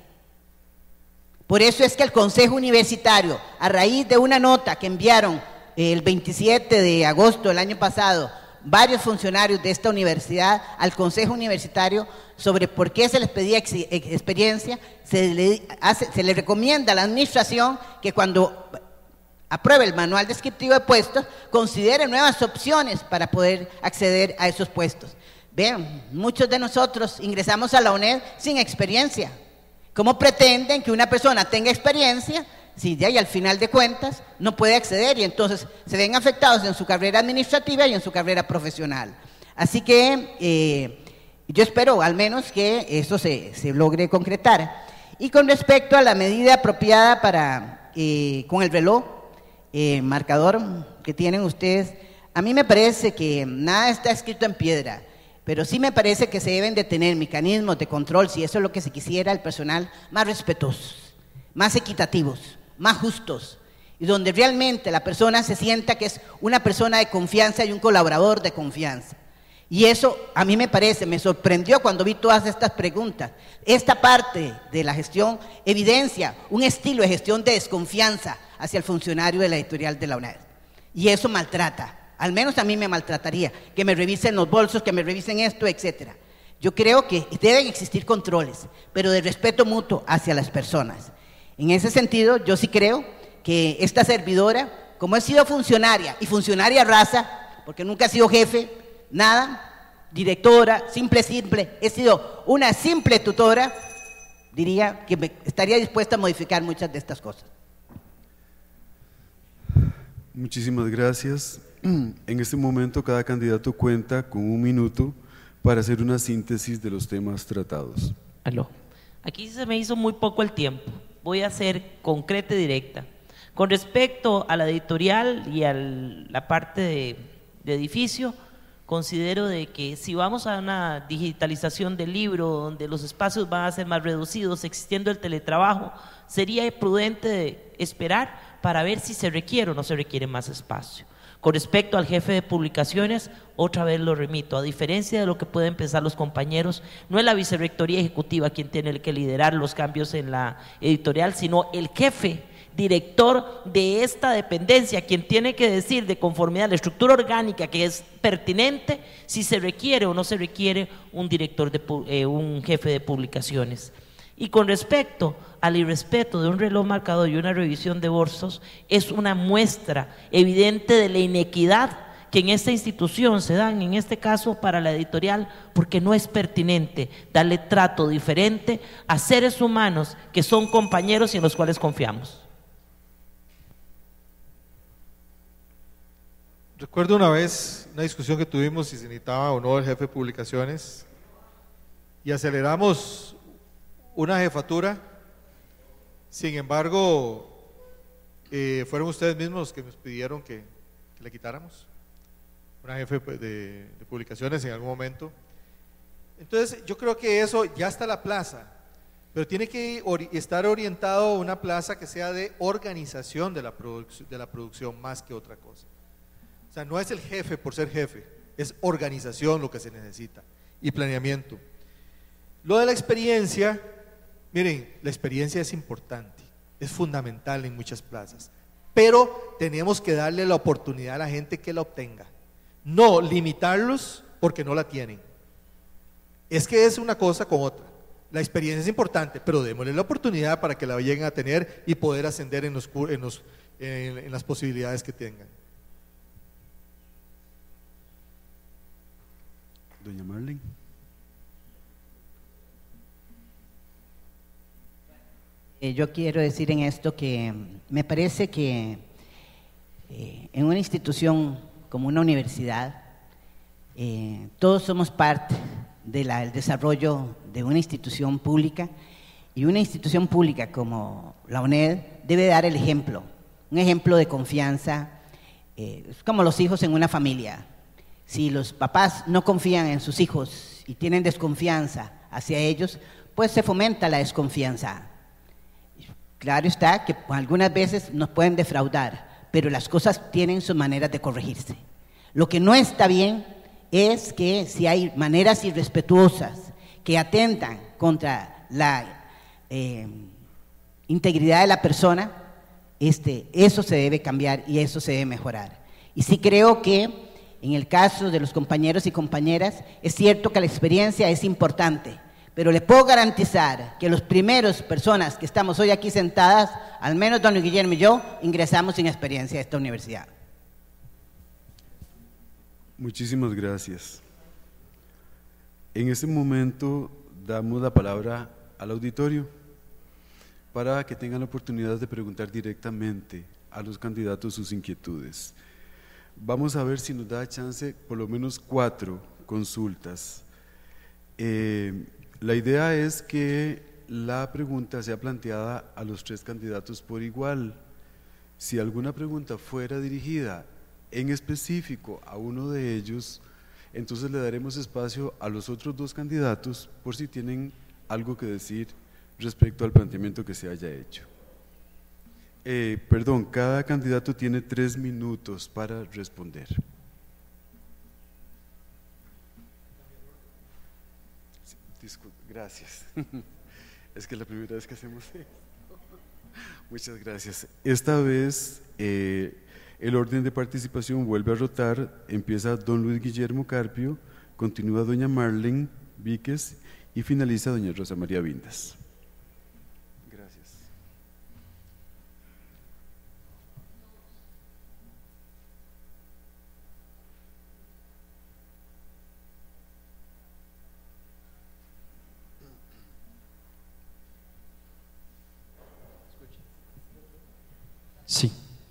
Por eso es que el Consejo Universitario, a raíz de una nota que enviaron el veintisiete de agosto del año pasado varios funcionarios de esta universidad al Consejo Universitario sobre por qué se les pedía ex experiencia, se le, hace, se le recomienda a la administración que cuando apruebe el manual descriptivo de puestos, considere nuevas opciones para poder acceder a esos puestos. Vean, muchos de nosotros ingresamos a la UNED sin experiencia. ¿Cómo pretenden que una persona tenga experiencia si de ahí al final de cuentas no puede acceder y entonces se ven afectados en su carrera administrativa y en su carrera profesional? Así que eh, yo espero al menos que eso se, se logre concretar. Y con respecto a la medida apropiada para, eh, con el reloj, eh, marcador que tienen ustedes, a mí me parece que nada está escrito en piedra, pero sí me parece que se deben de tener mecanismos de control, si eso es lo que se quisiera, el personal más respetuosos, más equitativos, más justos, y donde realmente la persona se sienta que es una persona de confianza y un colaborador de confianza. Y eso a mí me parece, me sorprendió cuando vi todas estas preguntas. Esta parte de la gestión evidencia un estilo de gestión de desconfianza hacia el funcionario de la editorial de la UNED. Y eso maltrata, al menos a mí me maltrataría, que me revisen los bolsos, que me revisen esto, etcétera. Yo creo que deben existir controles, pero de respeto mutuo hacia las personas. En ese sentido, yo sí creo que esta servidora, como he sido funcionaria, y funcionaria raza, porque nunca he sido jefe, nada, directora, simple, simple, he sido una simple tutora, diría que me estaría dispuesta a modificar muchas de estas cosas. Muchísimas gracias. En este momento cada candidato cuenta con un minuto para hacer una síntesis de los temas tratados. Aló. Aquí se me hizo muy poco el tiempo. Voy a ser concreta y directa. Con respecto a la editorial y a la parte de, de edificio, considero de que si vamos a una digitalización del libro, donde los espacios van a ser más reducidos, existiendo el teletrabajo, sería prudente esperar para ver si se requiere o no se requiere más espacio. Con respecto al jefe de publicaciones, otra vez lo remito, a diferencia de lo que pueden pensar los compañeros, no es la vicerrectoría ejecutiva quien tiene que liderar los cambios en la editorial, sino el jefe director de esta dependencia, quien tiene que decir de conformidad a la estructura orgánica que es pertinente, si se requiere o no se requiere un director de eh, un jefe de publicaciones. Y con respecto al irrespeto de un reloj marcador y una revisión de bolsos, es una muestra evidente de la inequidad que en esta institución se dan, en este caso para la editorial, porque no es pertinente darle trato diferente a seres humanos que son compañeros y en los cuales confiamos. Recuerdo una vez una discusión que tuvimos si se necesitaba o no el jefe de publicaciones y aceleramos una jefatura. Sin embargo, eh, fueron ustedes mismos los que nos pidieron que, que le quitáramos una jefe de, de publicaciones en algún momento. Entonces yo creo que eso ya está la plaza, pero tiene que ori- estar orientado a una plaza que sea de organización de la, produc- de la producción más que otra cosa. O sea, no es el jefe por ser jefe, es organización lo que se necesita y planeamiento. Lo de la experiencia, miren, la experiencia es importante, es fundamental en muchas plazas, pero tenemos que darle la oportunidad a la gente que la obtenga, no limitarlos porque no la tienen. Es que es una cosa con otra. La experiencia es importante, pero démosle la oportunidad para que la lleguen a tener y poder ascender en, los, en, los, en, en las posibilidades que tengan. Doña Marlene. Eh, yo quiero decir en esto que me parece que eh, en una institución como una universidad, eh, todos somos parte del desarrollo de una institución pública, y una institución pública como la UNED debe dar el ejemplo, un ejemplo de confianza. Eh, es como los hijos en una familia. Si los papás no confían en sus hijos y tienen desconfianza hacia ellos, pues se fomenta la desconfianza. Claro está que algunas veces nos pueden defraudar, pero las cosas tienen sus maneras de corregirse. Lo que no está bien es que si hay maneras irrespetuosas que atentan contra la eh, integridad de la persona, este, eso se debe cambiar y eso se debe mejorar. Y sí creo que en el caso de los compañeros y compañeras, es cierto que la experiencia es importante, pero le puedo garantizar que los primeros personas que estamos hoy aquí sentadas, al menos don Guillermo y yo, ingresamos sin experiencia a esta universidad. Muchísimas gracias. En este momento damos la palabra al auditorio para que tengan la oportunidad de preguntar directamente a los candidatos sus inquietudes. Vamos a ver si nos da chance por lo menos cuatro consultas. Eh, la idea es que la pregunta sea planteada a los tres candidatos por igual. Si alguna pregunta fuera dirigida en específico a uno de ellos, entonces le daremos espacio a los otros dos candidatos por si tienen algo que decir respecto al planteamiento que se haya hecho. Eh, perdón, cada candidato tiene tres minutos para responder. Sí, disculpe, gracias. Es que es la primera vez que hacemos esto. Muchas gracias. Esta vez eh, el orden de participación vuelve a rotar. Empieza don Luis Guillermo Carpio, continúa doña Marlene Víquez y finaliza doña Rosa María Vindas. Gracias. Sí.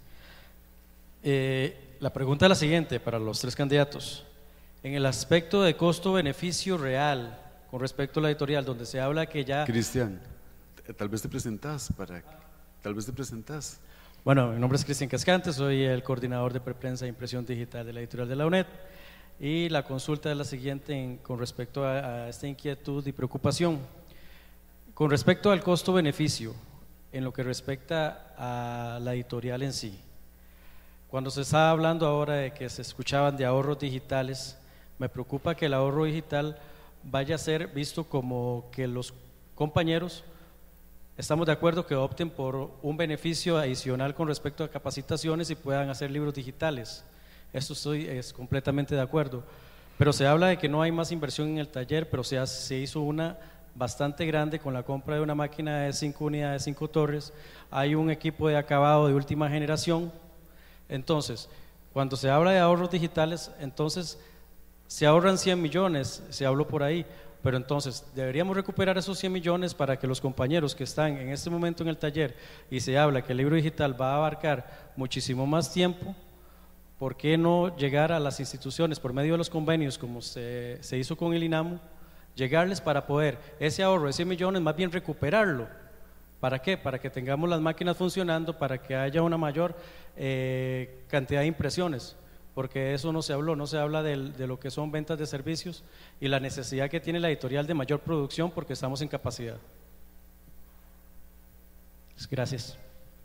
Eh, la pregunta es la siguiente para los tres candidatos. En el aspecto de costo-beneficio real con respecto a la editorial, donde se habla que ya… Cristian, tal vez te presentás para… Tal vez te presentás. Bueno, mi nombre es Cristian Cascante, soy el coordinador de preprensa e impresión digital de la editorial de la UNED, y la consulta es la siguiente en, con respecto a, a esta inquietud y preocupación. Con respecto al costo-beneficio, en lo que respecta a la editorial en sí, cuando se está hablando ahora de que se escuchaban de ahorros digitales, me preocupa que el ahorro digital vaya a ser visto como que los compañeros estamos de acuerdo que opten por un beneficio adicional con respecto a capacitaciones y puedan hacer libros digitales. Esto estoy es completamente de acuerdo, pero se habla de que no hay más inversión en el taller, pero se, hace, se hizo una bastante grande con la compra de una máquina de cinco unidades, cinco torres, hay un equipo de acabado de última generación. Entonces, cuando se habla de ahorros digitales, entonces se ahorran cien millones, se habló por ahí, pero entonces deberíamos recuperar esos cien millones para que los compañeros que están en este momento en el taller y se habla que el libro digital va a abarcar muchísimo más tiempo. ¿Por qué no llegar a las instituciones por medio de los convenios como se, se hizo con el INAMU, llegarles para poder ese ahorro de cien millones más bien recuperarlo? ¿Para qué? Para que tengamos las máquinas funcionando, para que haya una mayor eh, cantidad de impresiones, porque eso no se habló, no se habla de, de lo que son ventas de servicios y la necesidad que tiene la editorial de mayor producción porque estamos en capacidad. Gracias.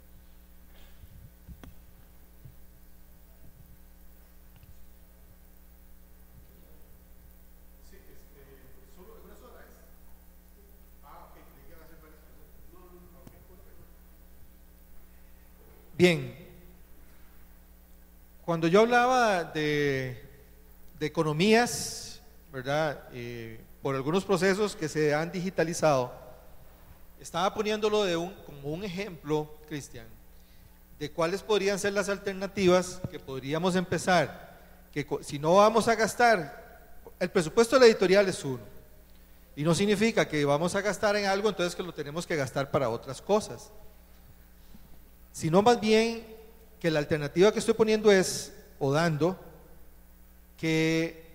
Bien, cuando yo hablaba de, de economías, ¿verdad? Eh, por algunos procesos que se han digitalizado, estaba poniéndolo de un, como un ejemplo, Cristian, de cuáles podrían ser las alternativas que podríamos empezar, que si no vamos a gastar, el presupuesto de la editorial es uno, y no significa que vamos a gastar en algo, entonces que lo tenemos que gastar para otras cosas, sino más bien que la alternativa que estoy poniendo es, o dando, que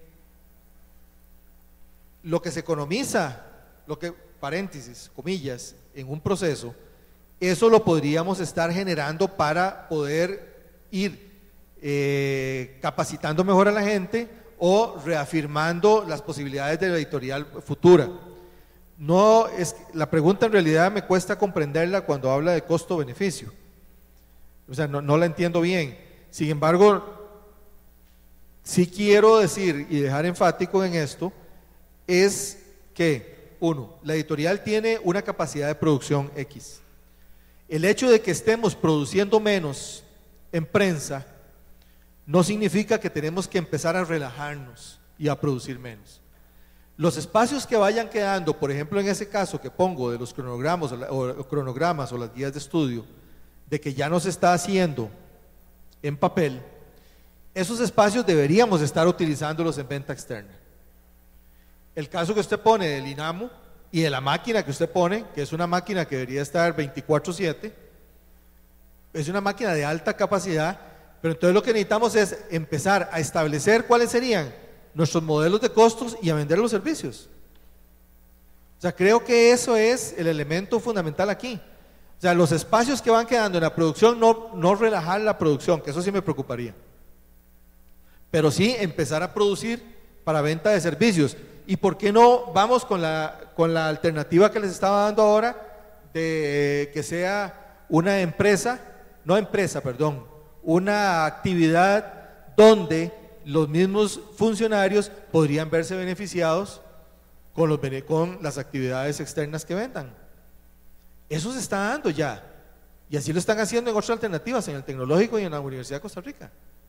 lo que se economiza, lo que, paréntesis, comillas, en un proceso, eso lo podríamos estar generando para poder ir eh, capacitando mejor a la gente o reafirmando las posibilidades de la editorial futura. No es, la pregunta en realidad me cuesta comprenderla cuando habla de costo-beneficio. O sea, no, no la entiendo bien. Sin embargo, sí quiero decir y dejar enfático en esto, es que, uno, la editorial tiene una capacidad de producción X. El hecho de que estemos produciendo menos en prensa no significa que tenemos que empezar a relajarnos y a producir menos. Los espacios que vayan quedando, por ejemplo en ese caso que pongo de los cronogramas o, la, o cronogramas o las guías de estudio, de que ya no se está haciendo en papel, esos espacios deberíamos estar utilizándolos en venta externa. el caso que usted pone del INAMU y de la máquina que usted pone, que es una máquina que debería estar veinticuatro siete, es una máquina de alta capacidad, pero entonces lo que necesitamos es empezar a establecer cuáles serían nuestros modelos de costos y a vender los servicios. O sea, creo que eso es el elemento fundamental aquí. O sea, los espacios que van quedando en la producción, no, no relajar la producción, que eso sí me preocuparía, pero sí empezar a producir para venta de servicios. ¿Y por qué no vamos con la, con la alternativa que les estaba dando ahora de que sea una empresa, no empresa, perdón, una actividad donde los mismos funcionarios podrían verse beneficiados con, los, con las actividades externas que vendan? Eso se está dando ya, y así lo están haciendo en otras alternativas, en el Tecnológico y en la Universidad de Costa Rica.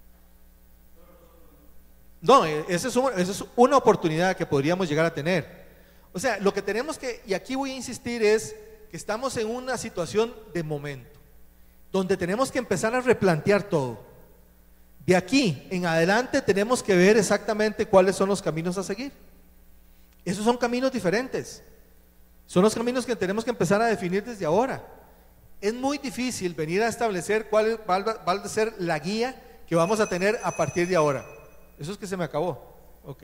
No, esa es, un, esa es una oportunidad que podríamos llegar a tener. O sea, lo que tenemos que, y aquí voy a insistir, es que estamos en una situación de momento, donde tenemos que empezar a replantear todo. De aquí en adelante tenemos que ver exactamente cuáles son los caminos a seguir. Esos son caminos diferentes, son los caminos que tenemos que empezar a definir desde ahora. Es muy difícil venir a establecer cuál va a ser la guía que vamos a tener a partir de ahora. Eso es que se me acabó. Ok.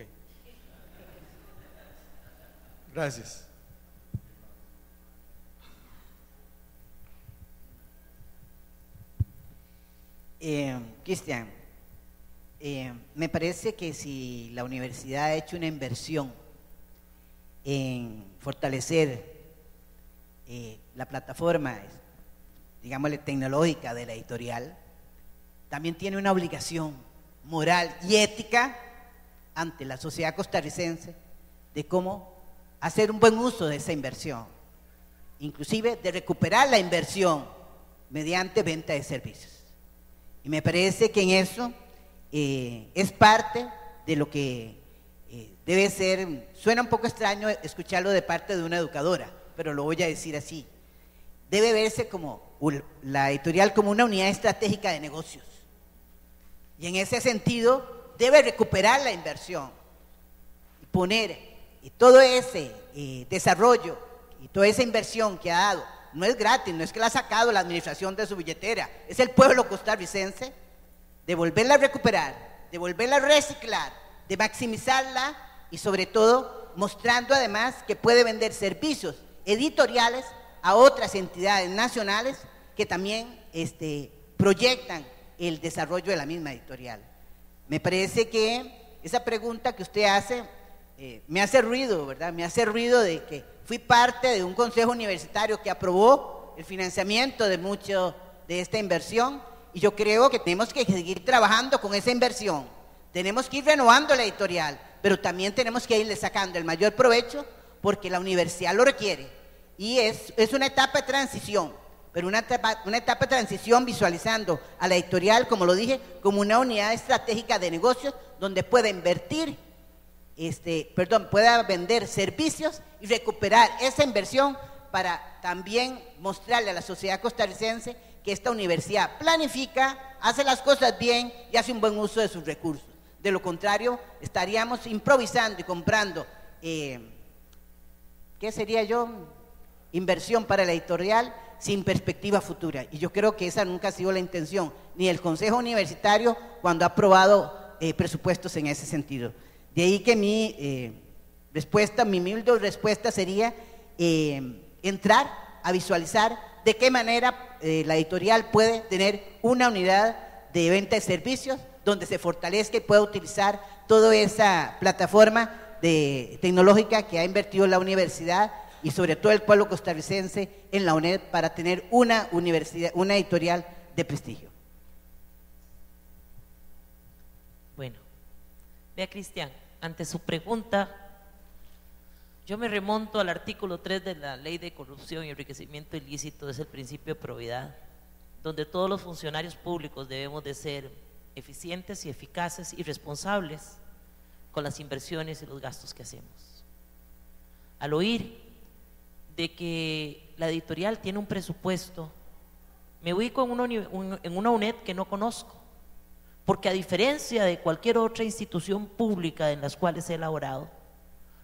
Gracias. Eh, Cristian, eh, me parece que si la universidad ha hecho una inversión en fortalecer eh, la plataforma, digámosle, tecnológica de la editorial, también tiene una obligación moral y ética ante la sociedad costarricense de cómo hacer un buen uso de esa inversión, inclusive de recuperar la inversión mediante venta de servicios. Y me parece que en eso eh, es parte de lo que eh, debe ser. Suena un poco extraño escucharlo de parte de una educadora, pero lo voy a decir así: debe verse como la editorial como una unidad estratégica de negocios, y en ese sentido debe recuperar la inversión y poner y todo ese eh, desarrollo y toda esa inversión que ha dado. No es gratis, no es que la ha sacado la administración de su billetera, es el pueblo costarricense, de volverla a recuperar, de volverla a reciclar, de maximizarla y sobre todo mostrando además que puede vender servicios editoriales a otras entidades nacionales que también este, proyectan el desarrollo de la misma editorial. Me parece que esa pregunta que usted hace eh, me hace ruido, ¿verdad? Me hace ruido de que fui parte de un consejo universitario que aprobó el financiamiento de mucho de esta inversión, y yo creo que tenemos que seguir trabajando con esa inversión. Tenemos que ir renovando la editorial, pero también tenemos que irle sacando el mayor provecho porque la universidad lo requiere, y es, es una etapa de transición, pero una etapa, una etapa de transición visualizando a la editorial, como lo dije, como una unidad estratégica de negocios donde pueda invertir, este, perdón, pueda vender servicios y recuperar esa inversión para también mostrarle a la sociedad costarricense que esta universidad planifica, hace las cosas bien y hace un buen uso de sus recursos. De lo contrario, estaríamos improvisando y comprando, eh, ¿qué sería yo? Inversión para la editorial sin perspectiva futura. Y yo creo que esa nunca ha sido la intención, ni del Consejo Universitario cuando ha aprobado eh, presupuestos en ese sentido. De ahí que mi eh, respuesta, mi humilde respuesta sería eh, entrar a visualizar de qué manera eh, la editorial puede tener una unidad de venta de servicios donde se fortalezca y pueda utilizar toda esa plataforma de, tecnológica que ha invertido la universidad y sobre todo el pueblo costarricense en la UNED para tener una universidad, una editorial de prestigio. Bueno, vea, Cristian, ante su pregunta, yo me remonto al artículo tres de la Ley de Corrupción y Enriquecimiento Ilícito, es el principio de probidad, donde todos los funcionarios públicos debemos de ser eficientes y eficaces y responsables con las inversiones y los gastos que hacemos. Al oír de que la editorial tiene un presupuesto, me ubico en una, en una UNED que no conozco, porque a diferencia de cualquier otra institución pública en las cuales he elaborado,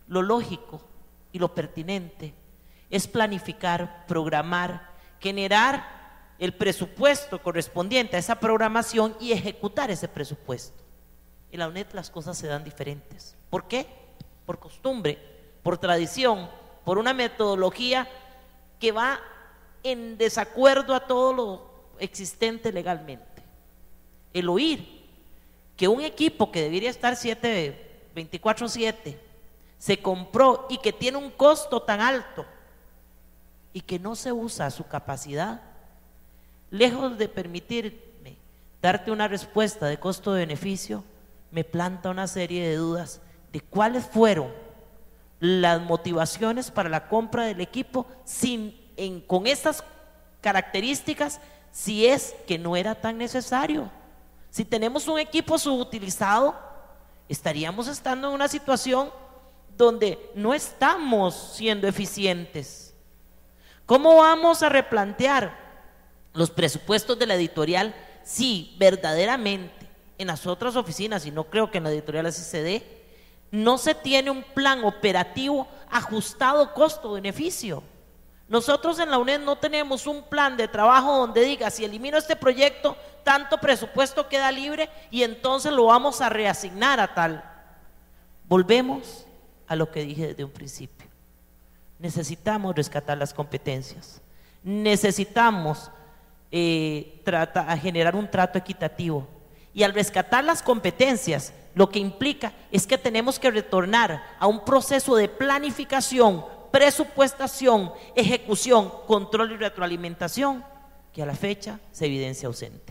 lo lógico y lo pertinente es planificar, programar, generar el presupuesto correspondiente a esa programación y ejecutar ese presupuesto. En la UNED las cosas se dan diferentes. ¿Por qué? Por costumbre, por tradición, por una metodología que va en desacuerdo a todo lo existente legalmente. El oír que un equipo que debería estar veinticuatro siete se compró y que tiene un costo tan alto y que no se usa a su capacidad, lejos de permitirme darte una respuesta de costo-beneficio, me planta una serie de dudas de cuáles fueron las motivaciones para la compra del equipo sin, en, con estas características, si es que no era tan necesario. Si tenemos un equipo subutilizado, estaríamos estando en una situación donde no estamos siendo eficientes. ¿Cómo vamos a replantear los presupuestos de la editorial si verdaderamente en las otras oficinas, y no creo que en la editorial así se dé, no se tiene un plan operativo ajustado costo-beneficio? Nosotros en la UNED no tenemos un plan de trabajo donde diga, si elimino este proyecto, tanto presupuesto queda libre y entonces lo vamos a reasignar a tal. Volvemos a lo que dije desde un principio. Necesitamos rescatar las competencias, necesitamos eh, trata, a generar un trato equitativo, y al rescatar las competencias lo que implica es que tenemos que retornar a un proceso de planificación, presupuestación, ejecución, control y retroalimentación que a la fecha se evidencia ausente.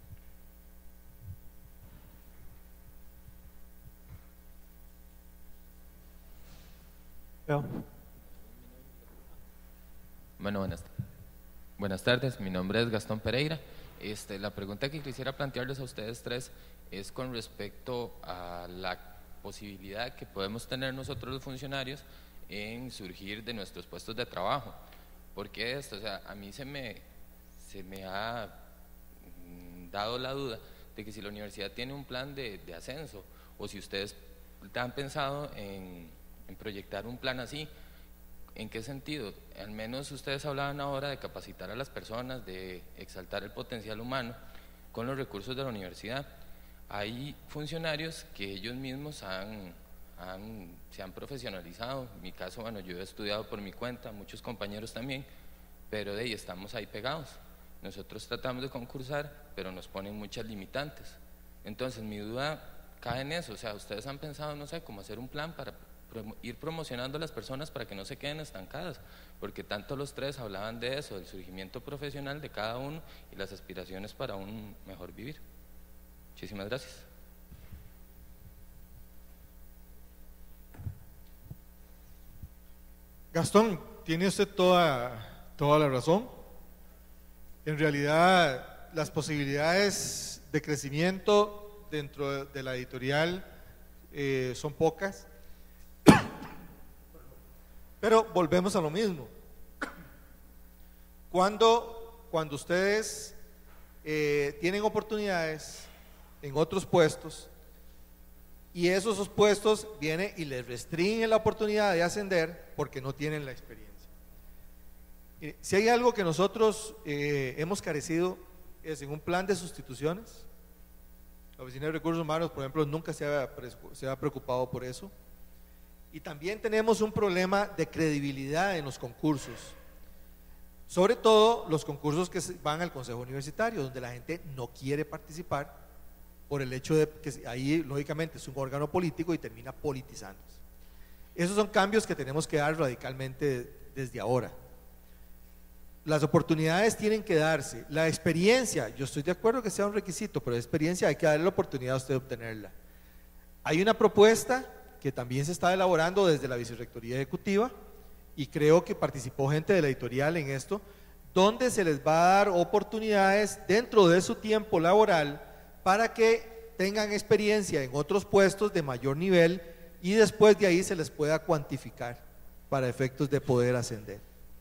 Bueno, buenas, buenas tardes, mi nombre es Gastón Pereira. Este, la pregunta que quisiera plantearles a ustedes tres es con respecto a la posibilidad que podemos tener nosotros los funcionarios en surgir de nuestros puestos de trabajo. ¿Por qué esto? O sea, a mí se me, se me ha dado la duda de que si la universidad tiene un plan de, de ascenso, o si ustedes han pensado en, en proyectar un plan así. ¿En qué sentido? Al menos ustedes hablaban ahora de capacitar a las personas, de exaltar el potencial humano con los recursos de la universidad. Hay funcionarios que ellos mismos han, han, se han profesionalizado. En mi caso, bueno, yo he estudiado por mi cuenta, muchos compañeros también, pero de ahí estamos ahí pegados. Nosotros tratamos de concursar, pero nos ponen muchas limitantes. Entonces, mi duda cae en eso. O sea, ustedes han pensado, no sé, cómo hacer un plan para ir promocionando a las personas para que no se queden estancadas, porque tanto los tres hablaban de eso, del surgimiento profesional de cada uno y las aspiraciones para un mejor vivir. Muchísimas gracias. Gastón, tiene usted toda, toda la razón. En realidad, las posibilidades de crecimiento dentro de, de la editorial eh, son pocas. Pero volvemos a lo mismo. Cuando, cuando ustedes eh, tienen oportunidades en otros puestos y esos, esos puestos vienen y les restringen la oportunidad de ascender porque no tienen la experiencia. Eh, si hay algo que nosotros eh, hemos carecido es en un plan de sustituciones. La Oficina de Recursos Humanos, por ejemplo, nunca se ha, se ha preocupado por eso. Y también tenemos un problema de credibilidad en los concursos, sobre todo los concursos que van al Consejo Universitario, donde la gente no quiere participar por el hecho de que ahí lógicamente es un órgano político y termina politizándose. Esos son cambios que tenemos que dar radicalmente desde ahora. Las oportunidades tienen que darse, la experiencia, yo estoy de acuerdo que sea un requisito, pero la experiencia hay que darle la oportunidad a usted de obtenerla. Hay una propuesta que también se está elaborando desde la Vicerrectoría Ejecutiva y creo que participó gente de la editorial en esto, donde se les va a dar oportunidades dentro de su tiempo laboral para que tengan experiencia en otros puestos de mayor nivel y después de ahí se les pueda cuantificar para efectos de poder ascender.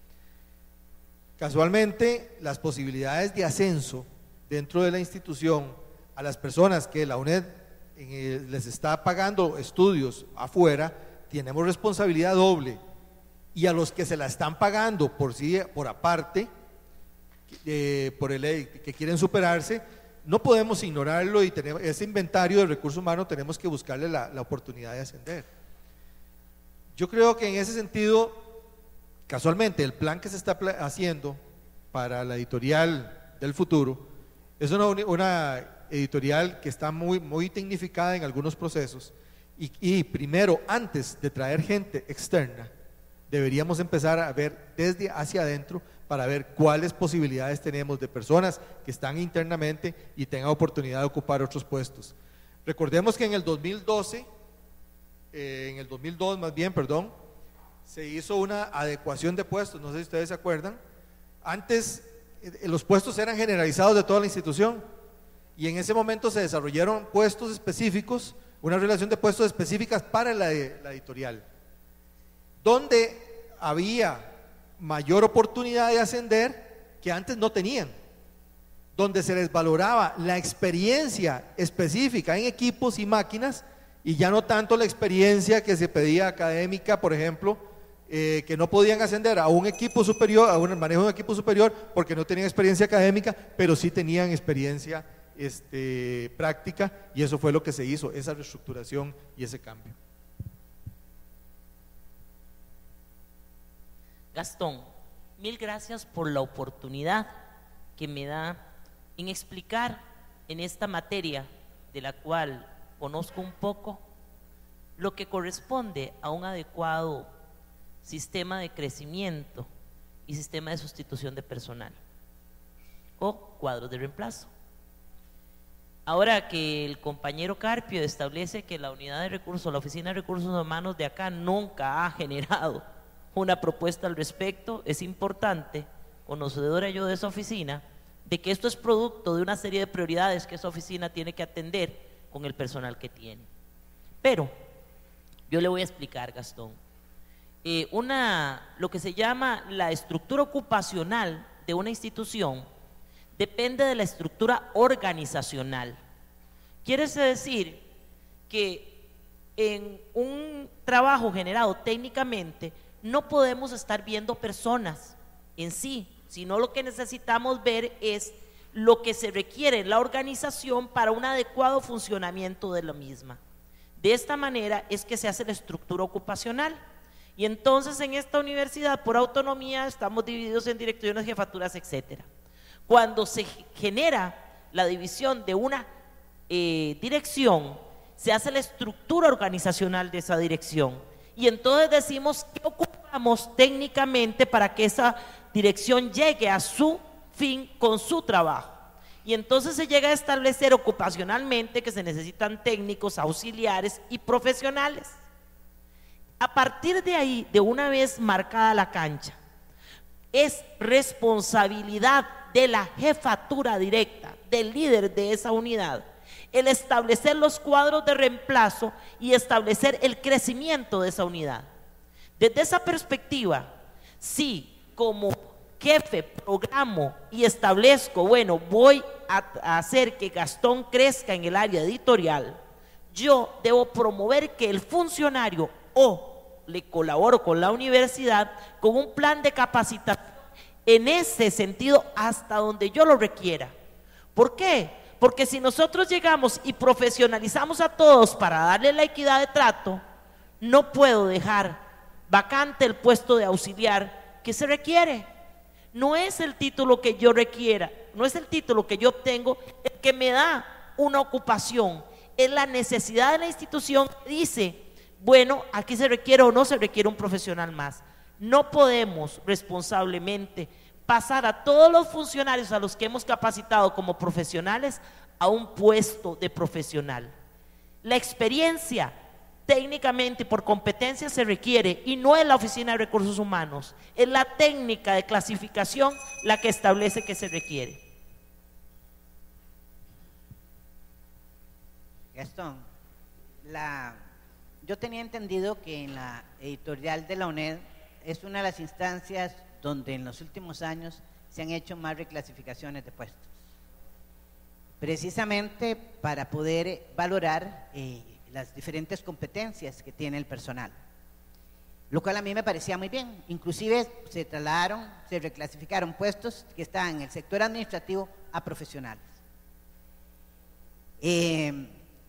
Casualmente, las posibilidades de ascenso dentro de la institución a las personas que la UNED les está pagando estudios afuera, tenemos responsabilidad doble, y a los que se la están pagando por sí, por aparte, eh, por el que quieren superarse, no podemos ignorarlo, y tenemos ese inventario de recursos humanos, tenemos que buscarle la, la oportunidad de ascender. Yo creo que en ese sentido, casualmente, el plan que se está haciendo para la editorial del futuro es una, una editorial que está muy, muy tecnificada en algunos procesos, y, y primero, antes de traer gente externa, deberíamos empezar a ver desde hacia adentro para ver cuáles posibilidades tenemos de personas que están internamente y tengan oportunidad de ocupar otros puestos. Recordemos que en el dos mil doce, eh, en el dos mil dos más bien, perdón, se hizo una adecuación de puestos, no sé si ustedes se acuerdan. Antes eh, los puestos eran generalizados de toda la institución, y en ese momento se desarrollaron puestos específicos, una relación de puestos específicas para la, la editorial, donde había mayor oportunidad de ascender que antes no tenían, donde se les valoraba la experiencia específica en equipos y máquinas, y ya no tanto la experiencia que se pedía académica, por ejemplo, eh, que no podían ascender a un equipo superior, a un manejo de un equipo superior, porque no tenían experiencia académica, pero sí tenían experiencia este, práctica, y eso fue lo que se hizo, esa reestructuración y ese cambio. Gastón, mil gracias por la oportunidad que me da en explicar en esta materia, de la cual conozco un poco, lo que corresponde a un adecuado sistema de crecimiento y sistema de sustitución de personal o cuadros de reemplazo. Ahora que el compañero Carpio establece que la unidad de recursos, la oficina de recursos humanos de acá nunca ha generado una propuesta al respecto, es importante, conocedora yo de esa oficina, de que esto es producto de una serie de prioridades que esa oficina tiene que atender con el personal que tiene. Pero yo le voy a explicar, Gastón, eh, una, lo que se llama la estructura ocupacional de una institución depende de la estructura organizacional. Quiere decir que en un trabajo generado técnicamente no podemos estar viendo personas en sí, sino lo que necesitamos ver es lo que se requiere en la organización para un adecuado funcionamiento de la misma. De esta manera es que se hace la estructura ocupacional, y entonces en esta universidad por autonomía estamos divididos en direcciones, jefaturas, etcétera. Cuando se genera la división de una eh, dirección, se hace la estructura organizacional de esa dirección, y entonces decimos qué ocupamos técnicamente para que esa dirección llegue a su fin con su trabajo. Y entonces se llega a establecer ocupacionalmente que se necesitan técnicos, auxiliares y profesionales. A partir de ahí, de una vez marcada la cancha, es responsabilidad de la jefatura directa, del líder de esa unidad, el establecer los cuadros de reemplazo y establecer el crecimiento de esa unidad. Desde esa perspectiva, si como jefe programo y establezco, bueno, voy a, a hacer que Gastón crezca en el área editorial, yo debo promover que el funcionario o le colaboro con la universidad con un plan de capacitación en ese sentido hasta donde yo lo requiera. ¿Por qué? Porque si nosotros llegamos y profesionalizamos a todos para darle la equidad de trato, no puedo dejar vacante el puesto de auxiliar que se requiere. No es el título que yo requiera, no es el título que yo obtengo el que me da una ocupación, es la necesidad de la institución que dice, bueno, aquí se requiere o no se requiere un profesional más. No podemos responsablemente pasar a todos los funcionarios a los que hemos capacitado como profesionales a un puesto de profesional. La experiencia técnicamente por competencia se requiere, y no es la Oficina de Recursos Humanos, es la técnica de clasificación la que establece que se requiere. Gastón, la, yo tenía entendido que en la editorial de la UNED es una de las instancias donde en los últimos años se han hecho más reclasificaciones de puestos, precisamente para poder valorar eh, las diferentes competencias que tiene el personal. lo cual a mí me parecía muy bien. Inclusive se trasladaron, se reclasificaron puestos que estaban en el sector administrativo a profesionales. Eh,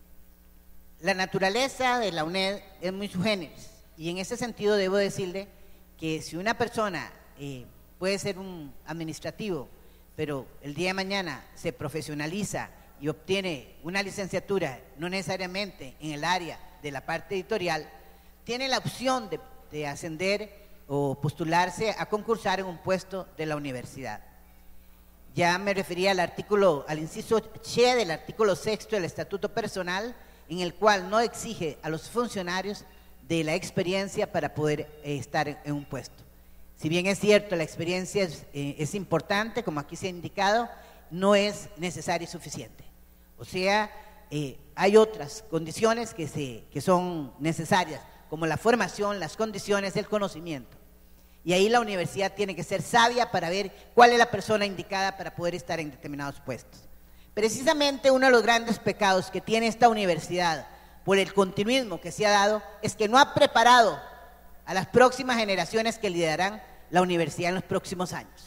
la naturaleza de la UNED es muy sui generis, y en ese sentido debo decirle que si una persona eh, puede ser un administrativo, pero el día de mañana se profesionaliza y obtiene una licenciatura, no necesariamente en el área de la parte editorial, tiene la opción de, de ascender o postularse a concursar en un puesto de la universidad. Ya me refería al artículo, al inciso che del artículo sexto del Estatuto Personal, en el cual no exige a los funcionarios de la experiencia para poder eh, estar en, en un puesto. Si bien es cierto, la experiencia es, eh, es importante, como aquí se ha indicado, no es necesaria y suficiente. O sea, eh, hay otras condiciones que, se, que son necesarias, como la formación, las condiciones, el conocimiento. Y ahí la universidad tiene que ser sabia para ver cuál es la persona indicada para poder estar en determinados puestos. Precisamente uno de los grandes pecados que tiene esta universidad por el continuismo que se ha dado es que no ha preparado a las próximas generaciones que liderarán la universidad en los próximos años.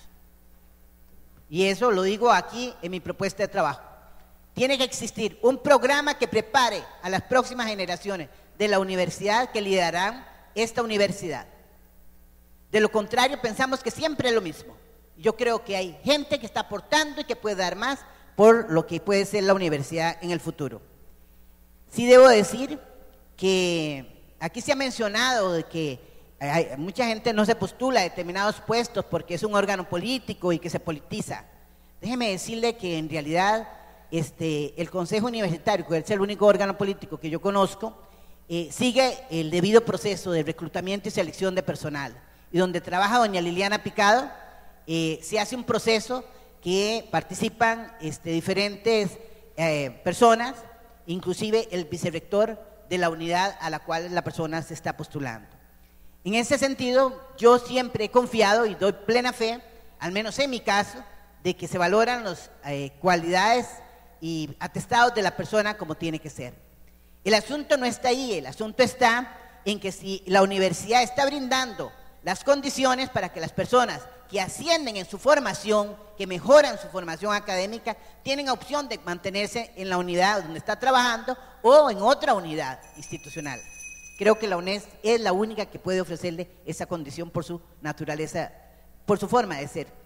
Y eso lo digo aquí en mi propuesta de trabajo. Tiene que existir un programa que prepare a las próximas generaciones de la universidad que liderarán esta universidad. De lo contrario, pensamos que siempre es lo mismo. Yo creo que hay gente que está aportando y que puede dar más por lo que puede ser la universidad en el futuro. Sí debo decir que aquí se ha mencionado de que hay, mucha gente no se postula a determinados puestos porque es un órgano político y que se politiza. Déjeme decirle que en realidad este, el Consejo Universitario, que es el único órgano político que yo conozco, eh, sigue el debido proceso de reclutamiento y selección de personal. Y donde trabaja doña Liliana Picado, eh, se hace un proceso que participan este, diferentes eh, personas, inclusive el vicerrector de la unidad a la cual la persona se está postulando. En ese sentido, yo siempre he confiado y doy plena fe, al menos en mi caso, de que se valoran las eh, cualidades y atestados de la persona como tiene que ser. El asunto no está ahí, el asunto está en que si la universidad está brindando las condiciones para que las personas que ascienden en su formación, que mejoran su formación académica, tienen opción de mantenerse en la unidad donde está trabajando o en otra unidad institucional. Creo que la UNED es la única que puede ofrecerle esa condición por su naturaleza, por su forma de ser.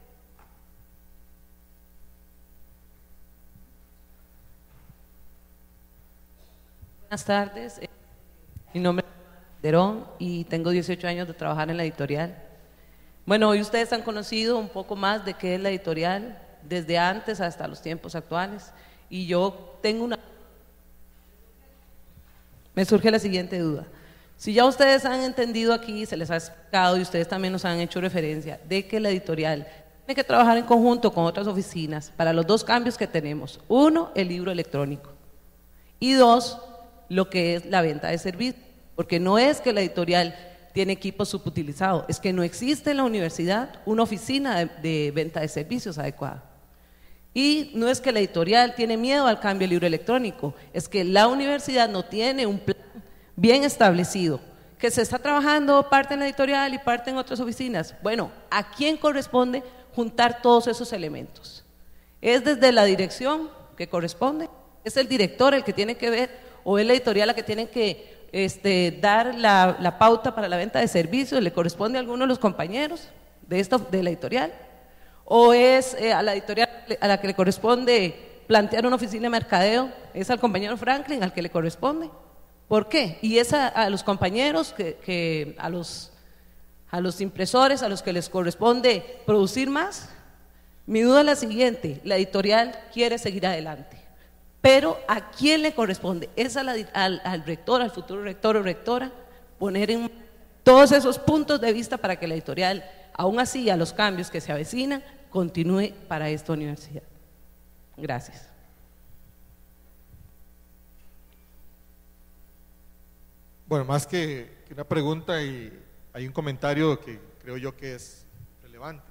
Buenas tardes, mi nombre es Derón y tengo dieciocho años de trabajar en la editorial. Bueno, hoy ustedes han conocido un poco más de qué es la editorial, desde antes hasta los tiempos actuales, y yo tengo una... Me surge la siguiente duda. Si ya ustedes han entendido aquí, se les ha explicado y ustedes también nos han hecho referencia de que la editorial tiene que trabajar en conjunto con otras oficinas para los dos cambios que tenemos. Uno, el libro electrónico, y dos, lo que es la venta de servicios. Porque no es que la editorial tiene equipo subutilizado, es que no existe en la universidad una oficina de, de venta de servicios adecuada. Y no es que la editorial tiene miedo al cambio del libro electrónico, es que la universidad no tiene un plan bien establecido, que se está trabajando parte en la editorial y parte en otras oficinas. Bueno, ¿a quién corresponde juntar todos esos elementos? ¿Es desde la dirección que corresponde? ¿Es el director el que tiene que ver o es la editorial la que tiene que Este, dar la, la pauta para la venta de servicios? ¿Le corresponde a alguno de los compañeros de, esta, de la editorial? ¿O es eh, a la editorial a la que le corresponde plantear una oficina de mercadeo? ¿Es al compañero Franklin al que le corresponde? ¿Por qué? ¿Y es a, a los compañeros, que, que a, los, a los impresores, a los que les corresponde producir más? Mi duda es la siguiente: la editorial quiere seguir adelante, pero ¿a quién le corresponde? ¿Es a la, al, al rector, al futuro rector o rectora, poner en todos esos puntos de vista para que la editorial, aún así a los cambios que se avecinan, continúe para esta universidad? Gracias. Bueno, más que, que una pregunta, y hay un comentario que creo yo que es relevante.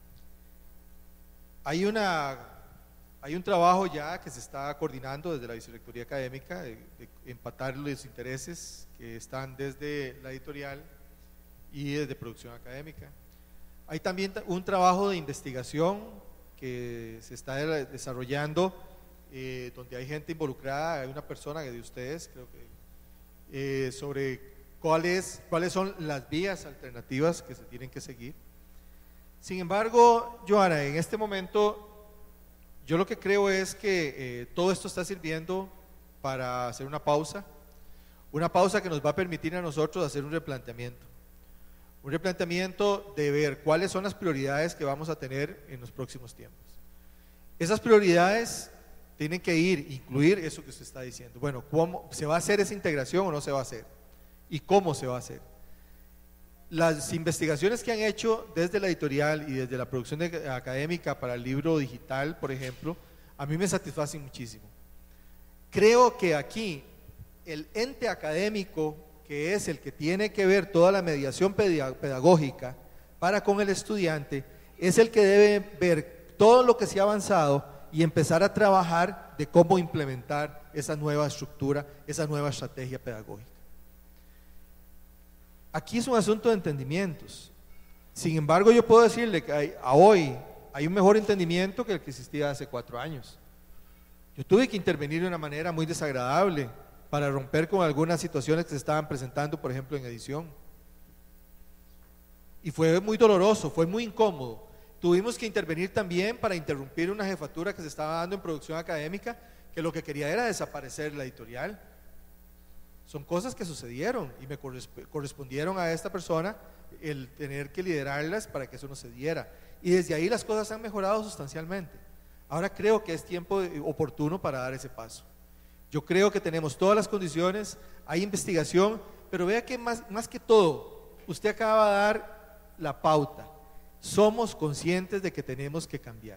Hay una... Hay un trabajo ya que se está coordinando desde la Vicerrectoría Académica de, de empatar los intereses que están desde la editorial y de producción académica. Hay también un trabajo de investigación que se está desarrollando, eh, donde hay gente involucrada, hay una persona de ustedes, creo que, eh, sobre cuáles, cuáles son las vías alternativas que se tienen que seguir. Sin embargo, Joana, en este momento yo lo que creo es que eh, todo esto está sirviendo para hacer una pausa, una pausa que nos va a permitir a nosotros hacer un replanteamiento. Un replanteamiento de ver cuáles son las prioridades que vamos a tener en los próximos tiempos. Esas prioridades tienen que ir, incluir eso que usted está diciendo. Bueno, ¿cómo se va a hacer esa integración o no se va a hacer? ¿Y cómo se va a hacer? Las investigaciones que han hecho desde la editorial y desde la producción de, académica para el libro digital, por ejemplo, a mí me satisfacen muchísimo. Creo que aquí el ente académico, que es el que tiene que ver toda la mediación pedagógica para con el estudiante, es el que debe ver todo lo que se ha avanzado y empezar a trabajar de cómo implementar esa nueva estructura, esa nueva estrategia pedagógica. Aquí es un asunto de entendimientos. Sin embargo, yo puedo decirle que hay, a hoy hay un mejor entendimiento que el que existía hace cuatro años. Yo tuve que intervenir de una manera muy desagradable para romper con algunas situaciones que se estaban presentando, por ejemplo, en edición. Y fue muy doloroso, fue muy incómodo. Tuvimos que intervenir también para interrumpir una jefatura que se estaba dando en producción académica, que lo que quería era desaparecer la editorial. Son cosas que sucedieron y me correspondieron a esta persona el tener que liderarlas para que eso no se diera. Y desde ahí las cosas han mejorado sustancialmente. Ahora creo que es tiempo oportuno para dar ese paso. Yo creo que tenemos todas las condiciones, hay investigación, pero vea que más, más que todo, usted acaba de dar la pauta. Somos conscientes de que tenemos que cambiar.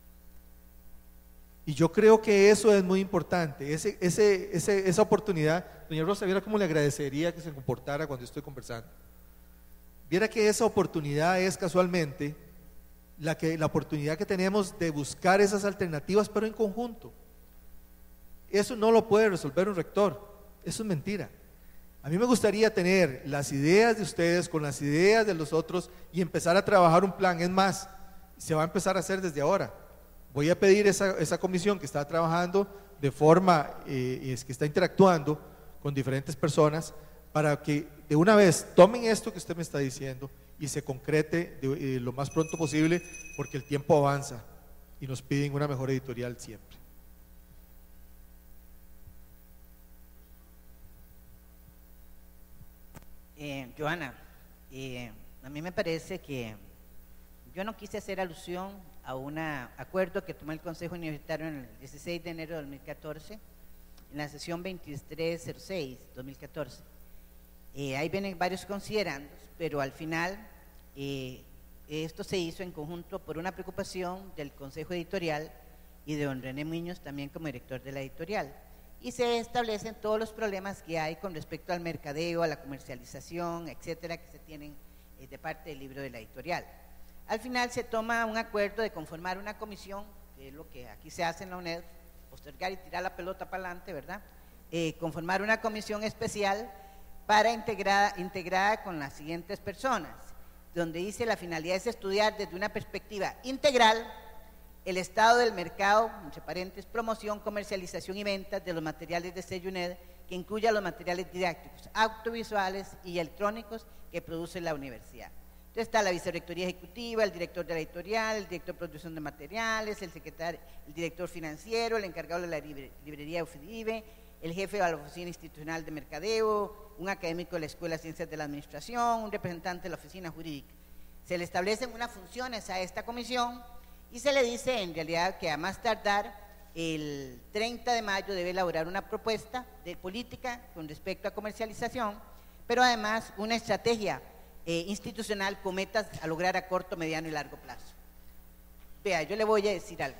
Y yo creo que eso es muy importante, ese, ese, ese, esa oportunidad. Doña Rosa, viera cómo le agradecería que se comportara cuando estoy conversando. Viera que esa oportunidad es casualmente la, que, la oportunidad que tenemos de buscar esas alternativas, pero en conjunto. Eso no lo puede resolver un rector, eso es mentira. A mí me gustaría tener las ideas de ustedes con las ideas de los otros y empezar a trabajar un plan. Es más, se va a empezar a hacer desde ahora. Voy a pedir esa, esa comisión que está trabajando de forma, eh, es que está interactuando con diferentes personas para que de una vez tomen esto que usted me está diciendo y se concrete de, eh, lo más pronto posible, porque el tiempo avanza y nos piden una mejor editorial siempre. Eh, Joana, eh, a mí me parece que yo no quise hacer alusión a un acuerdo que tomó el Consejo Universitario en el dieciséis de enero de dos mil catorce, en la sesión veintitrés cero seis dos mil catorce. Eh, ahí vienen varios considerandos, pero al final eh, esto se hizo en conjunto por una preocupación del Consejo Editorial y de don René Muñoz también como director de la editorial. Y se establecen todos los problemas que hay con respecto al mercadeo, a la comercialización, etcétera, que se tienen eh, de parte del libro de la editorial. Al final se toma un acuerdo de conformar una comisión, que es lo que aquí se hace en la UNED, postergar y tirar la pelota para adelante, ¿verdad? Eh, conformar una comisión especial para integrar, integrada con las siguientes personas, donde dice la finalidad es estudiar desde una perspectiva integral el estado del mercado, entre paréntesis, promoción, comercialización y ventas de los materiales de sello UNED, que incluya los materiales didácticos, audiovisuales y electrónicos que produce la universidad. Entonces está la vicerrectoría ejecutiva, el director de la editorial, el director de producción de materiales, el secretario, el director financiero, el encargado de la libre, librería UFIDIBE, el jefe de la oficina institucional de mercadeo, un académico de la Escuela de Ciencias de la Administración, un representante de la oficina jurídica. Se le establecen unas funciones a esta comisión y se le dice en realidad que a más tardar el treinta de mayo debe elaborar una propuesta de política con respecto a comercialización, pero además una estrategia eh, institucional con metas a lograr a corto, mediano y largo plazo. Vea, yo le voy a decir algo.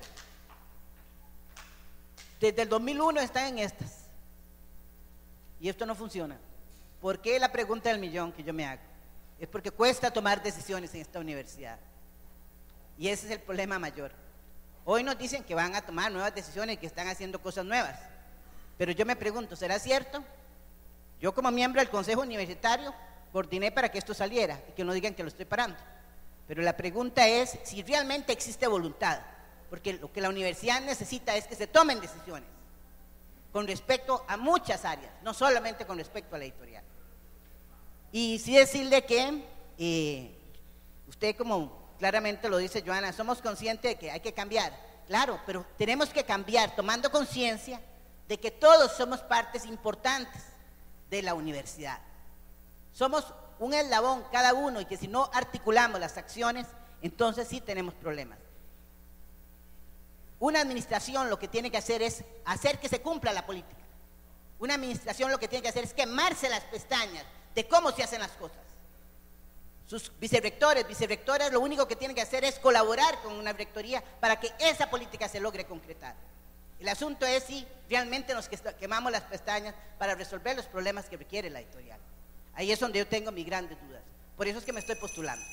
Desde el dos mil uno están en estas y esto no funciona. ¿Por qué? La pregunta del millón que yo me hago. Es porque cuesta tomar decisiones en esta universidad. Y ese es el problema mayor. Hoy nos dicen que van a tomar nuevas decisiones y que están haciendo cosas nuevas. Pero yo me pregunto, ¿será cierto? Yo como miembro del Consejo Universitario coordiné para que esto saliera y que no digan que lo estoy parando. Pero la pregunta es si realmente existe voluntad, porque lo que la universidad necesita es que se tomen decisiones con respecto a muchas áreas, no solamente con respecto a la editorial. Y sí decirle que eh, usted, como claramente lo dice Joana, somos conscientes de que hay que cambiar, claro, pero tenemos que cambiar tomando conciencia de que todos somos partes importantes de la universidad. Somos un eslabón cada uno y que si no articulamos las acciones, entonces sí tenemos problemas. Una administración lo que tiene que hacer es hacer que se cumpla la política. Una administración lo que tiene que hacer es quemarse las pestañas de cómo se hacen las cosas. Sus vicerrectores, vicerrectoras, lo único que tienen que hacer es colaborar con una rectoría para que esa política se logre concretar. El asunto es si realmente nos quemamos las pestañas para resolver los problemas que requiere la editorial. Ahí es donde yo tengo mis grandes dudas. Por eso es que me estoy postulando.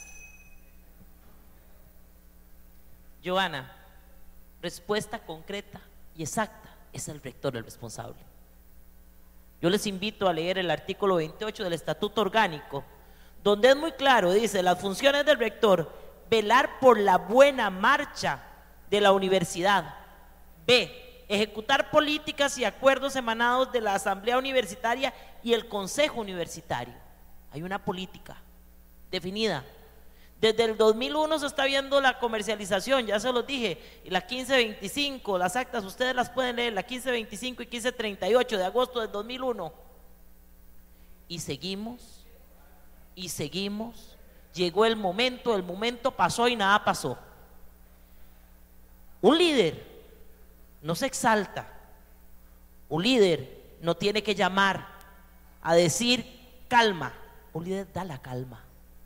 Joana, respuesta concreta y exacta: es el rector el responsable. Yo les invito a leer el artículo veintiocho del Estatuto Orgánico, donde es muy claro, dice: las funciones del rector, velar por la buena marcha de la universidad. B, ejecutar políticas y acuerdos emanados de la Asamblea Universitaria y el Consejo Universitario. Hay una política definida. Desde el dos mil uno se está viendo la comercialización, ya se los dije, la quince veinticinco, las actas ustedes las pueden leer, la quince veinticinco y quince treinta y ocho de agosto del dos mil uno. Y seguimos, y seguimos, llegó el momento, el momento pasó y nada pasó. Un líder no se exalta, un líder no tiene que llamar a decir calma, un líder da la calma.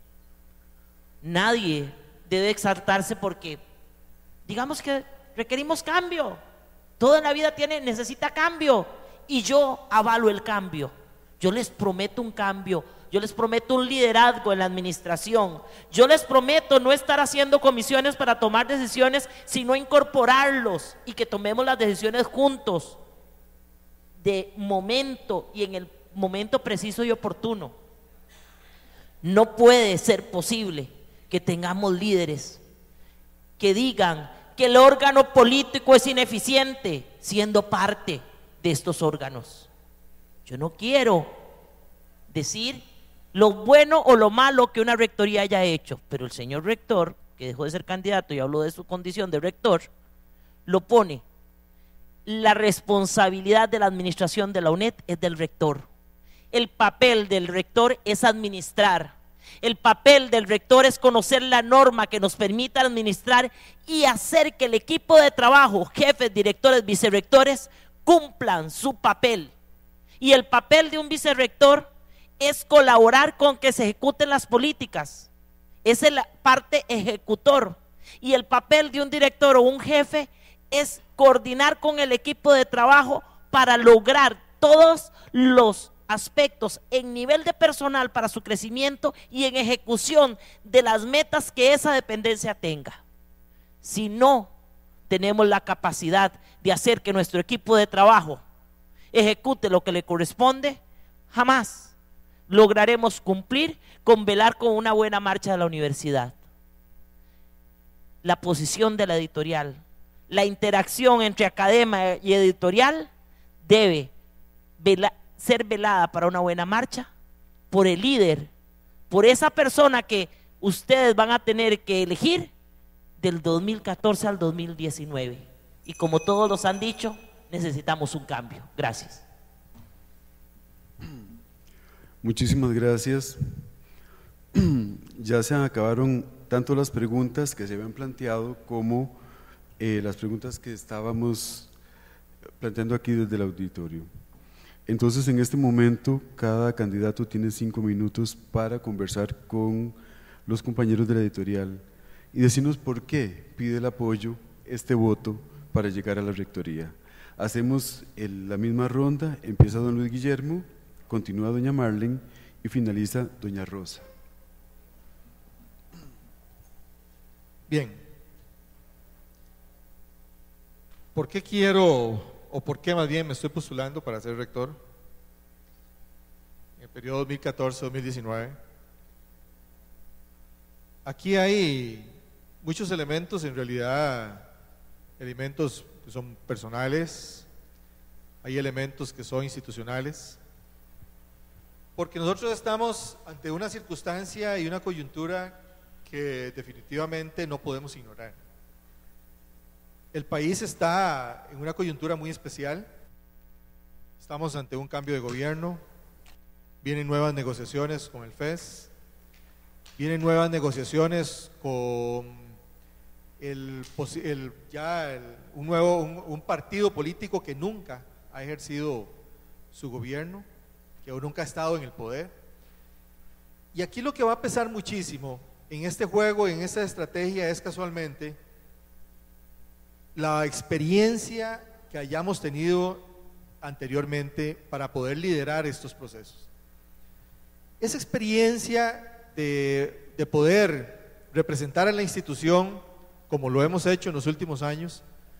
Nadie debe exaltarse porque digamos que requerimos cambio. Todo en la vida tiene, necesita cambio y yo avalo el cambio. Yo les prometo un cambio, yo les prometo un liderazgo en la administración, yo les prometo no estar haciendo comisiones para tomar decisiones, sino incorporarlos y que tomemos las decisiones juntos, de momento y en el momento preciso y oportuno. No puede ser posible que tengamos líderes que digan que el órgano político es ineficiente siendo parte de estos órganos. Yo no quiero decir lo bueno o lo malo que una rectoría haya hecho, pero el señor rector, que dejó de ser candidato y habló de su condición de rector, lo pone: la responsabilidad de la administración de la UNED es del rector. El papel del rector es administrar. El papel del rector es conocer la norma que nos permita administrar y hacer que el equipo de trabajo, jefes, directores, vicerrectores, cumplan su papel. Y el papel de un vicerrector es colaborar con que se ejecuten las políticas. Es la parte ejecutor. Y el papel de un director o un jefe es coordinar con el equipo de trabajo para lograr todos los aspectos en nivel de personal para su crecimiento y en ejecución de las metas que esa dependencia tenga. Si no tenemos la capacidad de hacer que nuestro equipo de trabajo ejecute lo que le corresponde, jamás lograremos cumplir con velar con una buena marcha de la universidad. La posición de la editorial, la interacción entre academia y editorial debe velar, ser velada para una buena marcha por el líder, por esa persona que ustedes van a tener que elegir del dos mil catorce al dos mil diecinueve. Y como todos los han dicho, necesitamos un cambio. Gracias. Muchísimas gracias. Ya se acabaron tanto las preguntas que se habían planteado como eh, las preguntas que estábamos planteando aquí desde el auditorio. Entonces, en este momento, cada candidato tiene cinco minutos para conversar con los compañeros de la editorial y decirnos por qué pide el apoyo, este voto, para llegar a la rectoría. Hacemos el, la misma ronda, empieza don Luis Guillermo, continúa doña Marlene y finaliza doña Rosa. Bien. ¿Por qué quiero, o por qué más bien me estoy postulando para ser rector? En el periodo dos mil catorce a dos mil diecinueve. Aquí hay muchos elementos, en realidad, elementos que son personales, hay elementos que son institucionales, porque nosotros estamos ante una circunstancia y una coyuntura que definitivamente no podemos ignorar. El país está en una coyuntura muy especial, estamos ante un cambio de gobierno, vienen nuevas negociaciones con el F E S, vienen nuevas negociaciones con el, el, ya el, un nuevo un, un partido político que nunca ha ejercido su gobierno, que nunca ha estado en el poder. Y aquí lo que va a pesar muchísimo en este juego, en esta estrategia, es casualmente la experiencia que hayamos tenido anteriormente para poder liderar estos procesos. Esa experiencia de, de poder representar a la institución como lo hemos hecho en los últimos años,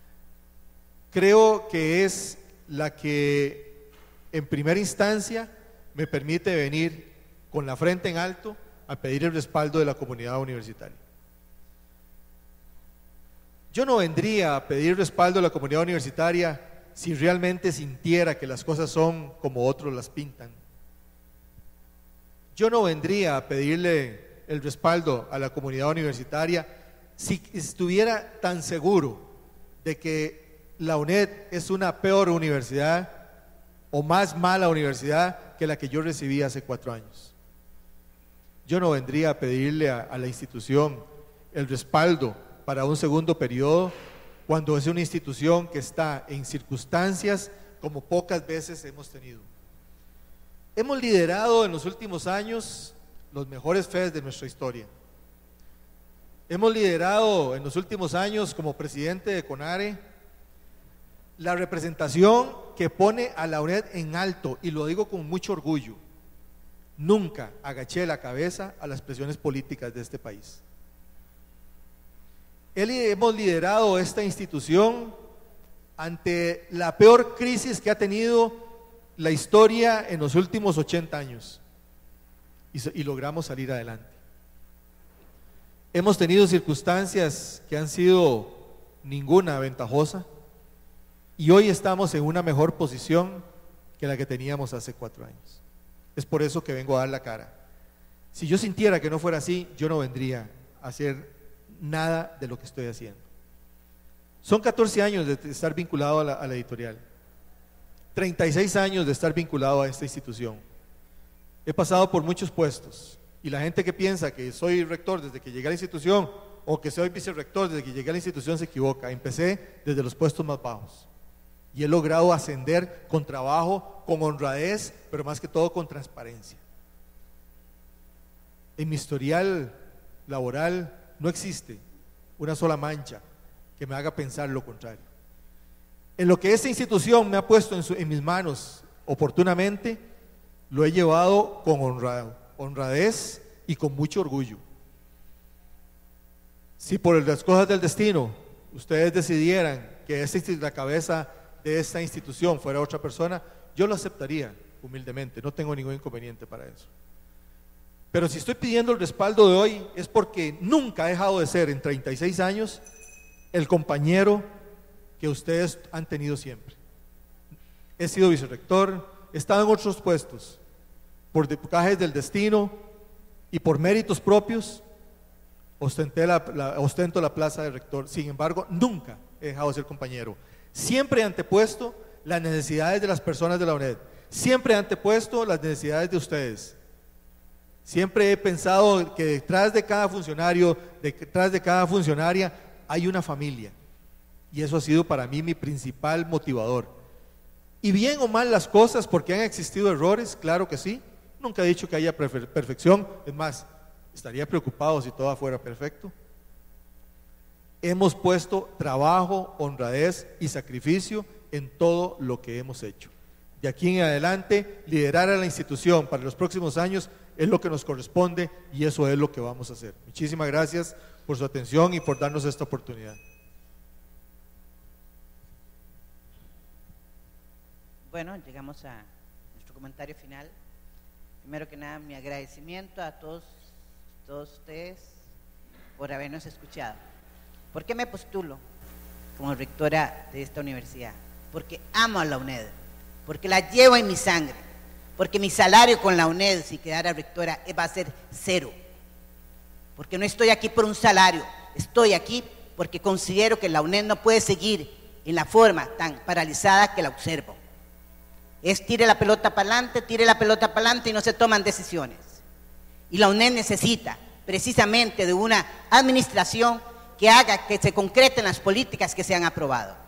creo que es la que en primera instancia me permite venir con la frente en alto a pedir el respaldo de la comunidad universitaria. Yo no vendría a pedir respaldo de la comunidad universitaria si realmente sintiera que las cosas son como otros las pintan. Yo no vendría a pedirle el respaldo a la comunidad universitaria si estuviera tan seguro de que la UNED es una peor universidad o más mala universidad que la que yo recibí hace cuatro años. Yo no vendría a pedirle a, a la institución el respaldo para un segundo periodo cuando es una institución que está en circunstancias como pocas veces hemos tenido. Hemos liderado en los últimos años los mejores F E S de nuestra historia. Hemos liderado en los últimos años como presidente de CONARE la representación que pone a la UNED en alto, y lo digo con mucho orgullo. Nunca agaché la cabeza a las presiones políticas de este país. Hemos liderado esta institución ante la peor crisis que ha tenido la historia en los últimos ochenta años y, y logramos salir adelante. Hemos tenido circunstancias que han sido ninguna ventajosa y hoy estamos en una mejor posición que la que teníamos hace cuatro años. Es por eso que vengo a dar la cara. Si yo sintiera que no fuera así, yo no vendría a hacer nada de lo que estoy haciendo. Son catorce años de estar vinculado a la, a la editorial, treinta y seis años de estar vinculado a esta institución. He pasado por muchos puestos y la gente que piensa que soy rector desde que llegué a la institución o que soy vicerrector desde que llegué a la institución se equivoca. Empecé desde los puestos más bajos y he logrado ascender con trabajo, con honradez, pero más que todo con transparencia. En mi historial laboral no existe una sola mancha que me haga pensar lo contrario. En lo que esta institución me ha puesto en, su, en mis manos oportunamente, lo he llevado con honrado, honradez y con mucho orgullo. Si por las cosas del destino ustedes decidieran que esta, la cabeza de esta institución fuera otra persona, yo lo aceptaría humildemente, no tengo ningún inconveniente para eso. Pero si estoy pidiendo el respaldo de hoy es porque nunca ha dejado de ser en treinta y seis años el compañero que ustedes han tenido siempre. He sido vicerrector, he estado en otros puestos, por cajes del destino y por méritos propios, ostenté la, la, ostento la plaza de rector. Sin embargo, nunca he dejado de ser compañero. Siempre he antepuesto las necesidades de las personas de la UNED, siempre he antepuesto las necesidades de ustedes. Siempre he pensado que detrás de cada funcionario, detrás de cada funcionaria, hay una familia. Y eso ha sido para mí mi principal motivador. Y bien o mal las cosas, porque han existido errores, claro que sí. Nunca he dicho que haya perfección. Es más, estaría preocupado si todo fuera perfecto. Hemos puesto trabajo, honradez y sacrificio en todo lo que hemos hecho. De aquí en adelante, liderar a la institución para los próximos años es lo que nos corresponde y eso es lo que vamos a hacer. Muchísimas gracias por su atención y por darnos esta oportunidad. Bueno, llegamos a nuestro comentario final. primero que nada, mi agradecimiento a todos, todos ustedes por habernos escuchado. ¿Por qué me postulo como rectora de esta universidad? Porque amo a la UNED, porque la llevo en mi sangre, porque mi salario con la UNED, si quedara rectora, va a ser cero. Porque no estoy aquí por un salario, estoy aquí porque considero que la UNED no puede seguir en la forma tan paralizada que la observo. Es tire la pelota para adelante, tire la pelota para adelante y no se toman decisiones. Y la UNED necesita precisamente de una administración que haga que se concreten las políticas que se han aprobado.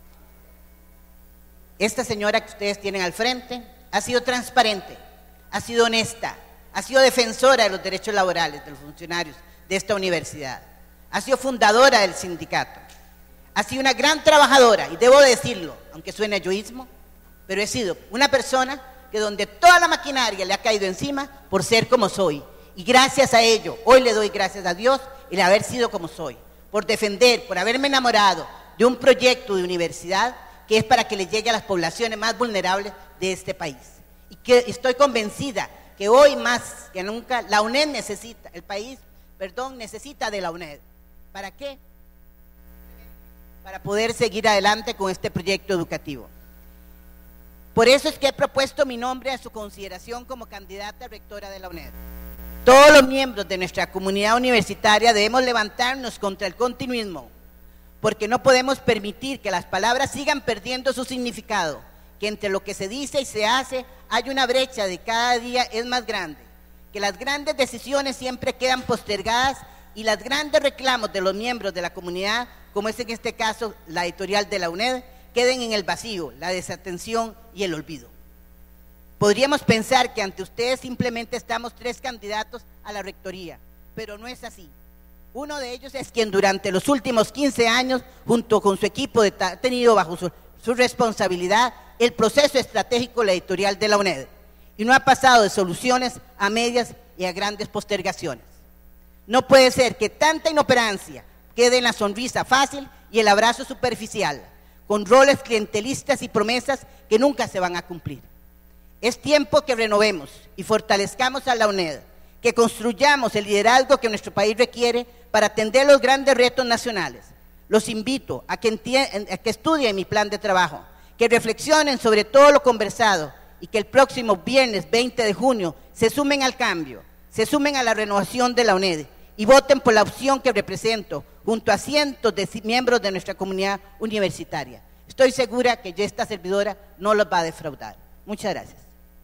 Esta señora que ustedes tienen al frente ha sido transparente, ha sido honesta, ha sido defensora de los derechos laborales de los funcionarios de esta universidad, ha sido fundadora del sindicato, ha sido una gran trabajadora, y debo decirlo, aunque suene a yoísmo, pero he sido una persona que donde toda la maquinaria le ha caído encima por ser como soy, y gracias a ello, hoy le doy gracias a Dios el haber sido como soy, por defender, por haberme enamorado de un proyecto de universidad que es para que le llegue a las poblaciones más vulnerables de este país. Y que estoy convencida que hoy más que nunca la UNED necesita, el país, perdón, necesita de la UNED. ¿Para qué? Para poder seguir adelante con este proyecto educativo. Por eso es que he propuesto mi nombre a su consideración como candidata a rectora de la UNED. Todos los miembros de nuestra comunidad universitaria debemos levantarnos contra el continuismo, porque no podemos permitir que las palabras sigan perdiendo su significado, que entre lo que se dice y se hace hay una brecha de cada día es más grande, que las grandes decisiones siempre quedan postergadas y los grandes reclamos de los miembros de la comunidad, como es en este caso la editorial de la UNED, queden en el vacío, la desatención y el olvido. Podríamos pensar que ante ustedes simplemente estamos tres candidatos a la rectoría, pero no es así. Uno de ellos es quien durante los últimos quince años, junto con su equipo, ha tenido bajo su, su responsabilidad el proceso estratégico de la editorial de la UNED, y no ha pasado de soluciones a medias y a grandes postergaciones. No puede ser que tanta inoperancia quede en la sonrisa fácil y el abrazo superficial, con roles clientelistas y promesas que nunca se van a cumplir. Es tiempo que renovemos y fortalezcamos a la UNED, que construyamos el liderazgo que nuestro país requiere para atender los grandes retos nacionales. Los invito a que, a que estudien mi plan de trabajo, que reflexionen sobre todo lo conversado y que el próximo viernes veinte de junio se sumen al cambio, se sumen a la renovación de la UNED y voten por la opción que represento junto a cientos de miembros de nuestra comunidad universitaria. Estoy segura que ya esta servidora no los va a defraudar. Muchas gracias.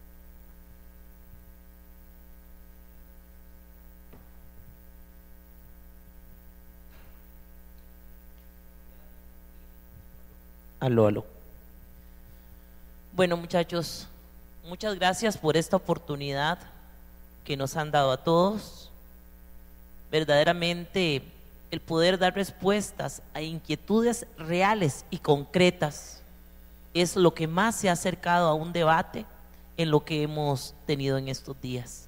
Aló, aló. Bueno, muchachos, muchas gracias por esta oportunidad que nos han dado a todos. Verdaderamente, el poder dar respuestas a inquietudes reales y concretas es lo que más se ha acercado a un debate en lo que hemos tenido en estos días.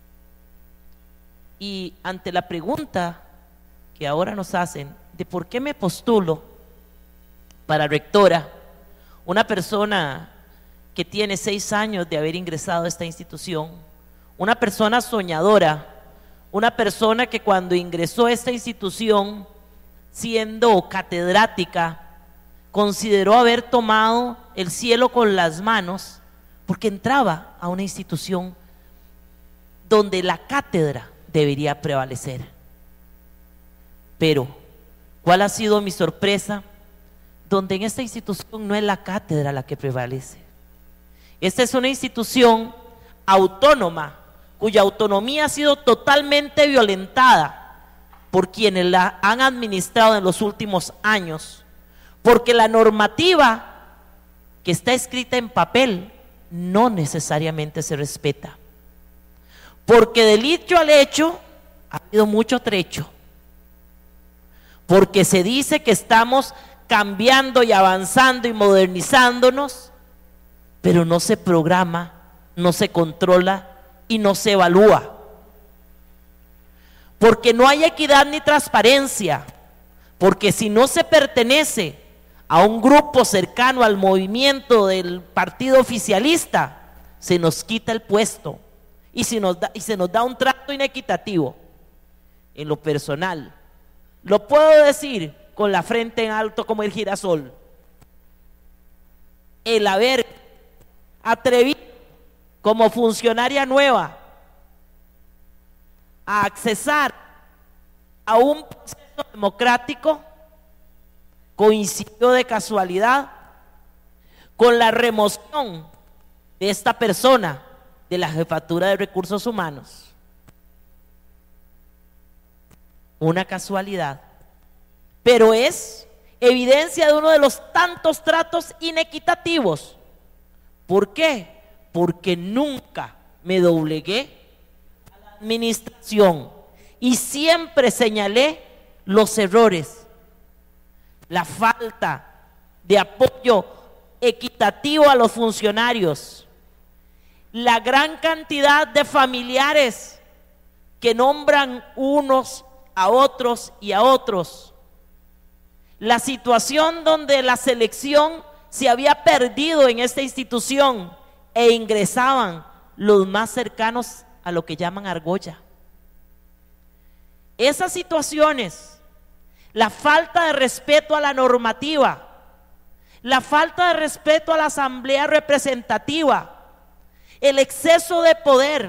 Y ante la pregunta que ahora nos hacen de por qué me postulo para rectora, una persona que tiene seis años de haber ingresado a esta institución, una persona soñadora, una persona que cuando ingresó a esta institución, siendo catedrática, consideró haber tomado el cielo con las manos, porque entraba a una institución donde la cátedra debería prevalecer. Pero, ¿cuál ha sido mi sorpresa? Donde en esta institución no es la cátedra la que prevalece. Esta es una institución autónoma, cuya autonomía ha sido totalmente violentada por quienes la han administrado en los últimos años, porque la normativa que está escrita en papel no necesariamente se respeta, porque del dicho al hecho ha habido mucho trecho, porque se dice que estamos cambiando y avanzando y modernizándonos, pero no se programa, no se controla y no se evalúa, porque no hay equidad ni transparencia, porque si no se pertenece a un grupo cercano al movimiento del partido oficialista, se nos quita el puesto y, si nos da, y se nos da un trato inequitativo. En lo personal, lo puedo decir con la frente en alto como el girasol, el haber atrevido como funcionaria nueva a accesar a un proceso democrático coincidió de casualidad con la remoción de esta persona de la Jefatura de Recursos Humanos. Una casualidad, pero es evidencia de uno de los tantos tratos inequitativos. ¿Por qué? Porque nunca me doblegué a la administración y siempre señalé los errores, la falta de apoyo equitativo a los funcionarios, la gran cantidad de familiares que nombran unos a otros y a otros, la situación donde la selección se había perdido en esta institución e ingresaban los más cercanos a lo que llaman argolla. Esas situaciones, la falta de respeto a la normativa, la falta de respeto a la asamblea representativa, el exceso de poder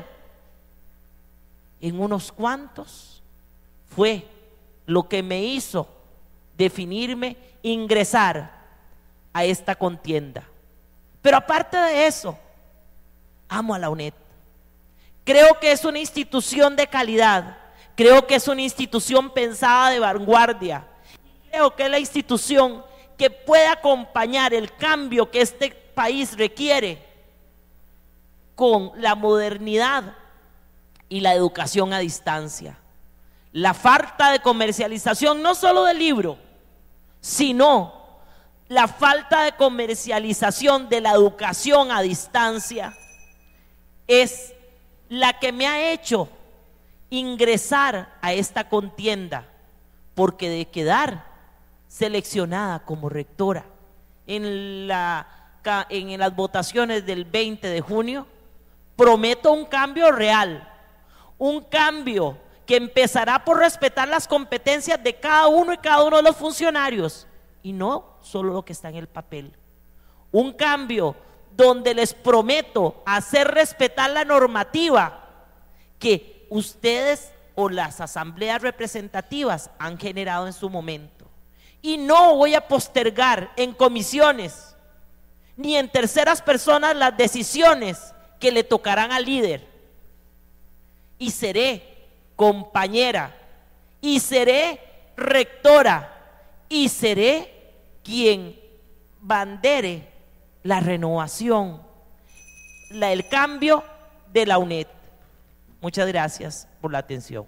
en unos cuantos fue lo que me hizo definirme, ingresar a esta contienda. Pero aparte de eso, amo a la UNED. Creo que es una institución de calidad, creo que es una institución pensada de vanguardia, creo que es la institución que puede acompañar el cambio que este país requiere con la modernidad y la educación a distancia. La falta de comercialización no solo del libro, sino la falta de comercialización de la educación a distancia es la que me ha hecho ingresar a esta contienda, porque de quedar seleccionada como rectora en, la, en las votaciones del veinte de junio, prometo un cambio real, un cambio que empezará por respetar las competencias de cada uno y cada uno de los funcionarios y no solo lo que está en el papel. Un cambio donde les prometo hacer respetar la normativa que ustedes o las asambleas representativas han generado en su momento. Y no voy a postergar en comisiones ni en terceras personas las decisiones que le tocarán al líder. Y seré compañera, y seré rectora, y seré quien bandere la renovación, la, el cambio de la UNED. Muchas gracias por la atención.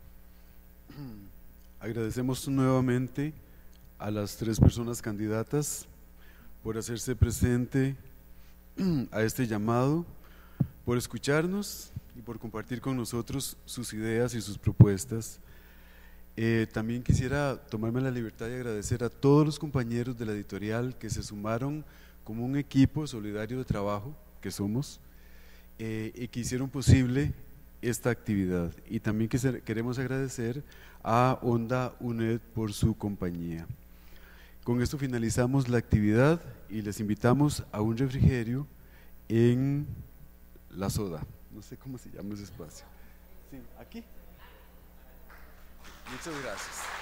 Agradecemos nuevamente a las tres personas candidatas por hacerse presente a este llamado, por escucharnos y por compartir con nosotros sus ideas y sus propuestas. Eh, también quisiera tomarme la libertad de agradecer a todos los compañeros de la editorial que se sumaron como un equipo solidario de trabajo que somos eh, y que hicieron posible esta actividad. Y también queremos agradecer a Onda UNED por su compañía. Con esto finalizamos la actividad y les invitamos a un refrigerio en La Soda. No sé cómo se llama ese espacio. Sí, aquí. Muchas gracias.